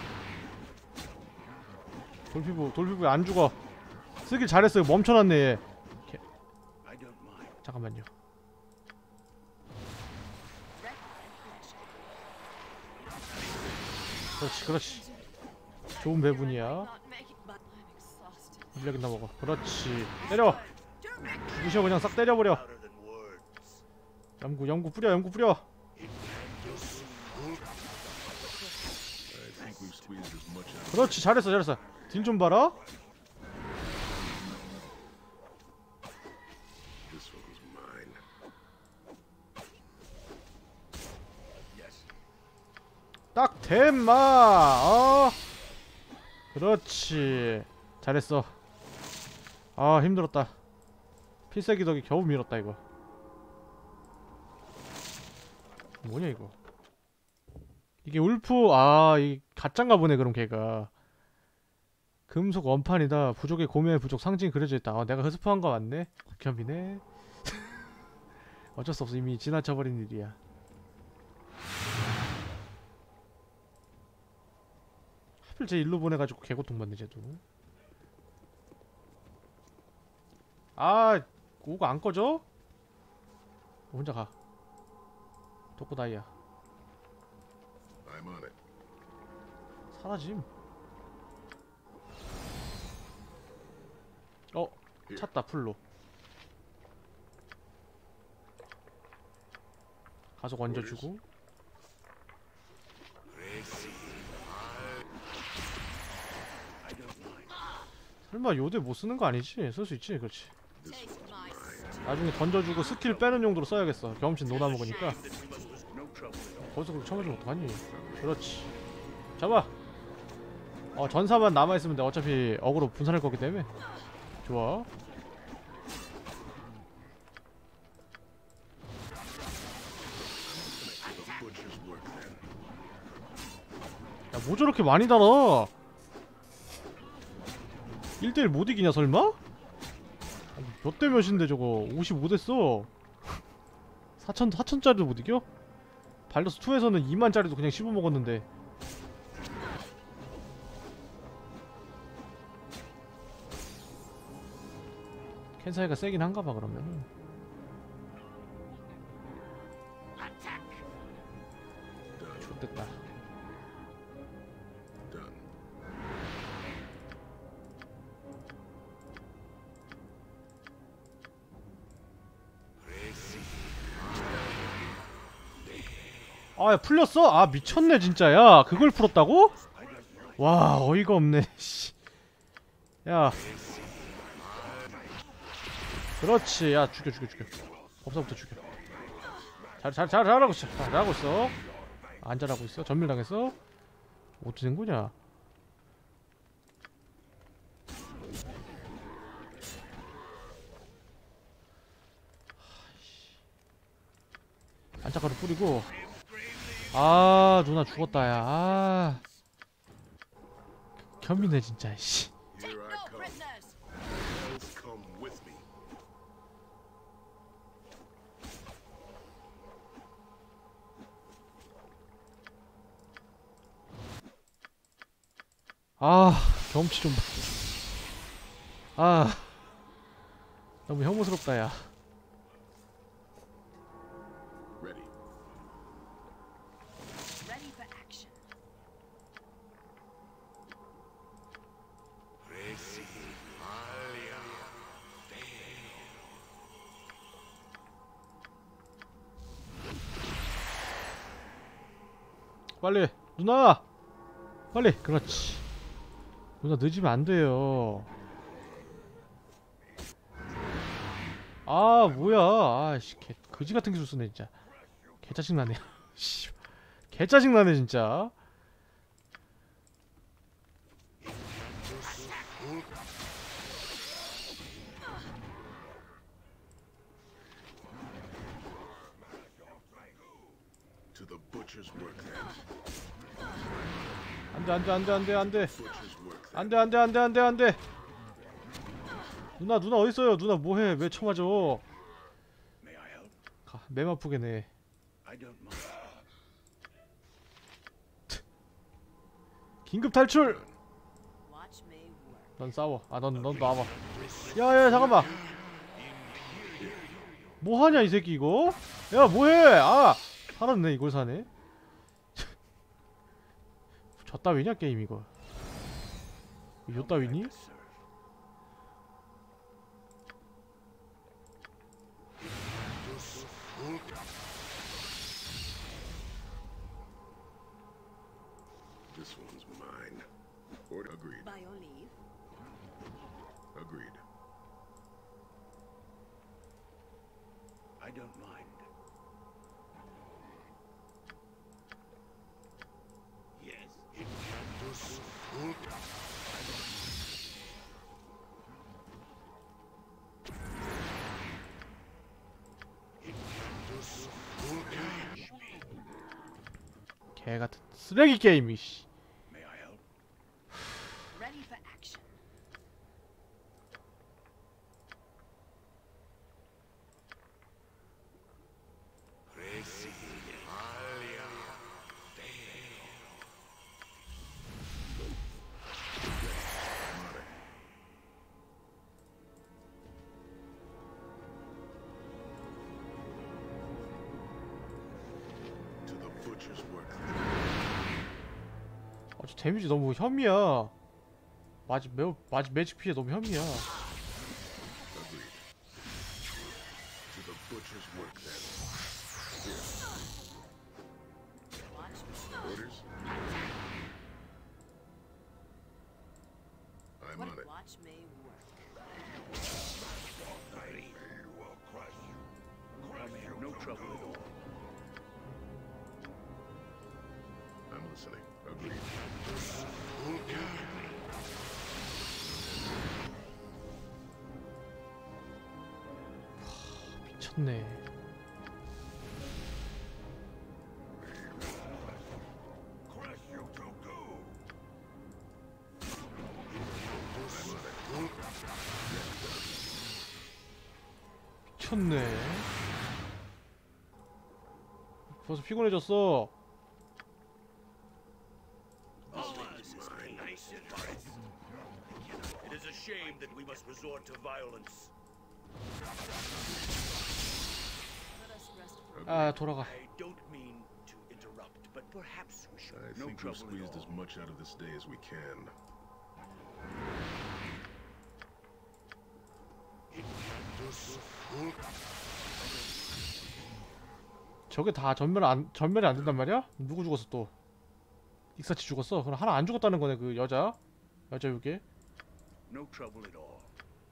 S1: 돌피부, 돌피부에 안 죽어. 쓰길 잘했어요. 멈춰놨네 얘. 개-
S5: I don't mind.
S1: 잠깐만요. 그렇지, 그렇지. 좋은 배분이야.
S3: Not make it, but I'm exhausted.
S1: 물약이나 먹어. 그렇지. 때려.
S6: To victory!
S1: 죽이셔 그냥 싹 때려버려.
S5: Louder than words.
S1: 연구, 연구 뿌려, 연구 뿌려.
S4: I think we've squeezed as much out of
S1: 그렇지, 잘했어, 잘했어. 딜 좀 봐라.
S4: this one was mine.
S5: Yes.
S1: 딱 됨마. 어. 그렇지. 잘했어. 아, 힘들었다. 필살기 덕에 겨우 밀었다 이거. 뭐냐 이거. 이게 울프. 아, 이 가짠가 보네. 그럼 걔가 금속 원판이다. 부족의 고뇌의 부족 상징이 그려져 있다. 아, 내가 흐스퍼한 거 맞네. 극혐이네. 어쩔 수 없어. 이미 지나쳐버린 일이야. 하필 제 일로 보내가지고 개고통받네 쟤도. 아, 오고 안 꺼져? 혼자 가. 독고다이야.
S4: I'm on it.
S1: 사라짐. 어, 찼다 풀로. 가속 얹어주고.
S5: I don't mind.
S1: 설마 요대 못 쓰는 거 아니지? 쓸 수 있지, 그렇지.
S6: Taste my steel.
S1: 나중에 던져주고 스킬 빼는 용도로 써야겠어. 경험치 노나 먹으니까.
S5: That we must lose no trouble at all.
S1: 거기서 그렇게 쳐맞으면 어떡하니? 그렇지. 잡아. 어, 전사만 남아있으면 돼. 어차피 어그로 분산할 거기 때문에. 좋아.
S4: Butcher's work then.
S1: 야, 뭐 저렇게 많이 달아? 일 대 일 못 이기냐 설마? 몇 대 몇인데 저거. 오십오 대 써. 사천, 사천짜리도 못 이겨? 발더스 이에서는 이만짜리도 그냥 씹어 먹었는데. 캔사이가 세긴 한가봐 그러면은. 좋됐다.
S4: Done.
S1: 아, 야, 풀렸어? 아, 미쳤네 진짜. 야, 그걸 풀었다고? 와, 어이가 없네. 씨. 야, 그렇지. 야, 죽여 죽여 죽여. 법사부터 죽여. 잘 잘 잘 잘하고 있어. 잘하고 있어. 안 잘하고 있어. 전멸당했어. 어떻게 된 거냐? 안짝가루 뿌리고. 아, 누나 죽었다 야. 아, 겸이네 진짜. 씨.
S6: Take
S4: Here I
S6: no
S4: come.
S6: prisoners!
S4: Else come with me.
S1: 아, 경험치 좀 봐. 아, 너무 혐오스럽다 야.
S4: Ready.
S6: Ready for action.
S1: 빨리 누나 빨리. 그렇지. 누나 늦으면 안 돼요. 아, 뭐야. 아씨, 개 그지 같은 기술 쓰네 진짜. 개 짜증 나네. 씨, 개 짜증 나네 진짜.
S4: To the butcher's work then.
S1: 안돼 안돼 안돼 안돼 안돼
S4: Butcher's work then.
S1: 안돼 안돼 안돼 안돼 안돼. 누나 누나 어딨어요? 누나 뭐해? 왜 쳐맞아?
S5: May I help?
S1: 가, 맴 아프게네.
S5: I don't mind.
S1: 긴급 탈출.
S6: Watch me work.
S1: 넌 싸워. 아 넌 넌 나와봐. 야야 잠깐만. 뭐하냐 이 새끼 이거? 야 뭐해? 아 살았네. 이걸 사네. 저 따위냐 게임 이거? 요 따위니?
S4: This one's mine. Or agreed.
S6: By your leave.
S4: Agreed.
S5: I don't mind. Yes.
S1: 개 같은 쓰레기 게임 이씨.
S5: May I help?
S6: Ready for action.
S4: To the butcher's work.
S1: 아, 저 데미지 너무 혐이야. 마지 매우 마지 매직 피해 너무 혐이야.
S4: Agreed. To the butcher's work then.
S6: Watch me.
S4: Orders? I'm on it.
S6: Watch me work.
S5: I may have no trouble at all.
S4: I'm listening. Agreed.
S1: 미쳤네. 미쳤네. 벌써 피곤해졌어.
S5: It is a shame that we must resort to violence.
S6: Let us rest.
S1: 아 돌아가.
S5: I don't mean to interrupt, but perhaps we should.
S4: I
S5: No
S4: think we've
S5: trouble at
S4: squeezed
S5: all.
S4: as much out of this day as we can.
S1: 저게 다 전멸 안 전멸이 안 된단 말이야? 누구 죽었어 또? 익사치 죽었어? 그럼 하나 안 죽었다는 거네 그 여자 여자 요게.
S5: No trouble at all.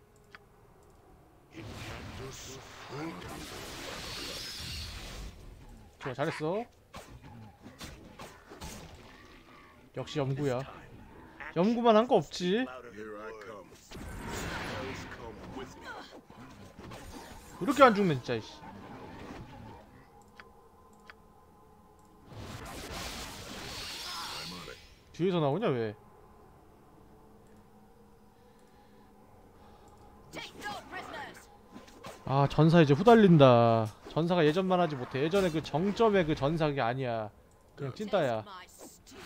S1: 좋아 잘했어. 역시 염구야. 염구만 한 거 없지.
S4: Here I come. Hells come with me.
S1: 그렇게 안 죽네 진짜 이씨.
S4: I'm on it.
S1: 뒤에서 나오냐 왜?
S6: Take no prisoners.
S1: 아 전사 이제 후달린다. 전사가 예전만 하지 못해. 예전에 그 정점의 그 전사 그게 아니야. 그냥 찐따야.
S6: Taste my stew.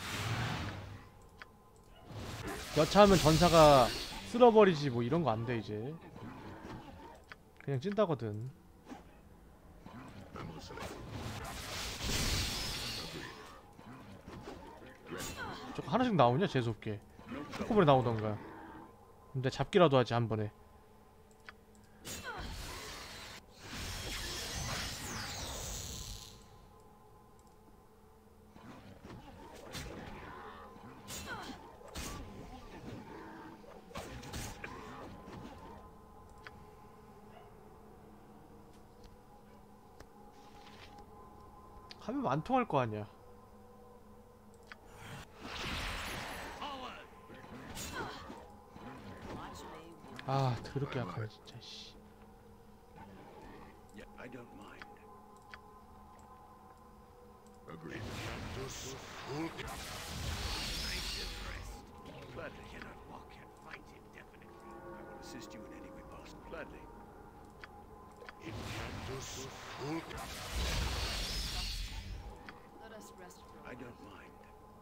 S1: 여차하면 전사가 쓸어버리지 뭐 이런 거 안 돼 이제. 그냥 찐따거든.
S4: I'm listening.
S1: 저거 하나씩 나오냐 재수없게. 한꺼번에 나오던가. 근데 잡기라도 하지 한 번에. 하면 안 통할 거 아니야.
S6: Watch me work.
S1: 아 더럽게 약하네 진짜. 씨.
S5: Yeah, I don't mind.
S4: Agreed.
S5: Gladly cannot walk and fight indefinitely. I will assist you in any way possible. Gladly.
S6: Let us rest for a
S5: I
S6: while.
S5: don't mind.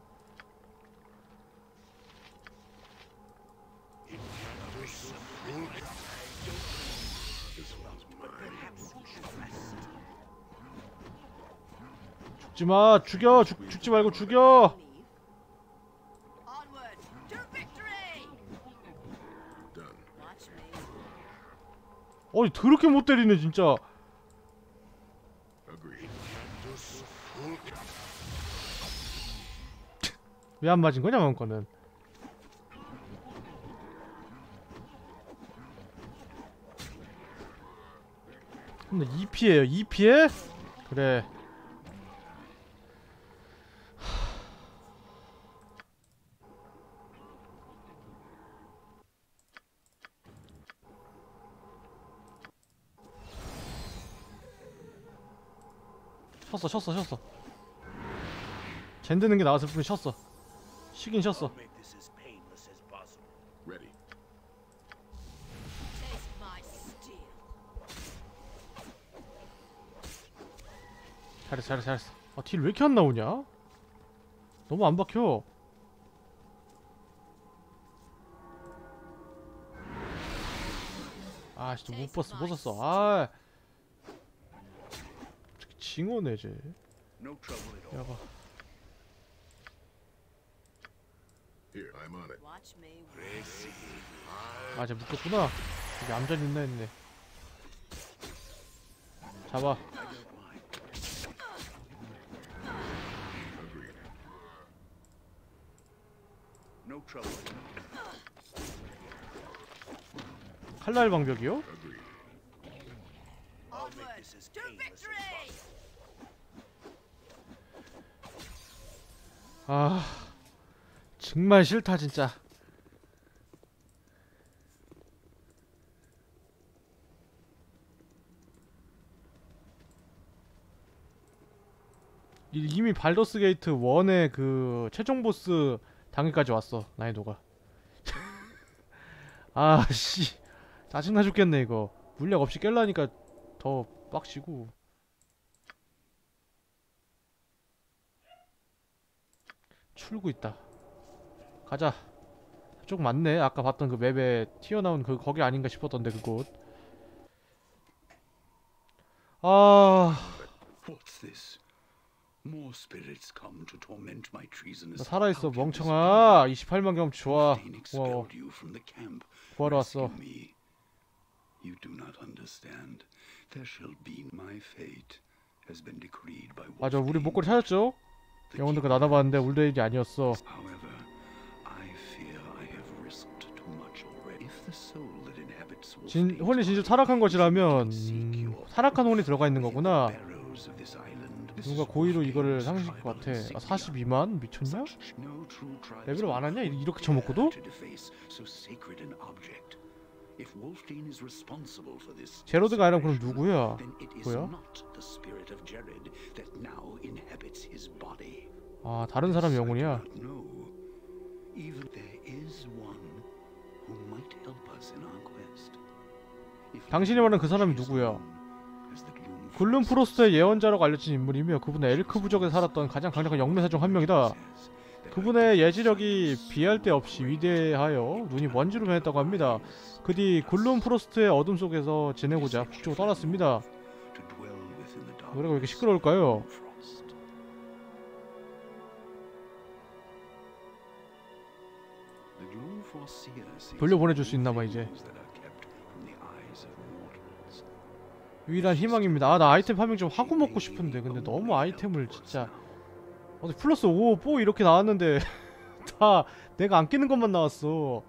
S4: This one's mine.
S5: Perhaps we should rest.
S1: 죽지마. 죽여. 죽, 죽지 말고 죽여.
S6: Leave.
S3: Onward to victory!
S4: Done.
S6: Watch me work.
S1: 어이 더럽게 못 때리네 진짜.
S4: Agreed.
S1: 왜 안 맞은 거냐 마음껏은. 근데 이 피에요. 이 피에? 그래. 쳤어 쳤어 쳤어. 젠드는 게 나왔을 뿐 쳤어. 쉬긴 쉬었어.
S5: I'll make this as painless as possible.
S4: Ready.
S6: Taste my steel.
S1: 잘했어 잘했어 잘했어. 아 딜 왜 이렇게 안 나오냐? 너무 안 박혀. 아 진짜 못 봤어 못 썼어. 아 징어네 쟤.
S5: No trouble at all.
S1: 야봐.
S4: Here, I'm on it.
S6: Watch me work.
S1: 아 쟤 묶었구나. 이게 암전이 있나 했네. 잡아.
S5: I don't mind.
S4: Agreed.
S5: No trouble at all.
S1: 칼날 방벽이요?
S4: Agreed.
S5: I'll make
S3: Onward
S5: this as
S3: to
S5: painless as
S3: victory!
S5: possible.
S1: 아 정말 싫다 진짜. 이- 이미 발더스 게이트 일의 그 최종 보스 단계까지 왔어 난이도가. 아씨 짜증나 죽겠네 이거. 물약 없이 깰라니까 더 빡치고. 출구 있다. 가자. 좀 많네. 아까 봤던 그 맵에 튀어나온 그 거기 아닌가 싶었던데 그곳. 아,
S5: What's this? More spirits come to torment my
S1: 너
S5: treasonous.
S1: 살아있어 멍청아. 이십팔만 경험치 좋아.
S5: Phoenix
S1: 고마워.
S5: expelled you from the camp.
S1: 구하러 왔어.
S5: Rescue me. You do not understand. There shall be my fate has been decreed by
S1: 맞아, 우리
S5: Wolfbane.
S1: 목걸이 찾았죠?
S5: The
S1: 영혼들 거
S5: keeper.
S1: 나눠봤는데 우리 일이 아니었어.
S5: However, I fear I have risked too much already. If the soul that inhabits
S1: 진,
S5: Wolfbane's
S1: 혼이 진짜
S5: body
S1: 타락한 것이라면
S5: is seek
S1: 음,
S5: your
S1: 타락한 혼이 들어가 있는
S5: within
S1: 거구나.
S5: the barrows of this island. This
S1: 누가
S5: is
S1: 고의로 이거를
S5: Wolfbane's
S1: 상실할 것 같아.
S5: tribal
S1: 아,
S5: insignia.
S1: 사십이만? 미쳤냐?
S5: Such no true tribes
S1: 레벨을
S5: on
S1: 많았냐?
S5: earth
S1: 이렇게
S5: dare
S1: 쳐먹고도?
S5: to deface so sacred an object. If Wolfbane is responsible for this
S1: 제로드가 아니라 그럼
S5: separation,
S1: 누구야?
S5: then it is
S1: 뭐야?
S5: not the spirit of Jared that now inhabits his body.
S1: 아, 다른 사람
S5: This I
S1: 영혼이야.
S5: do not know. Even there is one who might help us in our quest. If
S1: 당신이 말하는 그
S5: Wolfbane
S1: 사람이
S5: is
S1: 누구야?
S5: known as the Gloom
S1: 글룸
S5: Frost,
S1: 프로스트의 예언자라고 알려진 인물이며 그분은 엘크 부족에 살았던 가장 강력한 영매사 중 한 명이다. 그분의 예지력이 비할 데 없이 위대하여 눈이 먼지로 변했다고 합니다. 그 뒤 글룸 프로스트의 어둠 속에서 지내고자 북쪽으로 떠났습니다.
S5: to dwell within the
S1: 노래가 왜 이렇게
S5: darkness
S1: 시끄러울까요?
S5: of Frost. The Gloom Frost seer sees
S1: 돌려보내줄 수
S5: all
S1: 있나봐 이제.
S5: things that are kept from the eyes of mortals.
S1: 유일한 희망입니다. 아, 나 아이템 파밍 좀 하고 먹고 싶은데 근데 너무 아이템을 진짜 어디 플러스 오, 사 이렇게 나왔는데 다 내가 안 끼는 것만 나왔어.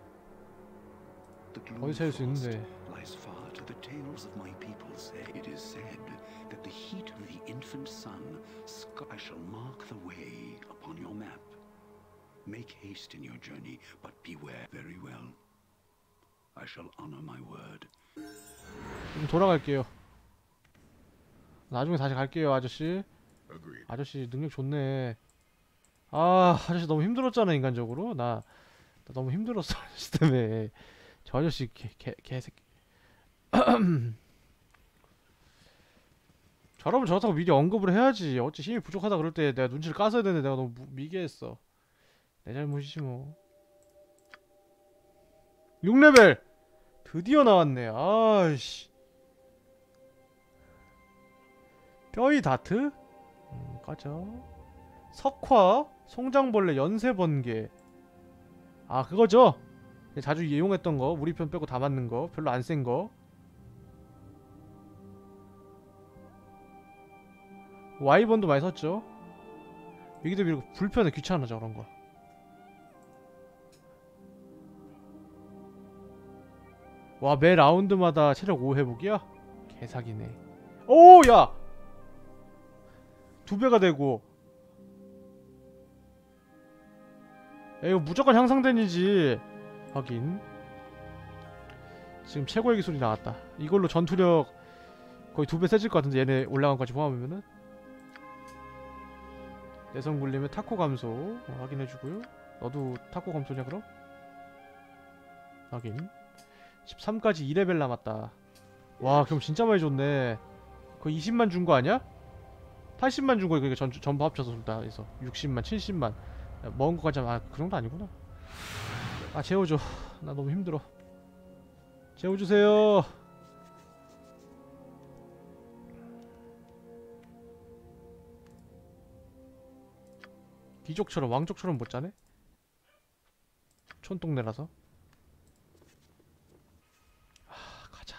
S5: The Gloom
S1: 어디 찾을 수
S5: Frost
S1: 있는데.
S5: lies far to the tales of my people say. It is said that the heat of the infant sun go- I shall mark the way upon your map. Make haste in your journey, but beware very well. I shall honor my word.
S1: 좀 돌아갈게요. 나중에 다시 갈게요, 아저씨.
S4: Agreed.
S1: 아저씨 능력 좋네. 아, 아저씨 너무 힘들었잖아, 인간적으로. 나, 나 너무 힘들었어, 아저씨 때문에. 저 아저씨 개, 개, 개새끼. 저러면 저렇다고 미리 언급을 해야지. 어찌 힘이 부족하다 그럴 때 내가 눈치를 깠어야 되는데 내가 너무 무, 미개했어. 내 잘못이지 뭐. 육 레벨! 드디어 나왔네. 아이씨. 뼈의 다트? 음, 꺼져. 석화, 송장벌레, 연쇄번개. 아, 그거죠? 자주 이용했던 거. 우리 편 빼고 다 맞는 거. 별로 안 센 거. 와이번도 많이 썼죠. 여기도 이렇게 불편해. 귀찮아 저런 거. 와, 매 라운드마다 체력 오 회복이야? 개사기네. 오, 야! 두 배가 되고. 야, 이거 무조건 향상된이지. 확인. 지금 최고의 기술이 나왔다. 이걸로 전투력 거의 두 배 세질 것 같은데, 얘네 올라간 것까지 포함하면은. 내성 굴림의 타코 감소 어, 확인해주고요. 너도 타코 감소냐 그럼? 확인. 십삼까지 이 레벨 남았다. 와, 그럼 진짜 많이 줬네. 거의 이십만 준 거 아니야? 팔십만 준 거, 그러니까 전, 전부 합쳐서 다 해서 육십만, 칠십만. 야, 먹은 거까지 하면, 아, 그 정도 아니구나. 아, 재워줘. 나 너무 힘들어. 재워주세요. 귀족처럼, 왕족처럼 못 자네? 촌동네라서. 아, 가자.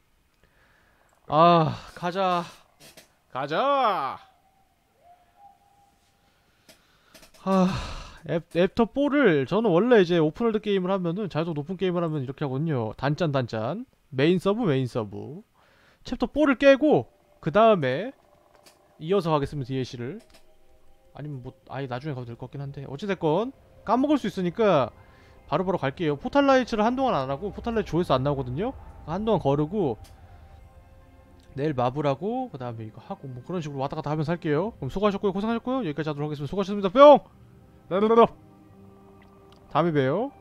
S1: 아, 가자. 가자. 아, 앱, 애프터 포를 저는 원래 이제 오픈월드 게임을 하면은, 자유도 높은 게임을 하면 이렇게 하거든요. 단짠 단짠. 메인 서브 메인 서브. 챕터 포를 깨고 그 다음에 이어서 하겠습니다. 디엘씨를. 아니면 뭐 아예 나중에 가도 될 것 같긴 한데, 어찌됐건 까먹을 수 있으니까 바로바로 갈게요. 포탈라이츠를 한동안 안하고, 포탈라이츠 조회수 안 나오거든요. 한동안 거르고 내일 마블하고 그 다음에 이거 하고 뭐 그런 식으로 왔다갔다 하면서 할게요. 그럼 수고하셨고요. 고생하셨고요. 여기까지 하도록 하겠습니다. 수고하셨습니다. 뿅! 다음에 봬요.